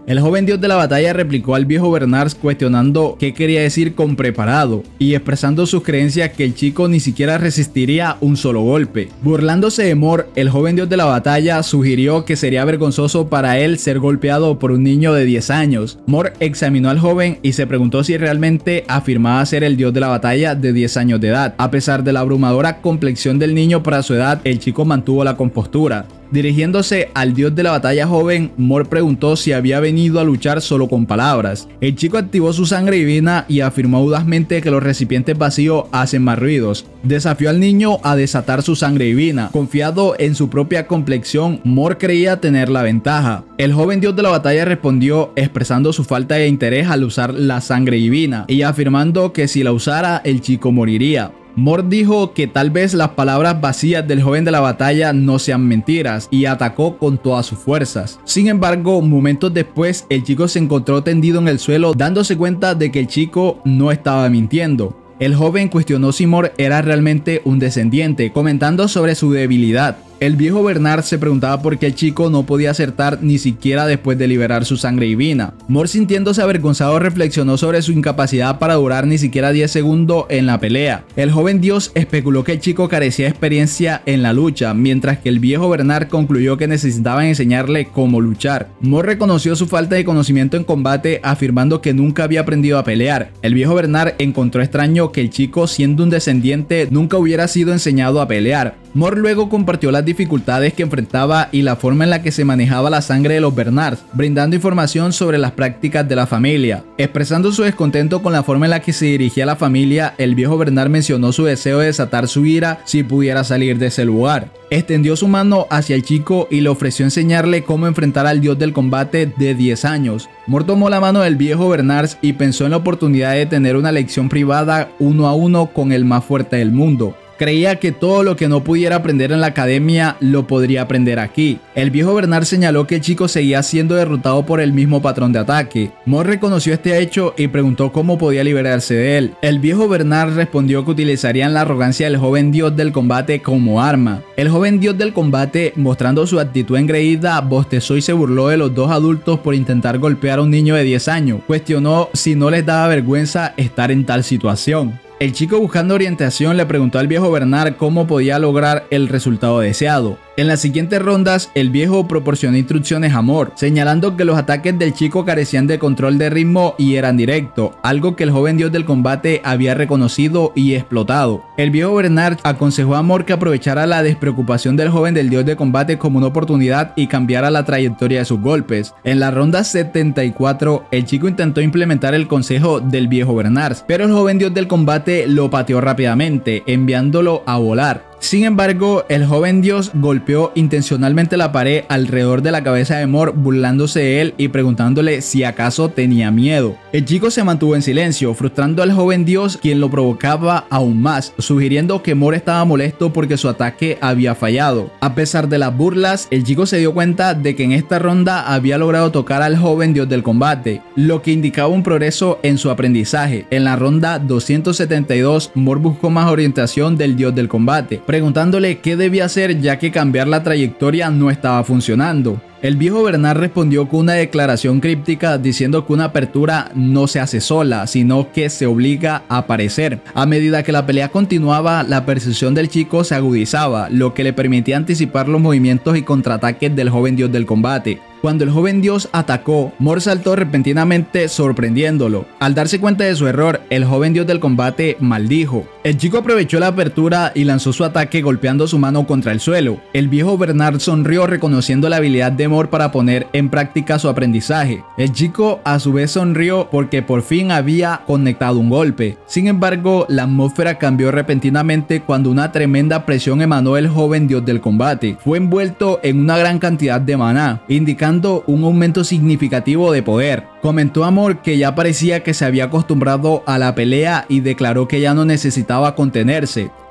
El joven dios de la batalla replicó al viejo Bernard cuestionando qué quería decir con preparado y expresando sus creencias que el chico ni siquiera resistiría un solo golpe. Burlándose de Mor, el joven dios de la batalla sugirió que sería vergonzoso para él ser golpeado por un niño de diez años. Mor examinó al joven y se preguntó si realmente afirmaba ser el dios de la batalla de diez años de edad. A pesar de la abrumadora complexión del niño para su edad, el chico mantuvo la compostura. Dirigiéndose al dios de la batalla joven, Mor preguntó si había venido a luchar solo con palabras. El chico activó su sangre divina y afirmó audazmente que los recipientes vacíos hacen más ruidos. Desafió al niño a desatar su sangre divina. Confiado en su propia complexión, Mor creía tener la ventaja. El joven dios de la batalla respondió expresando su falta de interés al usar la sangre divina y afirmando que si la usara el chico moriría. Mor dijo que tal vez las palabras vacías del joven de la batalla no sean mentiras y atacó con todas sus fuerzas. Sin embargo, momentos después el chico se encontró tendido en el suelo dándose cuenta de que el chico no estaba mintiendo. El joven cuestionó si Mor era realmente un descendiente, comentando sobre su debilidad. El viejo Bernard se preguntaba por qué el chico no podía acertar ni siquiera después de liberar su sangre divina. Mor, sintiéndose avergonzado, reflexionó sobre su incapacidad para durar ni siquiera diez segundos en la pelea. El joven dios especuló que el chico carecía de experiencia en la lucha, mientras que el viejo Bernard concluyó que necesitaban enseñarle cómo luchar. Mor reconoció su falta de conocimiento en combate, afirmando que nunca había aprendido a pelear. El viejo Bernard encontró extraño que el chico, siendo un descendiente, nunca hubiera sido enseñado a pelear. Mor luego compartió las dificultades que enfrentaba y la forma en la que se manejaba la sangre de los Bernards, brindando información sobre las prácticas de la familia. Expresando su descontento con la forma en la que se dirigía la familia, el viejo Bernard mencionó su deseo de desatar su ira si pudiera salir de ese lugar. Extendió su mano hacia el chico y le ofreció enseñarle cómo enfrentar al dios del combate de diez años. Mor tomó la mano del viejo Bernard y pensó en la oportunidad de tener una lección privada uno a uno con el más fuerte del mundo. Creía que todo lo que no pudiera aprender en la academia lo podría aprender aquí. El viejo Bernard señaló que el chico seguía siendo derrotado por el mismo patrón de ataque. Mor reconoció este hecho y preguntó cómo podía liberarse de él. El viejo Bernard respondió que utilizarían la arrogancia del joven dios del combate como arma. El joven dios del combate, mostrando su actitud engreída, bostezó y se burló de los dos adultos por intentar golpear a un niño de diez años. Cuestionó si no les daba vergüenza estar en tal situación. El chico, buscando orientación, le preguntó al viejo Bernard cómo podía lograr el resultado deseado. En las siguientes rondas, el viejo proporcionó instrucciones a Mor, señalando que los ataques del chico carecían de control de ritmo y eran directos, algo que el joven dios del combate había reconocido y explotado. El viejo Bernard aconsejó a Mor que aprovechara la despreocupación del joven del dios de combate como una oportunidad y cambiara la trayectoria de sus golpes. En la ronda setenta y cuatro, el chico intentó implementar el consejo del viejo Bernard, pero el joven dios del combate lo pateó rápidamente, enviándolo a volar. Sin embargo, el joven dios golpeó intencionalmente la pared alrededor de la cabeza de Mor, burlándose de él y preguntándole si acaso tenía miedo. El chico se mantuvo en silencio, frustrando al joven dios, quien lo provocaba aún más, sugiriendo que Mor estaba molesto porque su ataque había fallado. A pesar de las burlas, el chico se dio cuenta de que en esta ronda había logrado tocar al joven dios del combate, lo que indicaba un progreso en su aprendizaje. En la ronda doscientos setenta y dos, Mor buscó más orientación del dios del combate, preguntándole qué debía hacer, ya que cambiar la trayectoria no estaba funcionando. El viejo Bernard respondió con una declaración críptica diciendo que una apertura no se hace sola, sino que se obliga a aparecer. A medida que la pelea continuaba, la percepción del chico se agudizaba, lo que le permitía anticipar los movimientos y contraataques del joven dios del combate. Cuando el joven dios atacó, Mor saltó repentinamente, sorprendiéndolo. Al darse cuenta de su error, el joven dios del combate maldijo. El chico aprovechó la apertura y lanzó su ataque golpeando su mano contra el suelo. El viejo Bernard sonrió reconociendo la habilidad de Mor para poner en práctica su aprendizaje. El chico a su vez sonrió porque por fin había conectado un golpe. Sin embargo, la atmósfera cambió repentinamente cuando una tremenda presión emanó del joven dios del combate. Fue envuelto en una gran cantidad de maná, indicando un aumento significativo de poder. Comentó a Mor que ya parecía que se había acostumbrado a la pelea y declaró que ya no necesitaba contenerse.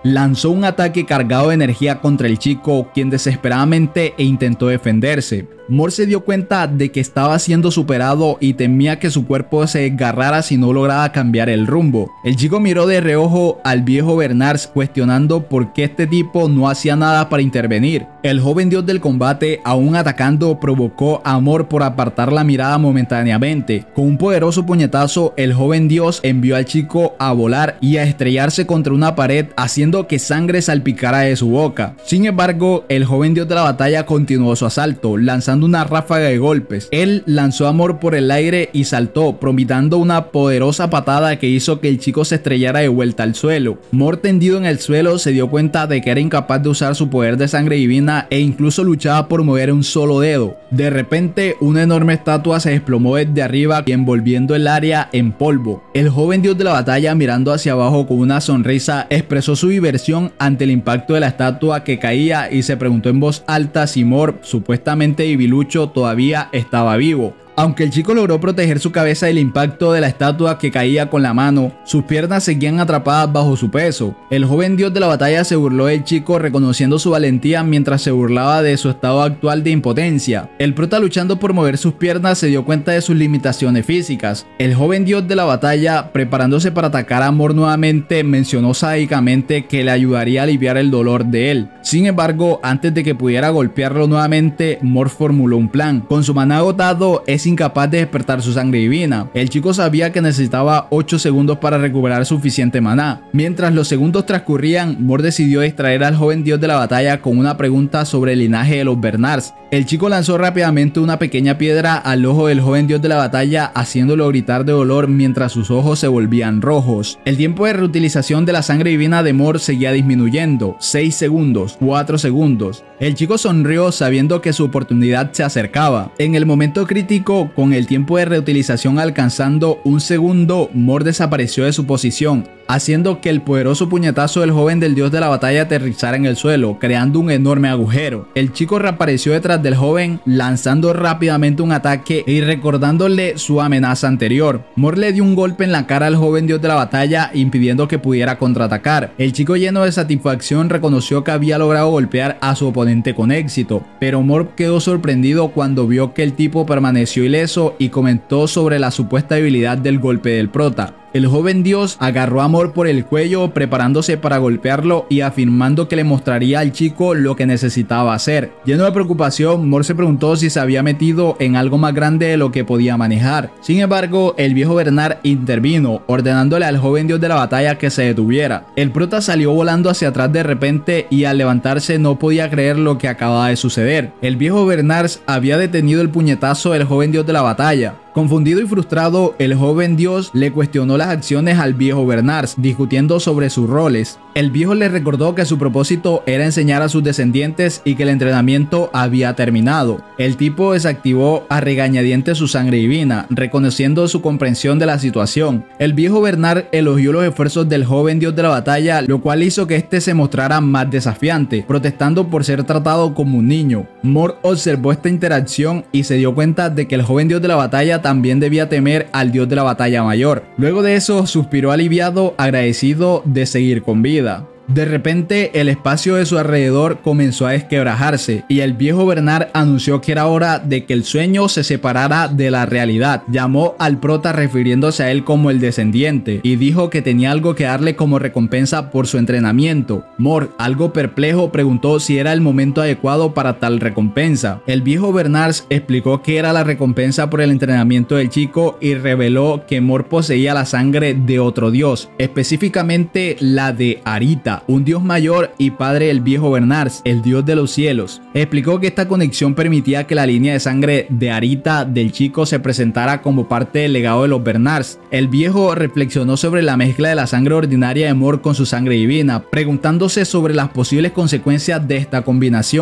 lanzó un ataque cargado de energía contra el chico, quien desesperadamente e intentó defenderse. Mort se dio cuenta de que estaba siendo superado y temía que su cuerpo se desgarrara si no lograba cambiar el rumbo. El chico miró de reojo al viejo Bernars, cuestionando por qué este tipo no hacía nada para intervenir. El joven dios del combate, aún atacando, provocó a Mort por apartar la mirada momentáneamente. Con un poderoso puñetazo, el joven dios envió al chico a volar y a estrellarse contra una pared, haciendo que sangre salpicara de su boca. Sin embargo, el joven dios de la batalla continuó su asalto, lanzando una ráfaga de golpes. Él lanzó a Mort por el aire y saltó, prometiendo una poderosa patada que hizo que el chico se estrellara de vuelta al suelo. Mort, tendido en el suelo, se dio cuenta de que era incapaz de usar su poder de sangre divina e incluso luchaba por mover un solo dedo. De repente, una enorme estatua se desplomó desde arriba, envolviendo el área en polvo. El joven dios de la batalla, mirando hacia abajo con una sonrisa, expresó su diversión ante el impacto de la estatua que caía y se preguntó en voz alta si Mort, supuestamente debilucho, todavía estaba vivo. Aunque el chico logró proteger su cabeza del impacto de la estatua que caía con la mano, sus piernas seguían atrapadas bajo su peso. El joven dios de la batalla se burló del chico, reconociendo su valentía mientras se burlaba de su estado actual de impotencia. El prota, luchando por mover sus piernas, se dio cuenta de sus limitaciones físicas. El joven dios de la batalla, preparándose para atacar a Mort nuevamente, mencionó sádicamente que le ayudaría a aliviar el dolor de él. Sin embargo, antes de que pudiera golpearlo nuevamente, Mort formuló un plan. Con su maná agotado, es incapaz de despertar su sangre divina. El chico sabía que necesitaba ocho segundos para recuperar suficiente maná. Mientras los segundos transcurrían, Mort decidió distraer al joven dios de la batalla con una pregunta sobre el linaje de los Bernars. El chico lanzó rápidamente una pequeña piedra al ojo del joven dios de la batalla, haciéndolo gritar de dolor mientras sus ojos se volvían rojos. El tiempo de reutilización de la sangre divina de Mort seguía disminuyendo. seis segundos, cuatro segundos. El chico sonrió sabiendo que su oportunidad se acercaba. En el momento crítico, con el tiempo de reutilización alcanzando un segundo, Mort desapareció de su posición, haciendo que el poderoso puñetazo del joven del dios de la batalla aterrizara en el suelo, creando un enorme agujero. El chico reapareció detrás del joven, lanzando rápidamente un ataque y recordándole su amenaza anterior. Mort le dio un golpe en la cara al joven dios de la batalla, impidiendo que pudiera contraatacar. El chico, lleno de satisfacción, reconoció que había logrado golpear a su oponente con éxito, pero Mort quedó sorprendido cuando vio que el tipo permaneció ileso y comentó sobre la supuesta debilidad del golpe del prota. El joven dios agarró a Mort por el cuello, preparándose para golpearlo y afirmando que le mostraría al chico lo que necesitaba hacer. Lleno de preocupación, Mort se preguntó si se había metido en algo más grande de lo que podía manejar. Sin embargo, el viejo Bernard intervino, ordenándole al joven dios de la batalla que se detuviera. El prota salió volando hacia atrás de repente y al levantarse no podía creer lo que acababa de suceder. El viejo Bernard había detenido el puñetazo del joven dios de la batalla. Confundido y frustrado, el joven dios le cuestionó las acciones al viejo Bernard, discutiendo sobre sus roles. El viejo le recordó que su propósito era enseñar a sus descendientes y que el entrenamiento había terminado. El tipo desactivó a regañadientes su sangre divina, reconociendo su comprensión de la situación. El viejo Bernard elogió los esfuerzos del joven dios de la batalla, lo cual hizo que este se mostrara más desafiante, protestando por ser tratado como un niño. Mort observó esta interacción y se dio cuenta de que el joven dios de la batalla también debía temer al dios de la batalla mayor. Luego de eso, suspiró aliviado, agradecido de seguir con vida. De repente, el espacio de su alrededor comenzó a desquebrajarse y el viejo Bernard anunció que era hora de que el sueño se separara de la realidad. Llamó al prota refiriéndose a él como el descendiente y dijo que tenía algo que darle como recompensa por su entrenamiento. Mort, algo perplejo, preguntó si era el momento adecuado para tal recompensa. El viejo Bernard explicó que era la recompensa por el entrenamiento del chico y reveló que Mort poseía la sangre de otro dios, específicamente la de Arita, un dios mayor y padre del viejo Bernard, el dios de los cielos. Explicó que esta conexión permitía que la línea de sangre de Arita del chico se presentara como parte del legado de los Bernards. El viejo reflexionó sobre la mezcla de la sangre ordinaria de Mort con su sangre divina, preguntándose sobre las posibles consecuencias de esta combinación.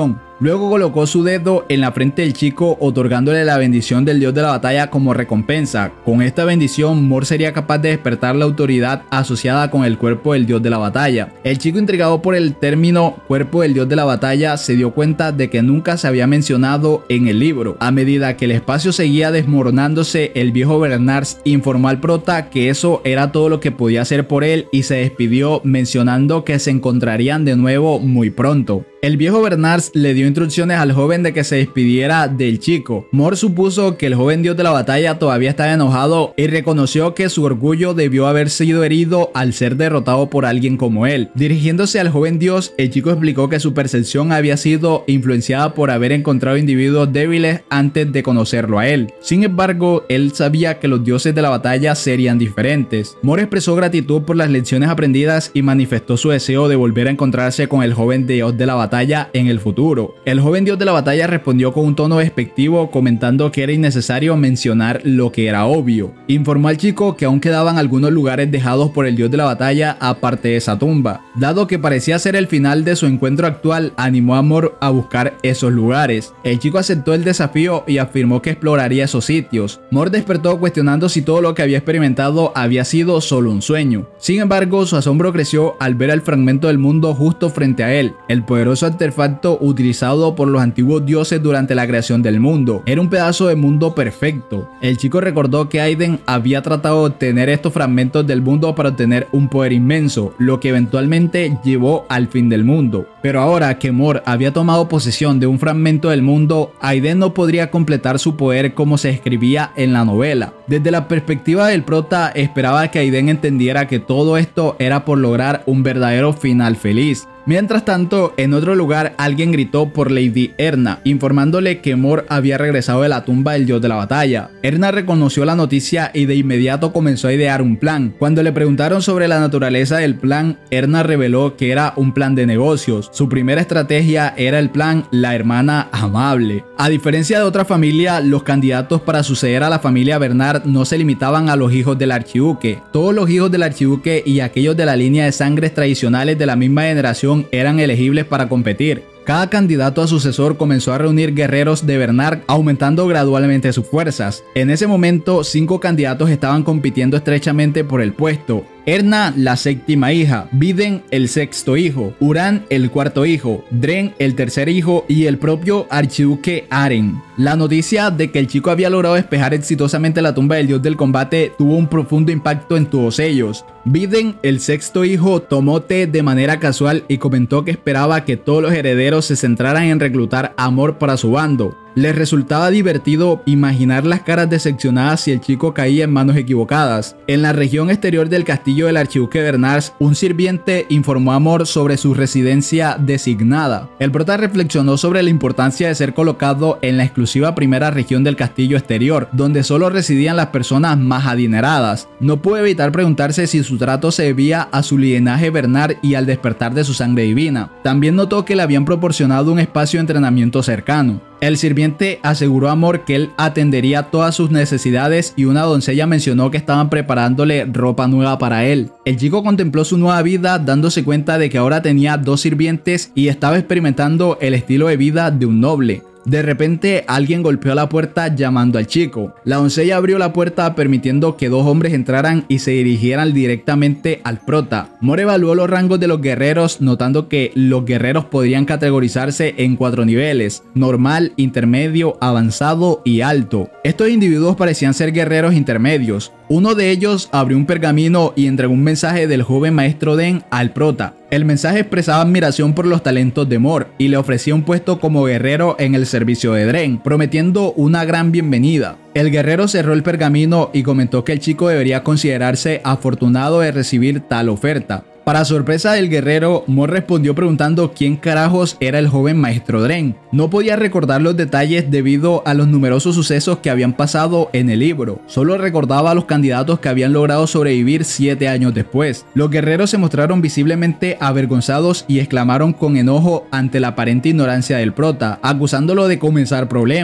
Luego colocó su dedo en la frente del chico, otorgándole la bendición del dios de la batalla como recompensa. Con esta bendición, Mor sería capaz de despertar la autoridad asociada con el cuerpo del dios de la batalla. El chico, intrigado por el término cuerpo del dios de la batalla, se dio cuenta de que nunca se había mencionado en el libro. A medida que el espacio seguía desmoronándose, el viejo Bernard informó al prota que eso era todo lo que podía hacer por él y se despidió mencionando que se encontrarían de nuevo muy pronto. El viejo Bernard le dio instrucciones al joven de que se despidiera del chico. Mor supuso que el joven dios de la batalla todavía estaba enojado y reconoció que su orgullo debió haber sido herido al ser derrotado por alguien como él. Dirigiéndose al joven dios, el chico explicó que su percepción había sido influenciada por haber encontrado individuos débiles antes de conocerlo a él. Sin embargo, él sabía que los dioses de la batalla serían diferentes. Mor expresó gratitud por las lecciones aprendidas y manifestó su deseo de volver a encontrarse con el joven dios de la batalla en el futuro. El joven dios de la batalla respondió con un tono despectivo, comentando que era innecesario mencionar lo que era obvio. Informó al chico que aún quedaban algunos lugares dejados por el dios de la batalla aparte de esa tumba. Dado que parecía ser el final de su encuentro actual, animó a Mor a buscar esos lugares. El chico aceptó el desafío y afirmó que exploraría esos sitios. Mor despertó cuestionando si todo lo que había experimentado había sido solo un sueño. Sin embargo, su asombro creció al ver el fragmento del mundo justo frente a él. El poderoso artefacto utilizado por los antiguos dioses durante la creación del mundo. Era un pedazo de mundo perfecto. El chico recordó que Aiden había tratado de obtener estos fragmentos del mundo para obtener un poder inmenso, lo que eventualmente llevó al fin del mundo. Pero ahora que Mor había tomado posesión de un fragmento del mundo, Aiden no podría completar su poder como se escribía en la novela. Desde la perspectiva del prota, esperaba que Aiden entendiera que todo esto era por lograr un verdadero final feliz. Mientras tanto, en otro lugar, alguien gritó por Lady Erna, informándole que Mor había regresado de la tumba del dios de la batalla. Erna reconoció la noticia y de inmediato comenzó a idear un plan. Cuando le preguntaron sobre la naturaleza del plan, Erna reveló que era un plan de negocios. Su primera estrategia era el plan La Hermana Amable. A diferencia de otra familia, los candidatos para suceder a la familia Bernard no se limitaban a los hijos del archiduque. Todos los hijos del archiduque y aquellos de la línea de sangres tradicionales de la misma generación eran elegibles para competir. Cada candidato a sucesor comenzó a reunir guerreros de Bernard, aumentando gradualmente sus fuerzas. En ese momento, cinco candidatos estaban compitiendo estrechamente por el puesto. Erna, la séptima hija, Biden, el sexto hijo, Uran, el cuarto hijo, Dren, el tercer hijo y el propio archiduque Aren. La noticia de que el chico había logrado despejar exitosamente la tumba del dios del combate tuvo un profundo impacto en todos ellos. Biden, el sexto hijo, tomó té de manera casual y comentó que esperaba que todos los herederos se centraran en reclutar a Mor para su bando. Les resultaba divertido imaginar las caras decepcionadas si el chico caía en manos equivocadas. En la región exterior del castillo del archiduque Bernard, un sirviente informó a Mor sobre su residencia designada. El prota reflexionó sobre la importancia de ser colocado en la exclusiva primera región del castillo exterior, donde solo residían las personas más adineradas. No pudo evitar preguntarse si su trato se debía a su linaje Bernard y al despertar de su sangre divina. También notó que le habían proporcionado un espacio de entrenamiento cercano. El sirviente aseguró a Mor que él atendería todas sus necesidades y una doncella mencionó que estaban preparándole ropa nueva para él. El chico contempló su nueva vida, dándose cuenta de que ahora tenía dos sirvientes y estaba experimentando el estilo de vida de un noble. De repente, alguien golpeó la puerta llamando al chico. La doncella abrió la puerta permitiendo que dos hombres entraran y se dirigieran directamente al prota. Mor evaluó los rangos de los guerreros, notando que los guerreros podrían categorizarse en cuatro niveles: normal, intermedio, avanzado y alto. Estos individuos parecían ser guerreros intermedios. Uno de ellos abrió un pergamino y entregó un mensaje del joven maestro Den al prota. El mensaje expresaba admiración por los talentos de Mor y le ofrecía un puesto como guerrero en el servicio de Dren, prometiendo una gran bienvenida. El guerrero cerró el pergamino y comentó que el chico debería considerarse afortunado de recibir tal oferta. Para sorpresa del guerrero, Mor respondió preguntando quién carajos era el joven maestro Dren. No podía recordar los detalles debido a los numerosos sucesos que habían pasado en el libro. Solo recordaba a los candidatos que habían logrado sobrevivir siete años después. Los guerreros se mostraron visiblemente avergonzados y exclamaron con enojo ante la aparente ignorancia del prota, acusándolo de comenzar problemas.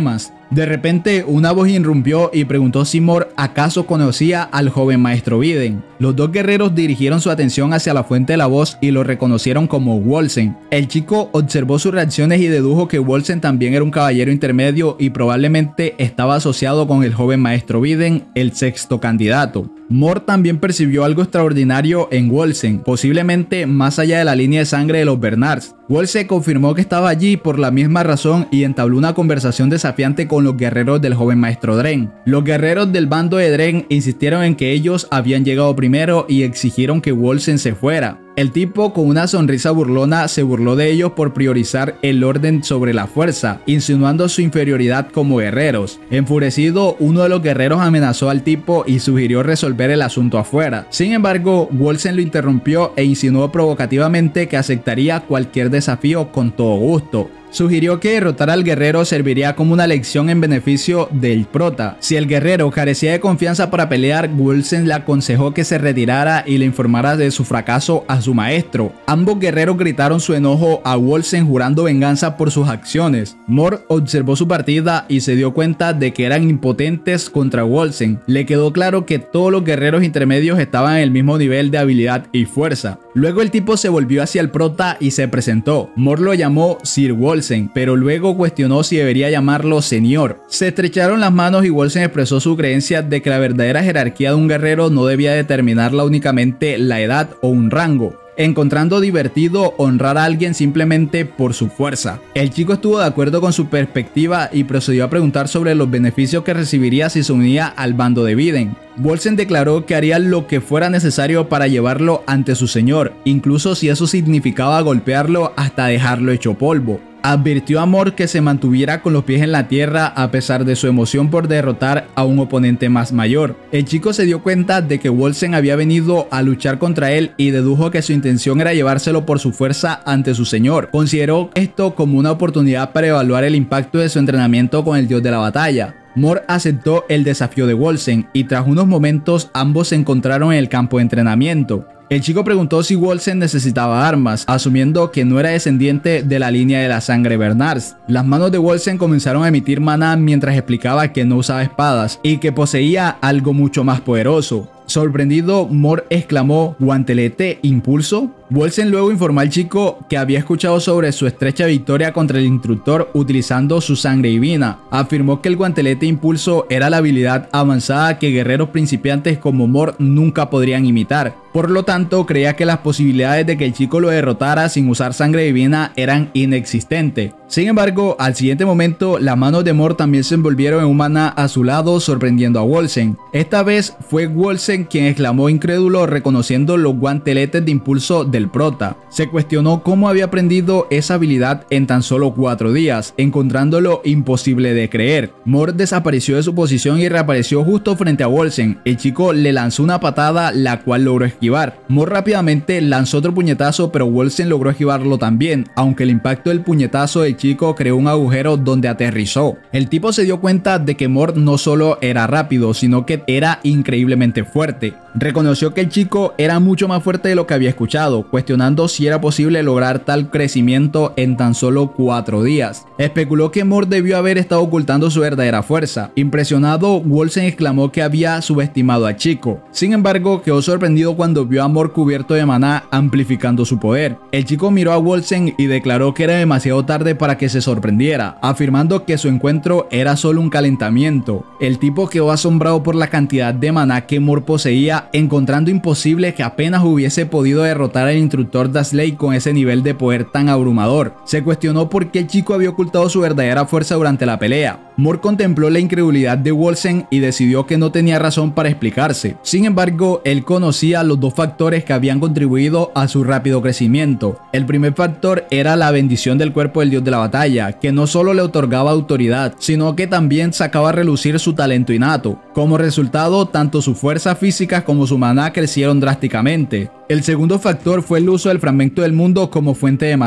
De repente, una voz irrumpió y preguntó si Mor acaso conocía al joven maestro Viden. Los dos guerreros dirigieron su atención hacia la fuente de la voz y lo reconocieron como Wolsen. El chico observó sus reacciones y dedujo que Wolsen también era un caballero intermedio y probablemente estaba asociado con el joven maestro Viden, el sexto candidato. Mor también percibió algo extraordinario en Wolsen, posiblemente más allá de la línea de sangre de los Bernards. Wolsen confirmó que estaba allí por la misma razón y entabló una conversación desafiante con los guerreros del joven maestro Dren. Los guerreros del bando de Dren insistieron en que ellos habían llegado primero y exigieron que Wolsen se fuera. El tipo, con una sonrisa burlona, se burló de ellos por priorizar el orden sobre la fuerza, insinuando su inferioridad como guerreros. Enfurecido, uno de los guerreros amenazó al tipo y sugirió resolver el asunto afuera. Sin embargo, Wolsen lo interrumpió e insinuó provocativamente que aceptaría cualquier desafío con todo gusto. Sugirió que derrotar al guerrero serviría como una lección en beneficio del prota. Si el guerrero carecía de confianza para pelear, Wolsen le aconsejó que se retirara y le informara de su fracaso a su maestro. Ambos guerreros gritaron su enojo a Wolsen jurando venganza por sus acciones. Mor observó su partida y se dio cuenta de que eran impotentes contra Wolsen. Le quedó claro que todos los guerreros intermedios estaban en el mismo nivel de habilidad y fuerza. Luego el tipo se volvió hacia el prota y se presentó. Mor lo llamó Sir Wolsen, pero luego cuestionó si debería llamarlo señor. Se estrecharon las manos y Wolsen expresó su creencia de que la verdadera jerarquía de un guerrero no debía determinarla únicamente la edad o un rango, encontrando divertido honrar a alguien simplemente por su fuerza. El chico estuvo de acuerdo con su perspectiva y procedió a preguntar sobre los beneficios que recibiría si se unía al bando de Viden. Wolsen declaró que haría lo que fuera necesario para llevarlo ante su señor, incluso si eso significaba golpearlo hasta dejarlo hecho polvo. Advirtió a Mor que se mantuviera con los pies en la tierra a pesar de su emoción por derrotar a un oponente más mayor. El chico se dio cuenta de que Wolsen había venido a luchar contra él y dedujo que su intención era llevárselo por su fuerza ante su señor. Consideró esto como una oportunidad para evaluar el impacto de su entrenamiento con el dios de la batalla. Mor aceptó el desafío de Wolsen y tras unos momentos ambos se encontraron en el campo de entrenamiento. El chico preguntó si Wolsen necesitaba armas, asumiendo que no era descendiente de la línea de la sangre Bernards. Las manos de Wolsen comenzaron a emitir maná mientras explicaba que no usaba espadas y que poseía algo mucho más poderoso. Sorprendido, Mor exclamó: ¿Guantelete impulso? Wolsen luego informó al chico que había escuchado sobre su estrecha victoria contra el instructor utilizando su sangre divina. Afirmó que el guantelete impulso era la habilidad avanzada que guerreros principiantes como Mor nunca podrían imitar. Por lo tanto, creía que las posibilidades de que el chico lo derrotara sin usar sangre divina eran inexistentes. Sin embargo, al siguiente momento, las manos de Mor también se envolvieron en un maná azulado, sorprendiendo a Wolsen. Esta vez fue Wolsen quien exclamó incrédulo reconociendo los guanteletes de impulso del prota. Se cuestionó cómo había aprendido esa habilidad en tan solo cuatro días, encontrándolo imposible de creer. Mor desapareció de su posición y reapareció justo frente a Wolsen. El chico le lanzó una patada, la cual logró esquivar. Mor rápidamente lanzó otro puñetazo, pero Wolsen logró esquivarlo también, aunque el impacto del puñetazo del chico creó un agujero donde aterrizó. El tipo se dio cuenta de que Mor no solo era rápido, sino que era increíblemente fuerte. Reconoció que el chico era mucho más fuerte de lo que había escuchado, cuestionando si era posible lograr tal crecimiento en tan solo cuatro días. Especuló que Mor debió haber estado ocultando su verdadera fuerza. Impresionado, Wolsen exclamó que había subestimado al chico. Sin embargo, quedó sorprendido cuando vio a Mor cubierto de maná amplificando su poder. El chico miró a Wolsen y declaró que era demasiado tarde para que se sorprendiera, afirmando que su encuentro era solo un calentamiento. El tipo quedó asombrado por la cantidad de maná que Mor poseía, encontrando imposible que apenas hubiese podido derrotar al instructor Dasley con ese nivel de poder tan abrumador. Se cuestionó por qué el chico había ocultado su verdadera fuerza durante la pelea. Mor contempló la incredulidad de Wolsen y decidió que no tenía razón para explicarse. Sin embargo, él conocía los dos factores que habían contribuido a su rápido crecimiento. El primer factor era la bendición del cuerpo del dios de la batalla, que no solo le otorgaba autoridad, sino que también sacaba a relucir su talento innato. Como resultado, tanto su fuerza física como su maná crecieron drásticamente. El segundo factor fue el uso del fragmento del mundo como fuente de maná.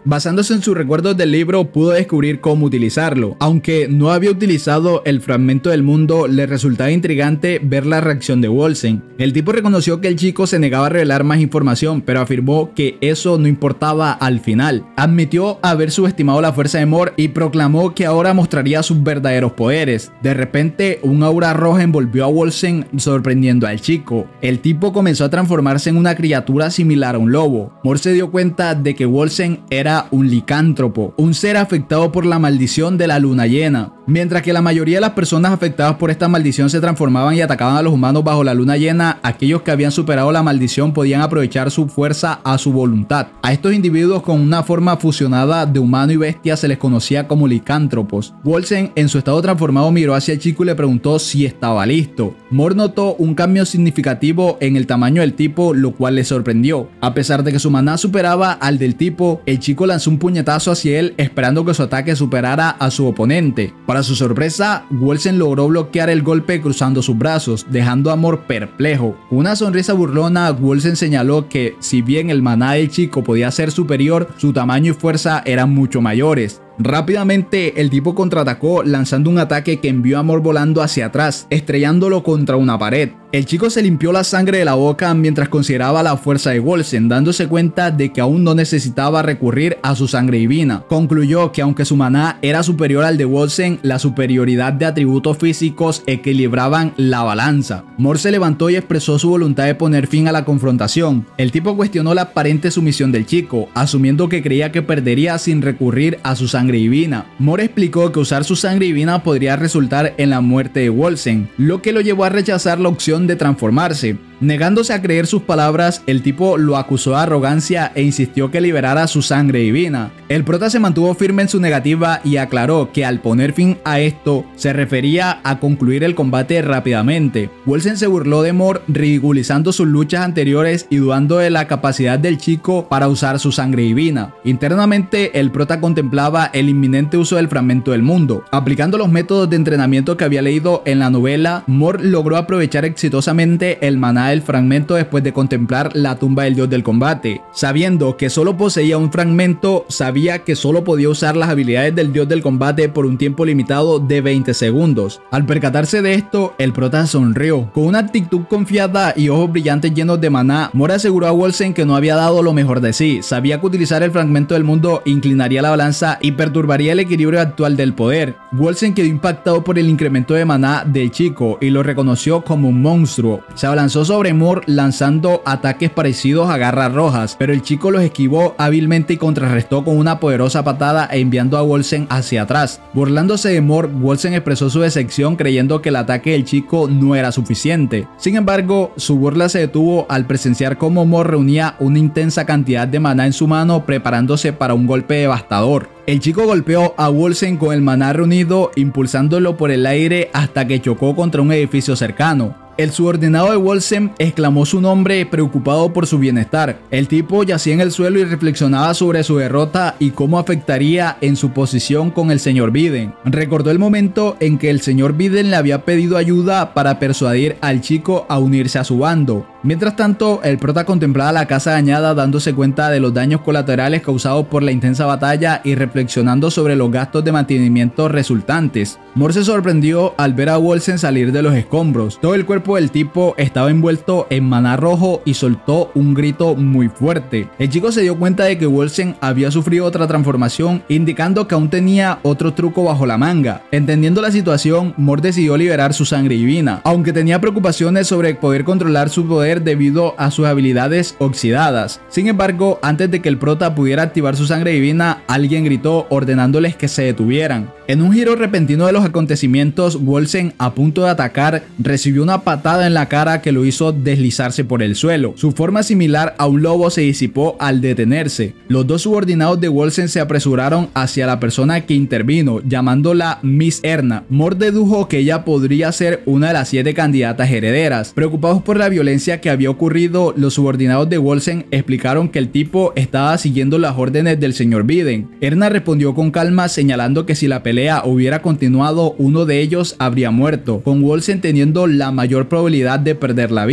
Basándose en sus recuerdos del libro, pudo descubrir cómo utilizarlo. Aunque no había utilizado el fragmento del mundo, le resultaba intrigante ver la reacción de Wolsen. El tipo reconoció que el chico se negaba a revelar más información, pero afirmó que eso no importaba al final. Admitió haber subestimado la fuerza de Mor y proclamó que ahora mostraría sus verdaderos poderes. De repente, un aura roja envolvió a Wolsen, sorprendiendo al chico. El tipo comenzó a transformarse en una criatura similar a un lobo. Mor se dio cuenta de que Wolsen era un licántropo, un ser afectado por la maldición de la luna llena. Mientras que la mayoría de las personas afectadas por esta maldición se transformaban y atacaban a los humanos bajo la luna llena, aquellos que habían superado la maldición podían aprovechar su fuerza a su voluntad. A estos individuos con una forma fusionada de humano y bestia se les conocía como licántropos. Wolsen, en su estado transformado, miró hacia el chico y le preguntó si estaba listo. Mor notó un cambio significativo en el tamaño del tipo, lo cual le sorprendió. A pesar de que su maná superaba al del tipo, el chico lanzó un puñetazo hacia él esperando que su ataque superara a su oponente. Para su sorpresa, Wolsen logró bloquear el golpe cruzando sus brazos, dejando a Mor perplejo. Con una sonrisa burlona, Wolsen señaló que si bien el maná del chico podía ser superior, su tamaño y fuerza eran mucho mayores. Rápidamente el tipo contraatacó lanzando un ataque que envió a Mor volando hacia atrás, estrellándolo contra una pared. El chico se limpió la sangre de la boca mientras consideraba la fuerza de Wolsen, dándose cuenta de que aún no necesitaba recurrir a su sangre divina. Concluyó que aunque su maná era superior al de Wolsen, la superioridad de atributos físicos equilibraban la balanza. Mor se levantó y expresó su voluntad de poner fin a la confrontación. El tipo cuestionó la aparente sumisión del chico, asumiendo que creía que perdería sin recurrir a su sangre divina. Mor explicó que usar su sangre divina podría resultar en la muerte de Wolsen, lo que lo llevó a rechazar la opción de transformarse. Negándose a creer sus palabras, el tipo lo acusó de arrogancia e insistió que liberara su sangre divina. El prota se mantuvo firme en su negativa y aclaró que al poner fin a esto se refería a concluir el combate rápidamente. Wolsen se burló de Mor, ridiculizando sus luchas anteriores y dudando de la capacidad del chico para usar su sangre divina. Internamente, el prota contemplaba el inminente uso del fragmento del mundo. Aplicando los métodos de entrenamiento que había leído en la novela, Mor logró aprovechar exitosamente el maná del fragmento después de contemplar la tumba del dios del combate. Sabiendo que solo poseía un fragmento, sabía que solo podía usar las habilidades del dios del combate por un tiempo limitado de veinte segundos. Al percatarse de esto, el prota sonrió. Con una actitud confiada y ojos brillantes llenos de maná, Mor aseguró a Wolsen que no había dado lo mejor de sí. Sabía que utilizar el fragmento del mundo inclinaría la balanza y perturbaría el equilibrio actual del poder. Wolsen quedó impactado por el incremento de maná del chico y lo reconoció como un monstruo. Se abalanzó sobre Mor lanzando ataques parecidos a garras rojas, pero el chico los esquivó hábilmente y contrarrestó con una poderosa patada enviando a Wolsen hacia atrás. Burlándose de Mor, Wolsen expresó su decepción creyendo que el ataque del chico no era suficiente. Sin embargo, su burla se detuvo al presenciar cómo Mor reunía una intensa cantidad de maná en su mano preparándose para un golpe devastador. El chico golpeó a Wolsen con el maná reunido, impulsándolo por el aire hasta que chocó contra un edificio cercano. El subordinado de Wolsen exclamó su nombre preocupado por su bienestar. El tipo yacía en el suelo y reflexionaba sobre su derrota y cómo afectaría en su posición con el señor Biden. Recordó el momento en que el señor Biden le había pedido ayuda para persuadir al chico a unirse a su bando. Mientras tanto, el prota contemplaba la casa dañada dándose cuenta de los daños colaterales causados por la intensa batalla y reflexionando sobre los gastos de mantenimiento resultantes. Mor se sorprendió al ver a Wolsen salir de los escombros. Todo el cuerpo del tipo estaba envuelto en maná rojo y soltó un grito muy fuerte. El chico se dio cuenta de que Wolsen había sufrido otra transformación, indicando que aún tenía otro truco bajo la manga. Entendiendo la situación, Mor decidió liberar su sangre divina, aunque tenía preocupaciones sobre poder controlar su poder debido a sus habilidades oxidadas. Sin embargo, antes de que el prota pudiera activar su sangre divina, alguien gritó ordenándoles que se detuvieran. En un giro repentino de los acontecimientos, Wolsen, a punto de atacar, recibió una patada en la cara que lo hizo deslizarse por el suelo. Su forma similar a un lobo se disipó al detenerse. Los dos subordinados de Wolsen se apresuraron hacia la persona que intervino, llamándola Miss Erna. Mor dedujo que ella podría ser una de las siete candidatas herederas. Preocupados por la violencia que había ocurrido, los subordinados de Wolsen explicaron que el tipo estaba siguiendo las órdenes del señor Biden. Erna respondió con calma, señalando que si la pelea hubiera continuado, uno de ellos habría muerto, con Wolsen teniendo la mayor probabilidad de perder la vida.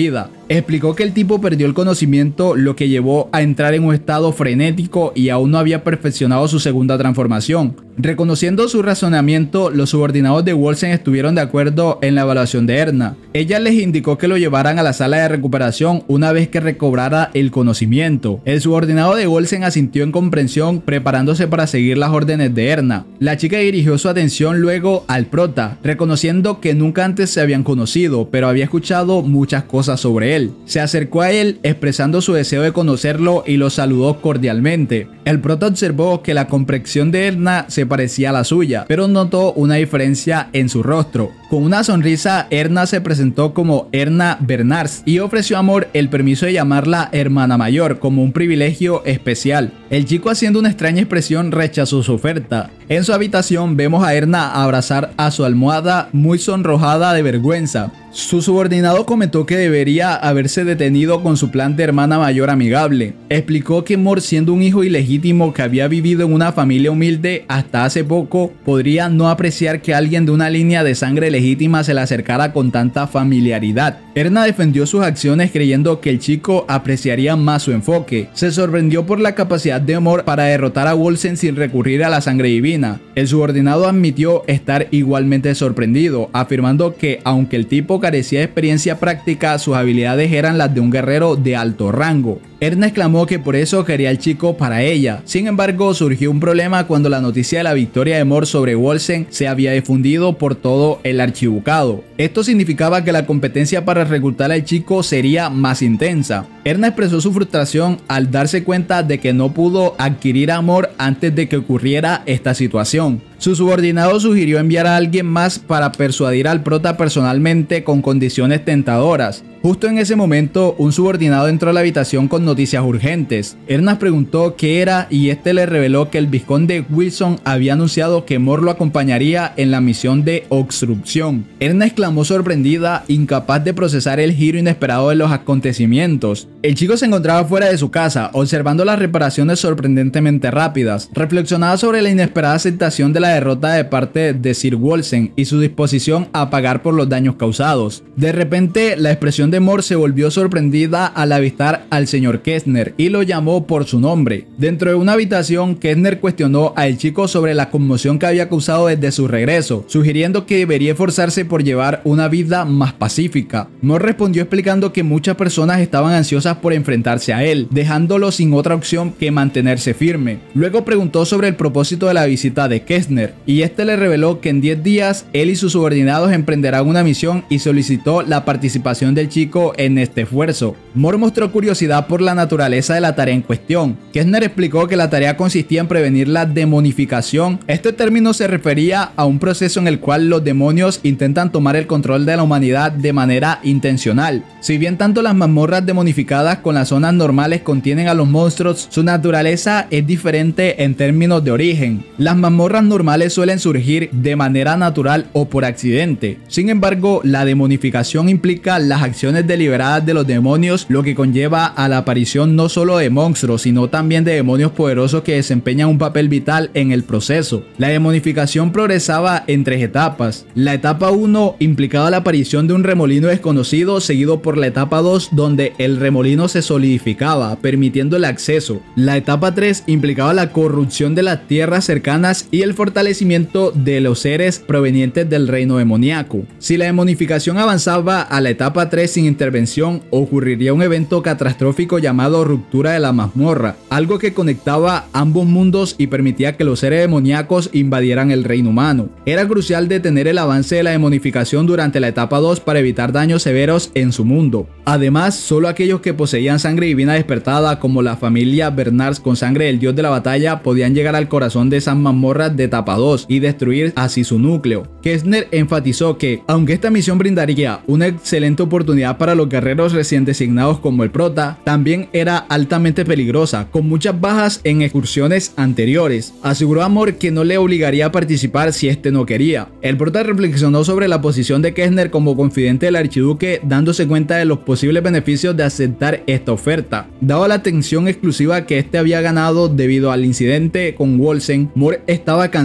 explicó que el tipo perdió el conocimiento, lo que llevó a entrar en un estado frenético y aún no había perfeccionado su segunda transformación. Reconociendo su razonamiento, los subordinados de Wolsen estuvieron de acuerdo en la evaluación de Erna. Ella les indicó que lo llevaran a la sala de recuperación una vez que recobrara el conocimiento. El subordinado de Wolsen asintió en comprensión, preparándose para seguir las órdenes de Erna. La chica dirigió su atención luego al prota, reconociendo que nunca antes se habían conocido, pero había escuchado muchas cosas sobre él. Se acercó a él expresando su deseo de conocerlo y lo saludó cordialmente. El prota observó que la complexión de Erna se parecía a la suya, pero notó una diferencia en su rostro. Con una sonrisa, Erna se presentó como Erna Bernards y ofreció a Amor el permiso de llamarla hermana mayor como un privilegio especial. El chico, haciendo una extraña expresión, rechazó su oferta. En su habitación vemos a Erna abrazar a su almohada muy sonrojada de vergüenza. Su subordinado comentó que debería haberse detenido con su plan de hermana mayor amigable. Explicó que Mor, siendo un hijo ilegítimo que había vivido en una familia humilde hasta hace poco, podría no apreciar que alguien de una línea de sangre legítima se le acercara con tanta familiaridad. Erna defendió sus acciones creyendo que el chico apreciaría más su enfoque. Se sorprendió por la capacidad de Mor para derrotar a Wolsen sin recurrir a la sangre divina. El subordinado admitió estar igualmente sorprendido, afirmando que aunque el tipo carecía de experiencia práctica, sus habilidades eran las de un guerrero de alto rango. Erna exclamó que por eso quería al chico para ella. Sin embargo, surgió un problema cuando la noticia de la victoria de Mor sobre Wolsen se había difundido por todo el archiducado. Esto significaba que la competencia para reclutar al chico sería más intensa. Erna expresó su frustración al darse cuenta de que no pudo adquirir a Mor antes de que ocurriera esta situación. Su subordinado sugirió enviar a alguien más para persuadir al prota personalmente con condiciones tentadoras. Justo en ese momento, un subordinado entró a la habitación con noticias urgentes. Erna preguntó qué era y este le reveló que el vizconde Wilson había anunciado que Mor lo acompañaría en la misión de obstrucción. Erna exclamó sorprendida, incapaz de procesar el giro inesperado de los acontecimientos. El chico se encontraba fuera de su casa, observando las reparaciones sorprendentemente rápidas. Reflexionaba sobre la inesperada aceptación de la derrota de parte de Sir Wolsen y su disposición a pagar por los daños causados. De repente, la expresión de Mor se volvió sorprendida al avistar al señor Kestner y lo llamó por su nombre. Dentro de una habitación, Kestner cuestionó al chico sobre la conmoción que había causado desde su regreso, sugiriendo que debería esforzarse por llevar una vida más pacífica. Mor respondió explicando que muchas personas estaban ansiosas por enfrentarse a él, dejándolo sin otra opción que mantenerse firme. Luego preguntó sobre el propósito de la visita de Kestner y este le reveló que en diez días él y sus subordinados emprenderán una misión y solicitó la participación del chico en este esfuerzo. Mor mostró curiosidad por la naturaleza de la tarea en cuestión. Kestner explicó que la tarea consistía en prevenir la demonificación. Este término se refería a un proceso en el cual los demonios intentan tomar el control de la humanidad de manera intencional. Si bien tanto las mazmorras demonificadas con las zonas normales contienen a los monstruos, su naturaleza es diferente en términos de origen. Las mazmorras normales suelen surgir de manera natural o por accidente. Sin embargo, la demonificación implica las acciones deliberadas de los demonios, lo que conlleva a la aparición no solo de monstruos, sino también de demonios poderosos que desempeñan un papel vital en el proceso. La demonificación progresaba en tres etapas. La etapa uno implicaba la aparición de un remolino desconocido, seguido por la etapa dos, donde el remolino se solidificaba, permitiendo el acceso. La etapa tres implicaba la corrupción de las tierras cercanas y el fortalecimiento de los seres provenientes del reino demoníaco. Si la demonificación avanzaba a la etapa tres sin intervención, ocurriría un evento catastrófico llamado ruptura de la mazmorra, algo que conectaba ambos mundos y permitía que los seres demoníacos invadieran el reino humano. Era crucial detener el avance de la demonificación durante la etapa dos para evitar daños severos en su mundo. Además, solo aquellos que poseían sangre divina despertada, como la familia Bernards con sangre del dios de la batalla, podían llegar al corazón de esas mazmorras de etapa dos y destruir así su núcleo. Kestner enfatizó que, aunque esta misión brindaría una excelente oportunidad para los guerreros recién designados como el prota, también era altamente peligrosa, con muchas bajas en excursiones anteriores. Aseguró a Mor que no le obligaría a participar si este no quería. El prota reflexionó sobre la posición de Kestner como confidente del archiduque, dándose cuenta de los posibles beneficios de aceptar esta oferta. Dado la atención exclusiva que este había ganado debido al incidente con Wolsen, Mor estaba cansado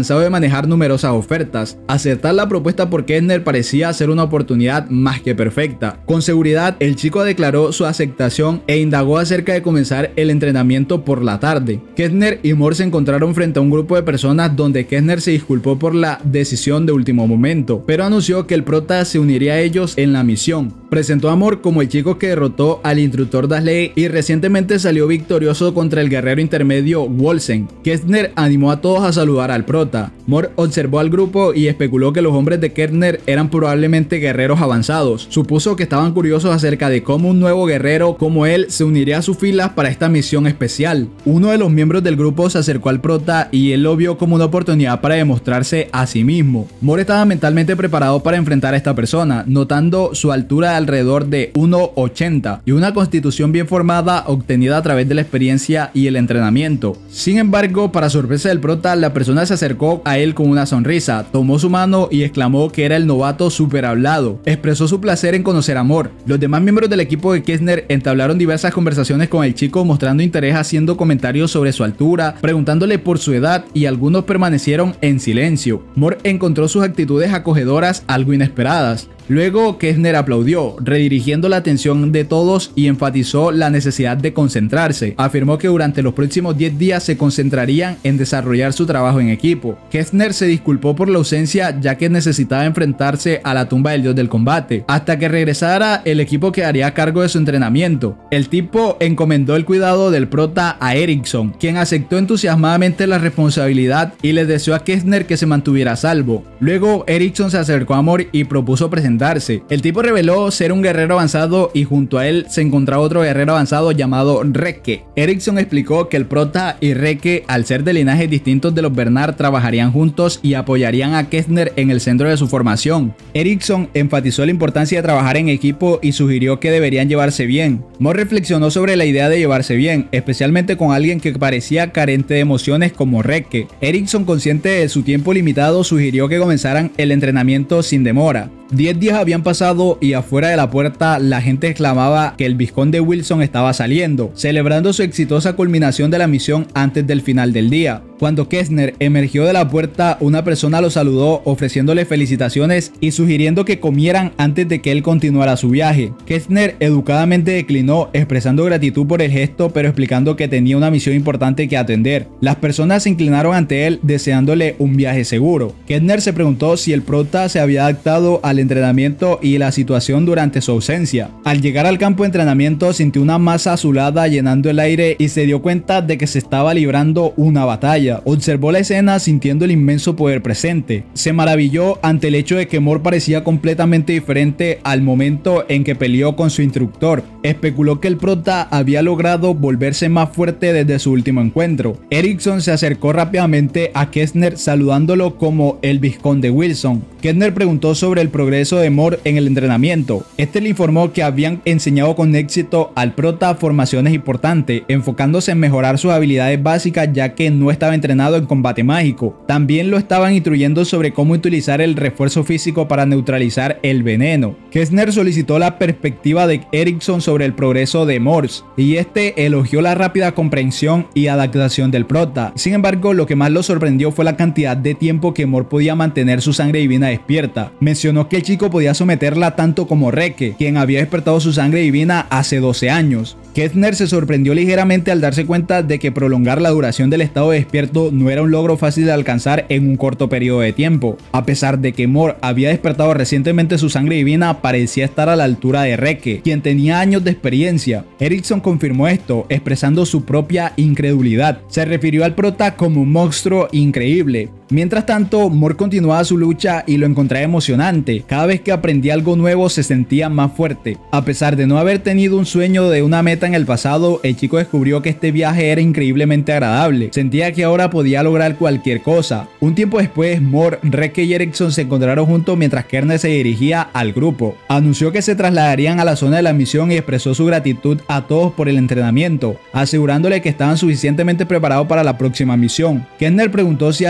cansado de manejar numerosas ofertas. Aceptar la propuesta por Kestner parecía ser una oportunidad más que perfecta. Con seguridad, el chico declaró su aceptación e indagó acerca de comenzar el entrenamiento por la tarde. Kestner y Moore se encontraron frente a un grupo de personas donde Kestner se disculpó por la decisión de último momento, pero anunció que el prota se uniría a ellos en la misión. Presentó a Moore como el chico que derrotó al instructor Dasley y recientemente salió victorioso contra el guerrero intermedio Wolsen. Kestner animó a todos a saludar al prota. Moore observó al grupo y especuló que los hombres de Kestner eran probablemente guerreros avanzados. Supuso que estaban curiosos acerca de cómo un nuevo guerrero como él se uniría a sus filas para esta misión especial. Uno de los miembros del grupo se acercó al prota y él lo vio como una oportunidad para demostrarse a sí mismo. Moore estaba mentalmente preparado para enfrentar a esta persona, notando su altura de alrededor de uno ochenta y una constitución bien formada obtenida a través de la experiencia y el entrenamiento. Sin embargo, para sorpresa del prota, la persona se acercó a él con una sonrisa, tomó su mano y exclamó que era el novato super hablado. Expresó su placer en conocer a Moore. Los demás miembros del equipo de Kestner entablaron diversas conversaciones con el chico, mostrando interés, haciendo comentarios sobre su altura, preguntándole por su edad, y algunos permanecieron en silencio. Moore encontró sus actitudes acogedoras algo inesperadas. Luego Kestner aplaudió, redirigiendo la atención de todos y enfatizó la necesidad de concentrarse. Afirmó que durante los próximos diez días se concentrarían en desarrollar su trabajo en equipo. Kestner se disculpó por la ausencia, ya que necesitaba enfrentarse a la tumba del dios del combate. Hasta que regresara, el equipo quedaría a cargo de su entrenamiento. El tipo encomendó el cuidado del prota a Erickson, quien aceptó entusiasmadamente la responsabilidad y le deseó a Kestner que se mantuviera a salvo. Luego Erickson se acercó a Moore y propuso presentarse. El tipo reveló ser un guerrero avanzado y junto a él se encontraba otro guerrero avanzado llamado Rekke. Erickson explicó que el prota y Rekke, al ser de linajes distintos de los Bernard, trabajarían juntos y apoyarían a Kestner en el centro de su formación. Erickson enfatizó la importancia de trabajar en equipo y sugirió que deberían llevarse bien. Moore reflexionó sobre la idea de llevarse bien, especialmente con alguien que parecía carente de emociones como Rekke. Erickson, consciente de su tiempo limitado, sugirió que comenzaran el entrenamiento sin demora. Diez días habían pasado y afuera de la puerta la gente exclamaba que el vizconde Wilson estaba saliendo, celebrando su exitosa culminación de la misión antes del final del día. Cuando Kestner emergió de la puerta, una persona lo saludó ofreciéndole felicitaciones y sugiriendo que comieran antes de que él continuara su viaje. Kestner educadamente declinó, expresando gratitud por el gesto, pero explicando que tenía una misión importante que atender. Las personas se inclinaron ante él deseándole un viaje seguro. Kestner se preguntó si el prota se había adaptado al entrenamiento y la situación durante su ausencia. Al llegar al campo de entrenamiento, sintió una masa azulada llenando el aire y se dio cuenta de que se estaba librando una batalla. Observó la escena sintiendo el inmenso poder presente. Se maravilló ante el hecho de que Moore parecía completamente diferente al momento en que peleó con su instructor. Especuló que el prota había logrado volverse más fuerte desde su último encuentro. Erickson se acercó rápidamente a Kestner saludándolo como el vizconde Wilson. Kestner preguntó sobre el progreso de Moore en el entrenamiento. Este le informó que habían enseñado con éxito al prota formaciones importantes, enfocándose en mejorar sus habilidades básicas ya que no estaba entrenado en combate mágico. También lo estaban instruyendo sobre cómo utilizar el refuerzo físico para neutralizar el veneno. Kestner solicitó la perspectiva de Erickson sobre el progreso de Moore y este elogió la rápida comprensión y adaptación del prota. Sin embargo, lo que más lo sorprendió fue la cantidad de tiempo que Moore podía mantener su sangre divina despierta. Mencionó que el chico podía someterla tanto como Rekke, quien había despertado su sangre divina hace doce años. Kestner se sorprendió ligeramente al darse cuenta de que prolongar la duración del estado despierto no era un logro fácil de alcanzar en un corto periodo de tiempo. A pesar de que Moore había despertado recientemente su sangre divina, parecía estar a la altura de Rekke, quien tenía años de experiencia. Erickson confirmó esto, expresando su propia incredulidad. Se refirió al prota como un monstruo increíble. Mientras tanto, Moore continuaba su lucha y lo encontraba emocionante. Cada vez que aprendía algo nuevo se sentía más fuerte. A pesar de no haber tenido un sueño de una meta en el pasado, el chico descubrió que este viaje era increíblemente agradable. Sentía que ahora podía lograr cualquier cosa. Un tiempo después, Moore, Rekke y Erickson se encontraron juntos mientras Kestner se dirigía al grupo. Anunció que se trasladarían a la zona de la misión y expresó su gratitud a todos por el entrenamiento, asegurándole que estaban suficientemente preparados para la próxima misión. Kestner preguntó si alguien tenía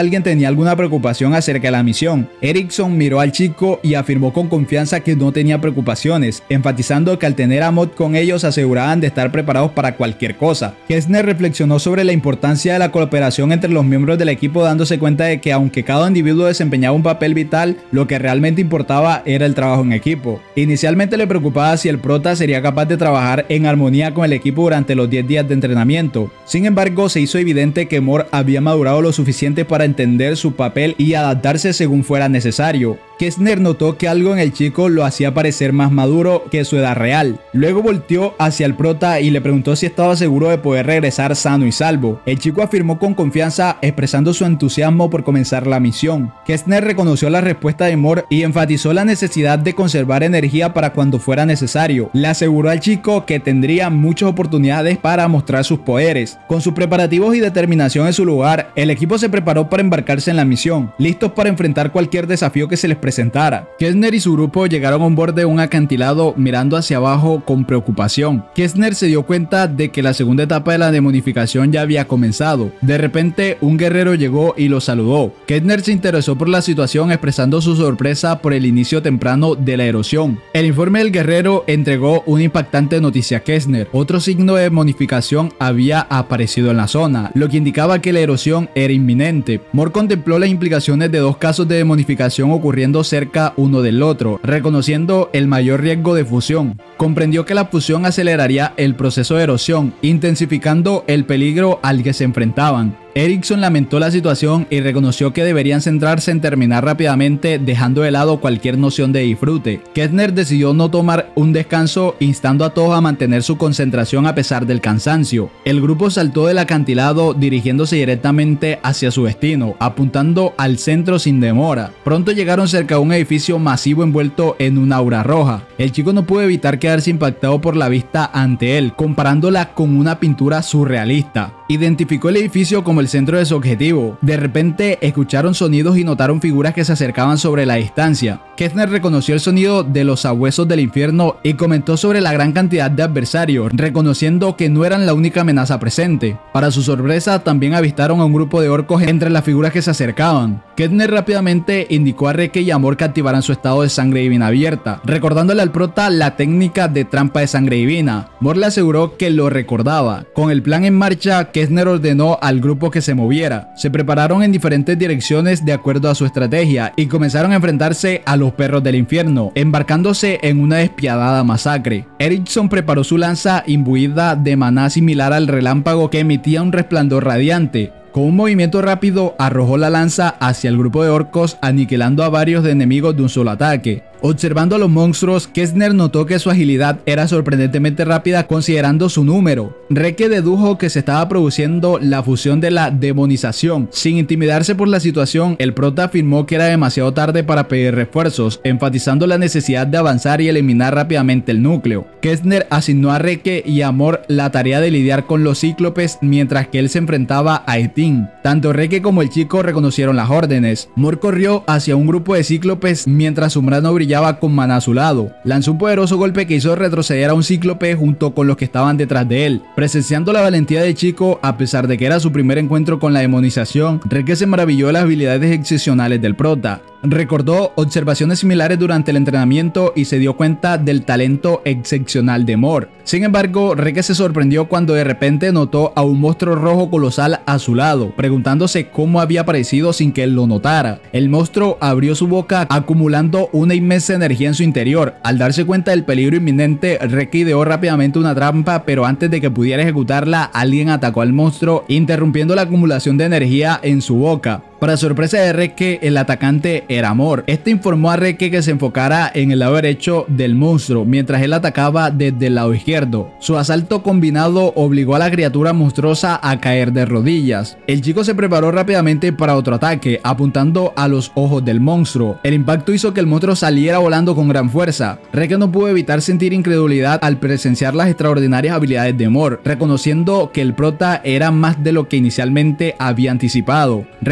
tenía alguna preocupación acerca de la misión. Erickson miró al chico y afirmó con confianza que no tenía preocupaciones, enfatizando que al tener a Mott con ellos aseguraban de estar preparados para cualquier cosa. Kestner reflexionó sobre la importancia de la cooperación entre los miembros del equipo, dándose cuenta de que aunque cada individuo desempeñaba un papel vital, lo que realmente importaba era el trabajo en equipo. Inicialmente le preocupaba si el prota sería capaz de trabajar en armonía con el equipo durante los diez días de entrenamiento. Sin embargo, se hizo evidente que Mort había madurado lo suficiente para entender su papel y adaptarse según fuera necesario. Kestner notó que algo en el chico lo hacía parecer más maduro que su edad real. Luego volteó hacia el prota y le preguntó si estaba seguro de poder regresar sano y salvo. El chico afirmó con confianza, expresando su entusiasmo por comenzar la misión. Kestner reconoció la respuesta de Mort y enfatizó la necesidad de conservar energía para cuando fuera necesario. Le aseguró al chico que tendría muchas oportunidades para mostrar sus poderes. Con sus preparativos y determinación en su lugar, el equipo se preparó para embarcarse en la misión, listos para enfrentar cualquier desafío que se les presentara. Kestner y su grupo llegaron a un borde de un acantilado mirando hacia abajo con preocupación. Kestner se dio cuenta de que la segunda etapa de la demonificación ya había comenzado. De repente, un guerrero llegó y lo saludó. Kestner se interesó por la situación, expresando su sorpresa por el inicio temprano de la erosión. El informe del guerrero entregó una impactante noticia a Kestner. Otro signo de demonificación había aparecido en la zona, lo que indicaba que la erosión era inminente. Mort contempló las implicaciones de dos casos de demonificación ocurriendo cerca uno del otro, reconociendo el mayor riesgo de fusión. Comprendió que la fusión aceleraría el proceso de erosión, intensificando el peligro al que se enfrentaban. Erickson lamentó la situación y reconoció que deberían centrarse en terminar rápidamente, dejando de lado cualquier noción de disfrute. Kestner decidió no tomar un descanso, instando a todos a mantener su concentración a pesar del cansancio. El grupo saltó del acantilado, dirigiéndose directamente hacia su destino, apuntando al centro sin demora. Pronto llegaron cerca de un edificio masivo envuelto en una aura roja. El chico no pudo evitar quedarse impactado por la vista ante él, comparándola con una pintura surrealista. Identificó el edificio como el centro de su objetivo. De repente escucharon sonidos y notaron figuras que se acercaban sobre la distancia. Kestner reconoció el sonido de los sabuesos del infierno y comentó sobre la gran cantidad de adversarios, reconociendo que no eran la única amenaza presente. Para su sorpresa, también avistaron a un grupo de orcos entre las figuras que se acercaban. Kestner rápidamente indicó a Rekke y a Mort que activaran su estado de sangre divina abierta, recordándole al prota la técnica de trampa de sangre divina. Mort le aseguró que lo recordaba. Con el plan en marcha, Kestner ordenó al grupo que se moviera. Se prepararon en diferentes direcciones de acuerdo a su estrategia y comenzaron a enfrentarse a los perros del infierno, embarcándose en una despiadada masacre. Erickson preparó su lanza imbuida de maná similar al relámpago que emitía un resplandor radiante. Con un movimiento rápido arrojó la lanza hacia el grupo de orcos, aniquilando a varios de enemigos de un solo ataque. Observando a los monstruos, Kestner notó que su agilidad era sorprendentemente rápida considerando su número. Rekke dedujo que se estaba produciendo la fusión de la demonización. Sin intimidarse por la situación, el prota afirmó que era demasiado tarde para pedir refuerzos, enfatizando la necesidad de avanzar y eliminar rápidamente el núcleo. Kestner asignó a Rekke y a Mort la tarea de lidiar con los cíclopes mientras que él se enfrentaba a Etin. Tanto Rekke como el chico reconocieron las órdenes. Mort corrió hacia un grupo de cíclopes mientras su mano brillaba con maná a su lado. Lanzó un poderoso golpe que hizo retroceder a un cíclope junto con los que estaban detrás de él. Presenciando la valentía del chico, a pesar de que era su primer encuentro con la demonización, Rekke se maravilló de las habilidades excepcionales del prota. Recordó observaciones similares durante el entrenamiento y se dio cuenta del talento excepcional de Mort. Sin embargo, Rekke se sorprendió cuando de repente notó a un monstruo rojo colosal a su lado, preguntándose cómo había aparecido sin que él lo notara. El monstruo abrió su boca acumulando una inmensa energía en su interior. Al darse cuenta del peligro inminente, Rekke ideó rápidamente una trampa, pero antes de que pudiera ejecutarla, alguien atacó al monstruo, interrumpiendo la acumulación de energía en su boca. Para sorpresa de Rekke, el atacante era Mort. Este informó a Rekke que se enfocara en el lado derecho del monstruo, mientras él atacaba desde el lado izquierdo. Su asalto combinado obligó a la criatura monstruosa a caer de rodillas. El chico se preparó rápidamente para otro ataque, apuntando a los ojos del monstruo. El impacto hizo que el monstruo saliera volando con gran fuerza. Rekke no pudo evitar sentir incredulidad al presenciar las extraordinarias habilidades de Mort, reconociendo que el prota era más de lo que inicialmente había anticipado. Refugiando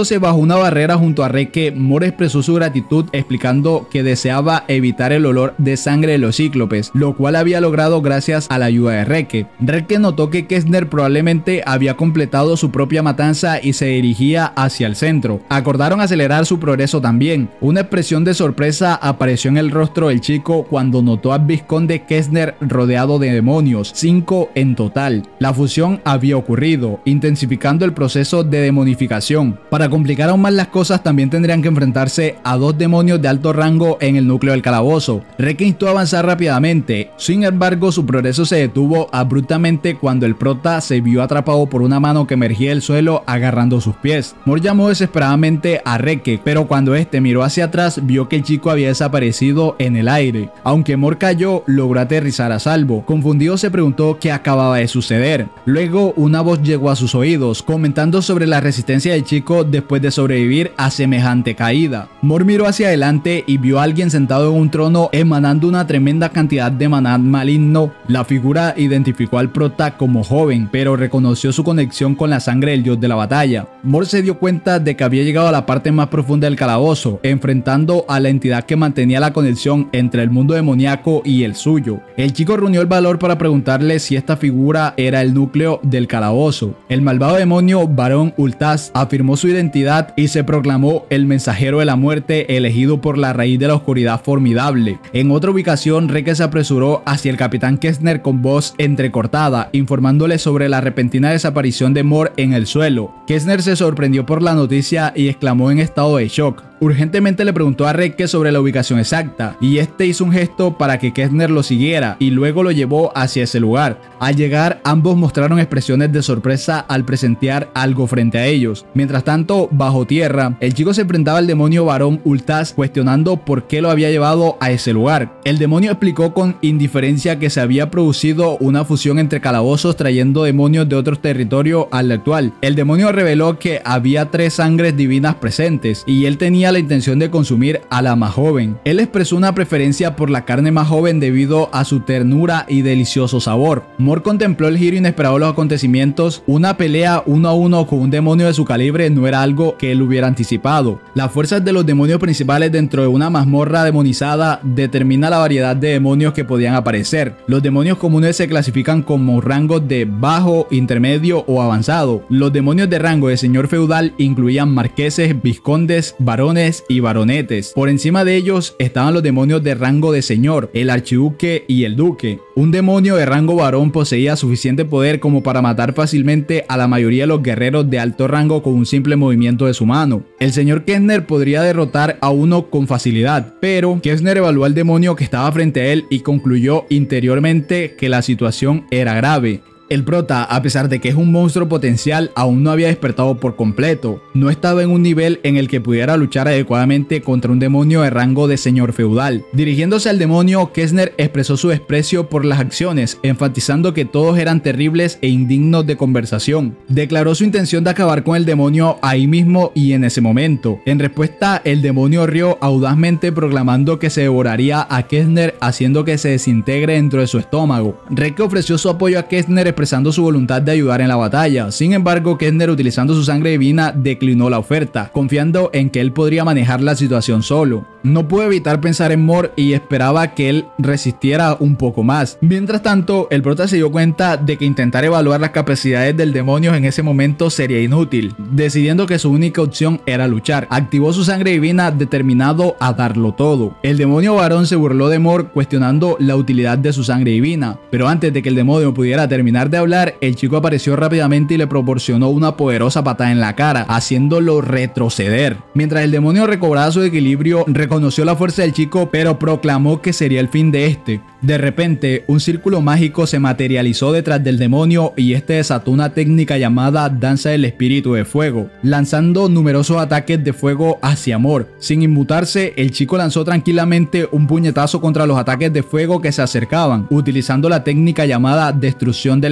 Sentándose bajo una barrera junto a Rekke, Mor expresó su gratitud explicando que deseaba evitar el olor de sangre de los cíclopes, lo cual había logrado gracias a la ayuda de Rekke. Rekke notó que Kestner probablemente había completado su propia matanza y se dirigía hacia el centro. Acordaron acelerar su progreso también. Una expresión de sorpresa apareció en el rostro del chico cuando notó al vizconde Kestner rodeado de demonios, cinco en total. La fusión había ocurrido, intensificando el proceso de demonificación. Para complicar aún más las cosas, también tendrían que enfrentarse a dos demonios de alto rango en el núcleo del calabozo. Rekke instó a avanzar rápidamente, sin embargo su progreso se detuvo abruptamente cuando el prota se vio atrapado por una mano que emergía del suelo agarrando sus pies. Mor llamó desesperadamente a Rekke, pero cuando este miró hacia atrás vio que el chico había desaparecido en el aire. Aunque Mor cayó, logró aterrizar a salvo. Confundido se preguntó qué acababa de suceder. Luego una voz llegó a sus oídos, comentando sobre la resistencia del chico después de sobrevivir a semejante caída. Mor miró hacia adelante y vio a alguien sentado en un trono emanando una tremenda cantidad de maná maligno. La figura identificó al prota como joven, pero reconoció su conexión con la sangre del dios de la batalla. Mor se dio cuenta de que había llegado a la parte más profunda del calabozo, enfrentando a la entidad que mantenía la conexión entre el mundo demoníaco y el suyo. El chico reunió el valor para preguntarle si esta figura era el núcleo del calabozo. El malvado demonio Barón Ultas afirmó su identidad y se proclamó el mensajero de la muerte elegido por la raíz de la oscuridad formidable. En otra ubicación, Rekke se apresuró hacia el capitán Kestner con voz entrecortada, informándole sobre la repentina desaparición de Mor en el suelo. Kestner se sorprendió por la noticia y exclamó en estado de shock. Urgentemente le preguntó a Rekke sobre la ubicación exacta, y este hizo un gesto para que Kestner lo siguiera y luego lo llevó hacia ese lugar. Al llegar, ambos mostraron expresiones de sorpresa al presenciar algo frente a ellos. Mientras tanto, bajo tierra, el chico se enfrentaba al demonio Barón Ultas, cuestionando por qué lo había llevado a ese lugar. El demonio explicó con indiferencia que se había producido una fusión entre calabozos trayendo demonios de otros territorios al actual. El demonio reveló que había tres sangres divinas presentes y él tenía la intención de consumir a la más joven. Él expresó una preferencia por la carne más joven debido a su ternura y delicioso sabor. Mor contempló el giro inesperado de los acontecimientos. Una pelea uno a uno con un demonio de su calibre no era algo que él hubiera anticipado. Las fuerzas de los demonios principales dentro de una mazmorra demonizada determina la variedad de demonios que podían aparecer. Los demonios comunes se clasifican como rangos de bajo, intermedio o avanzado. Los demonios de rango de señor feudal incluían marqueses, vizcondes, varones y baronetes. Por encima de ellos estaban los demonios de rango de señor, el archiduque y el duque. Un demonio de rango varón poseía suficiente poder como para matar fácilmente a la mayoría de los guerreros de alto rango con un simple movimiento de su mano. El señor Kestner podría derrotar a uno con facilidad, pero Kestner evaluó al demonio que estaba frente a él y concluyó interiormente que la situación era grave. El prota, a pesar de que es un monstruo potencial, aún no había despertado por completo. No estaba en un nivel en el que pudiera luchar adecuadamente contra un demonio de rango de señor feudal. Dirigiéndose al demonio, Kestner expresó su desprecio por las acciones, enfatizando que todos eran terribles e indignos de conversación. Declaró su intención de acabar con el demonio ahí mismo y en ese momento. En respuesta, el demonio rió audazmente, proclamando que se devoraría a Kestner, haciendo que se desintegre dentro de su estómago. Rekke ofreció su apoyo a Kestner, expresando su voluntad de ayudar en la batalla. Sin embargo, Kestner, utilizando su sangre divina, declinó la oferta, confiando en que él podría manejar la situación solo. No pudo evitar pensar en Mor y esperaba que él resistiera un poco más. Mientras tanto, el prota se dio cuenta de que intentar evaluar las capacidades del demonio en ese momento sería inútil, decidiendo que su única opción era luchar. Activó su sangre divina determinado a darlo todo. El demonio varón se burló de Mor, cuestionando la utilidad de su sangre divina, pero antes de que el demonio pudiera terminar de hablar, el chico apareció rápidamente y le proporcionó una poderosa patada en la cara, haciéndolo retroceder. Mientras el demonio recobraba su equilibrio, reconoció la fuerza del chico, pero proclamó que sería el fin de este. De repente, un círculo mágico se materializó detrás del demonio y este desató una técnica llamada Danza del Espíritu de Fuego, lanzando numerosos ataques de fuego hacia Mor. Sin inmutarse, el chico lanzó tranquilamente un puñetazo contra los ataques de fuego que se acercaban, utilizando la técnica llamada Destrucción del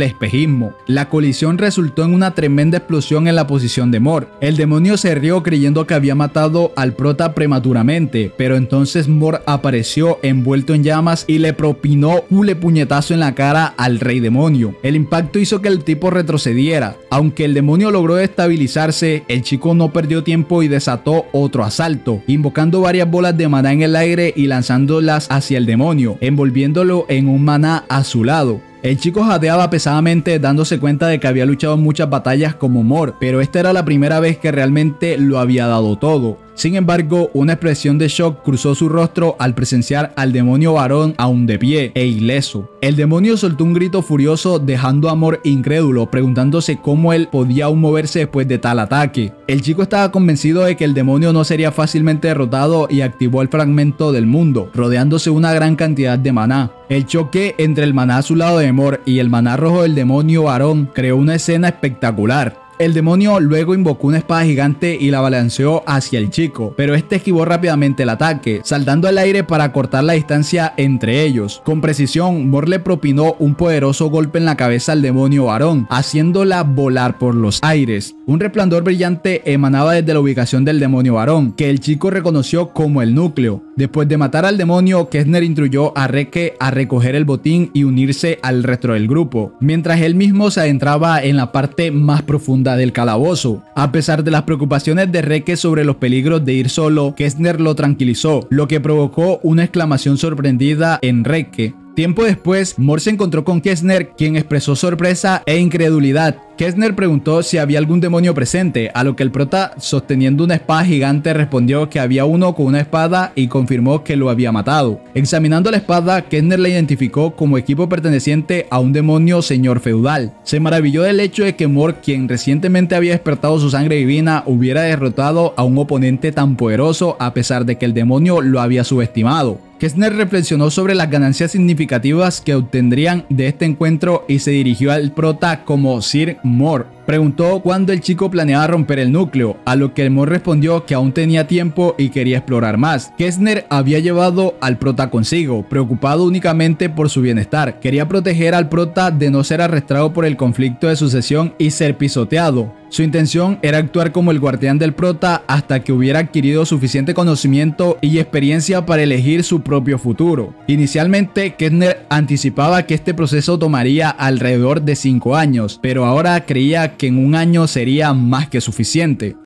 el espejismo. La colisión resultó en una tremenda explosión en la posición de Mor. El demonio se rió creyendo que había matado al prota prematuramente, pero entonces Mor apareció envuelto en llamas y le propinó un puñetazo en la cara al rey demonio. El impacto hizo que el tipo retrocediera. Aunque el demonio logró estabilizarse, el chico no perdió tiempo y desató otro asalto, invocando varias bolas de maná en el aire y lanzándolas hacia el demonio, envolviéndolo en un maná azulado. El chico jadeaba pesadamente, dándose cuenta de que había luchado en muchas batallas como Mor, pero esta era la primera vez que realmente lo había dado todo. Sin embargo, una expresión de shock cruzó su rostro al presenciar al demonio varón aún de pie e ileso. El demonio soltó un grito furioso, dejando a Mor incrédulo, preguntándose cómo él podía aún moverse después de tal ataque. El chico estaba convencido de que el demonio no sería fácilmente derrotado y activó el fragmento del mundo, rodeándose una gran cantidad de maná. El choque entre el maná azulado de Mor y el maná rojo del demonio varón creó una escena espectacular. El demonio luego invocó una espada gigante y la balanceó hacia el chico, pero este esquivó rápidamente el ataque, saltando al aire para cortar la distancia entre ellos. Con precisión, Mor le propinó un poderoso golpe en la cabeza al demonio varón, haciéndola volar por los aires. Un resplandor brillante emanaba desde la ubicación del demonio varón, que el chico reconoció como el núcleo. Después de matar al demonio, Kestner instruyó a Rekke a recoger el botín y unirse al resto del grupo, mientras él mismo se adentraba en la parte más profunda del calabozo. A pesar de las preocupaciones de Rekke sobre los peligros de ir solo, Kestner lo tranquilizó, lo que provocó una exclamación sorprendida en Rekke. Tiempo después, Mor se encontró con Kestner, quien expresó sorpresa e incredulidad. Kestner preguntó si había algún demonio presente, a lo que el prota, sosteniendo una espada gigante, respondió que había uno con una espada y confirmó que lo había matado. Examinando la espada, Kestner la identificó como equipo perteneciente a un demonio señor feudal. Se maravilló del hecho de que Mor, quien recientemente había despertado su sangre divina, hubiera derrotado a un oponente tan poderoso a pesar de que el demonio lo había subestimado. Kestner reflexionó sobre las ganancias significativas que obtendrían de este encuentro y se dirigió al prota como Sir Mor. Preguntó cuándo el chico planeaba romper el núcleo, a lo que el Mor respondió que aún tenía tiempo y quería explorar más. Kestner había llevado al prota consigo, preocupado únicamente por su bienestar. Quería proteger al prota de no ser arrestado por el conflicto de sucesión y ser pisoteado. Su intención era actuar como el guardián del prota hasta que hubiera adquirido suficiente conocimiento y experiencia para elegir su propio futuro. Inicialmente, Kestner anticipaba que este proceso tomaría alrededor de cinco años, pero ahora creía que en un año sería más que suficiente.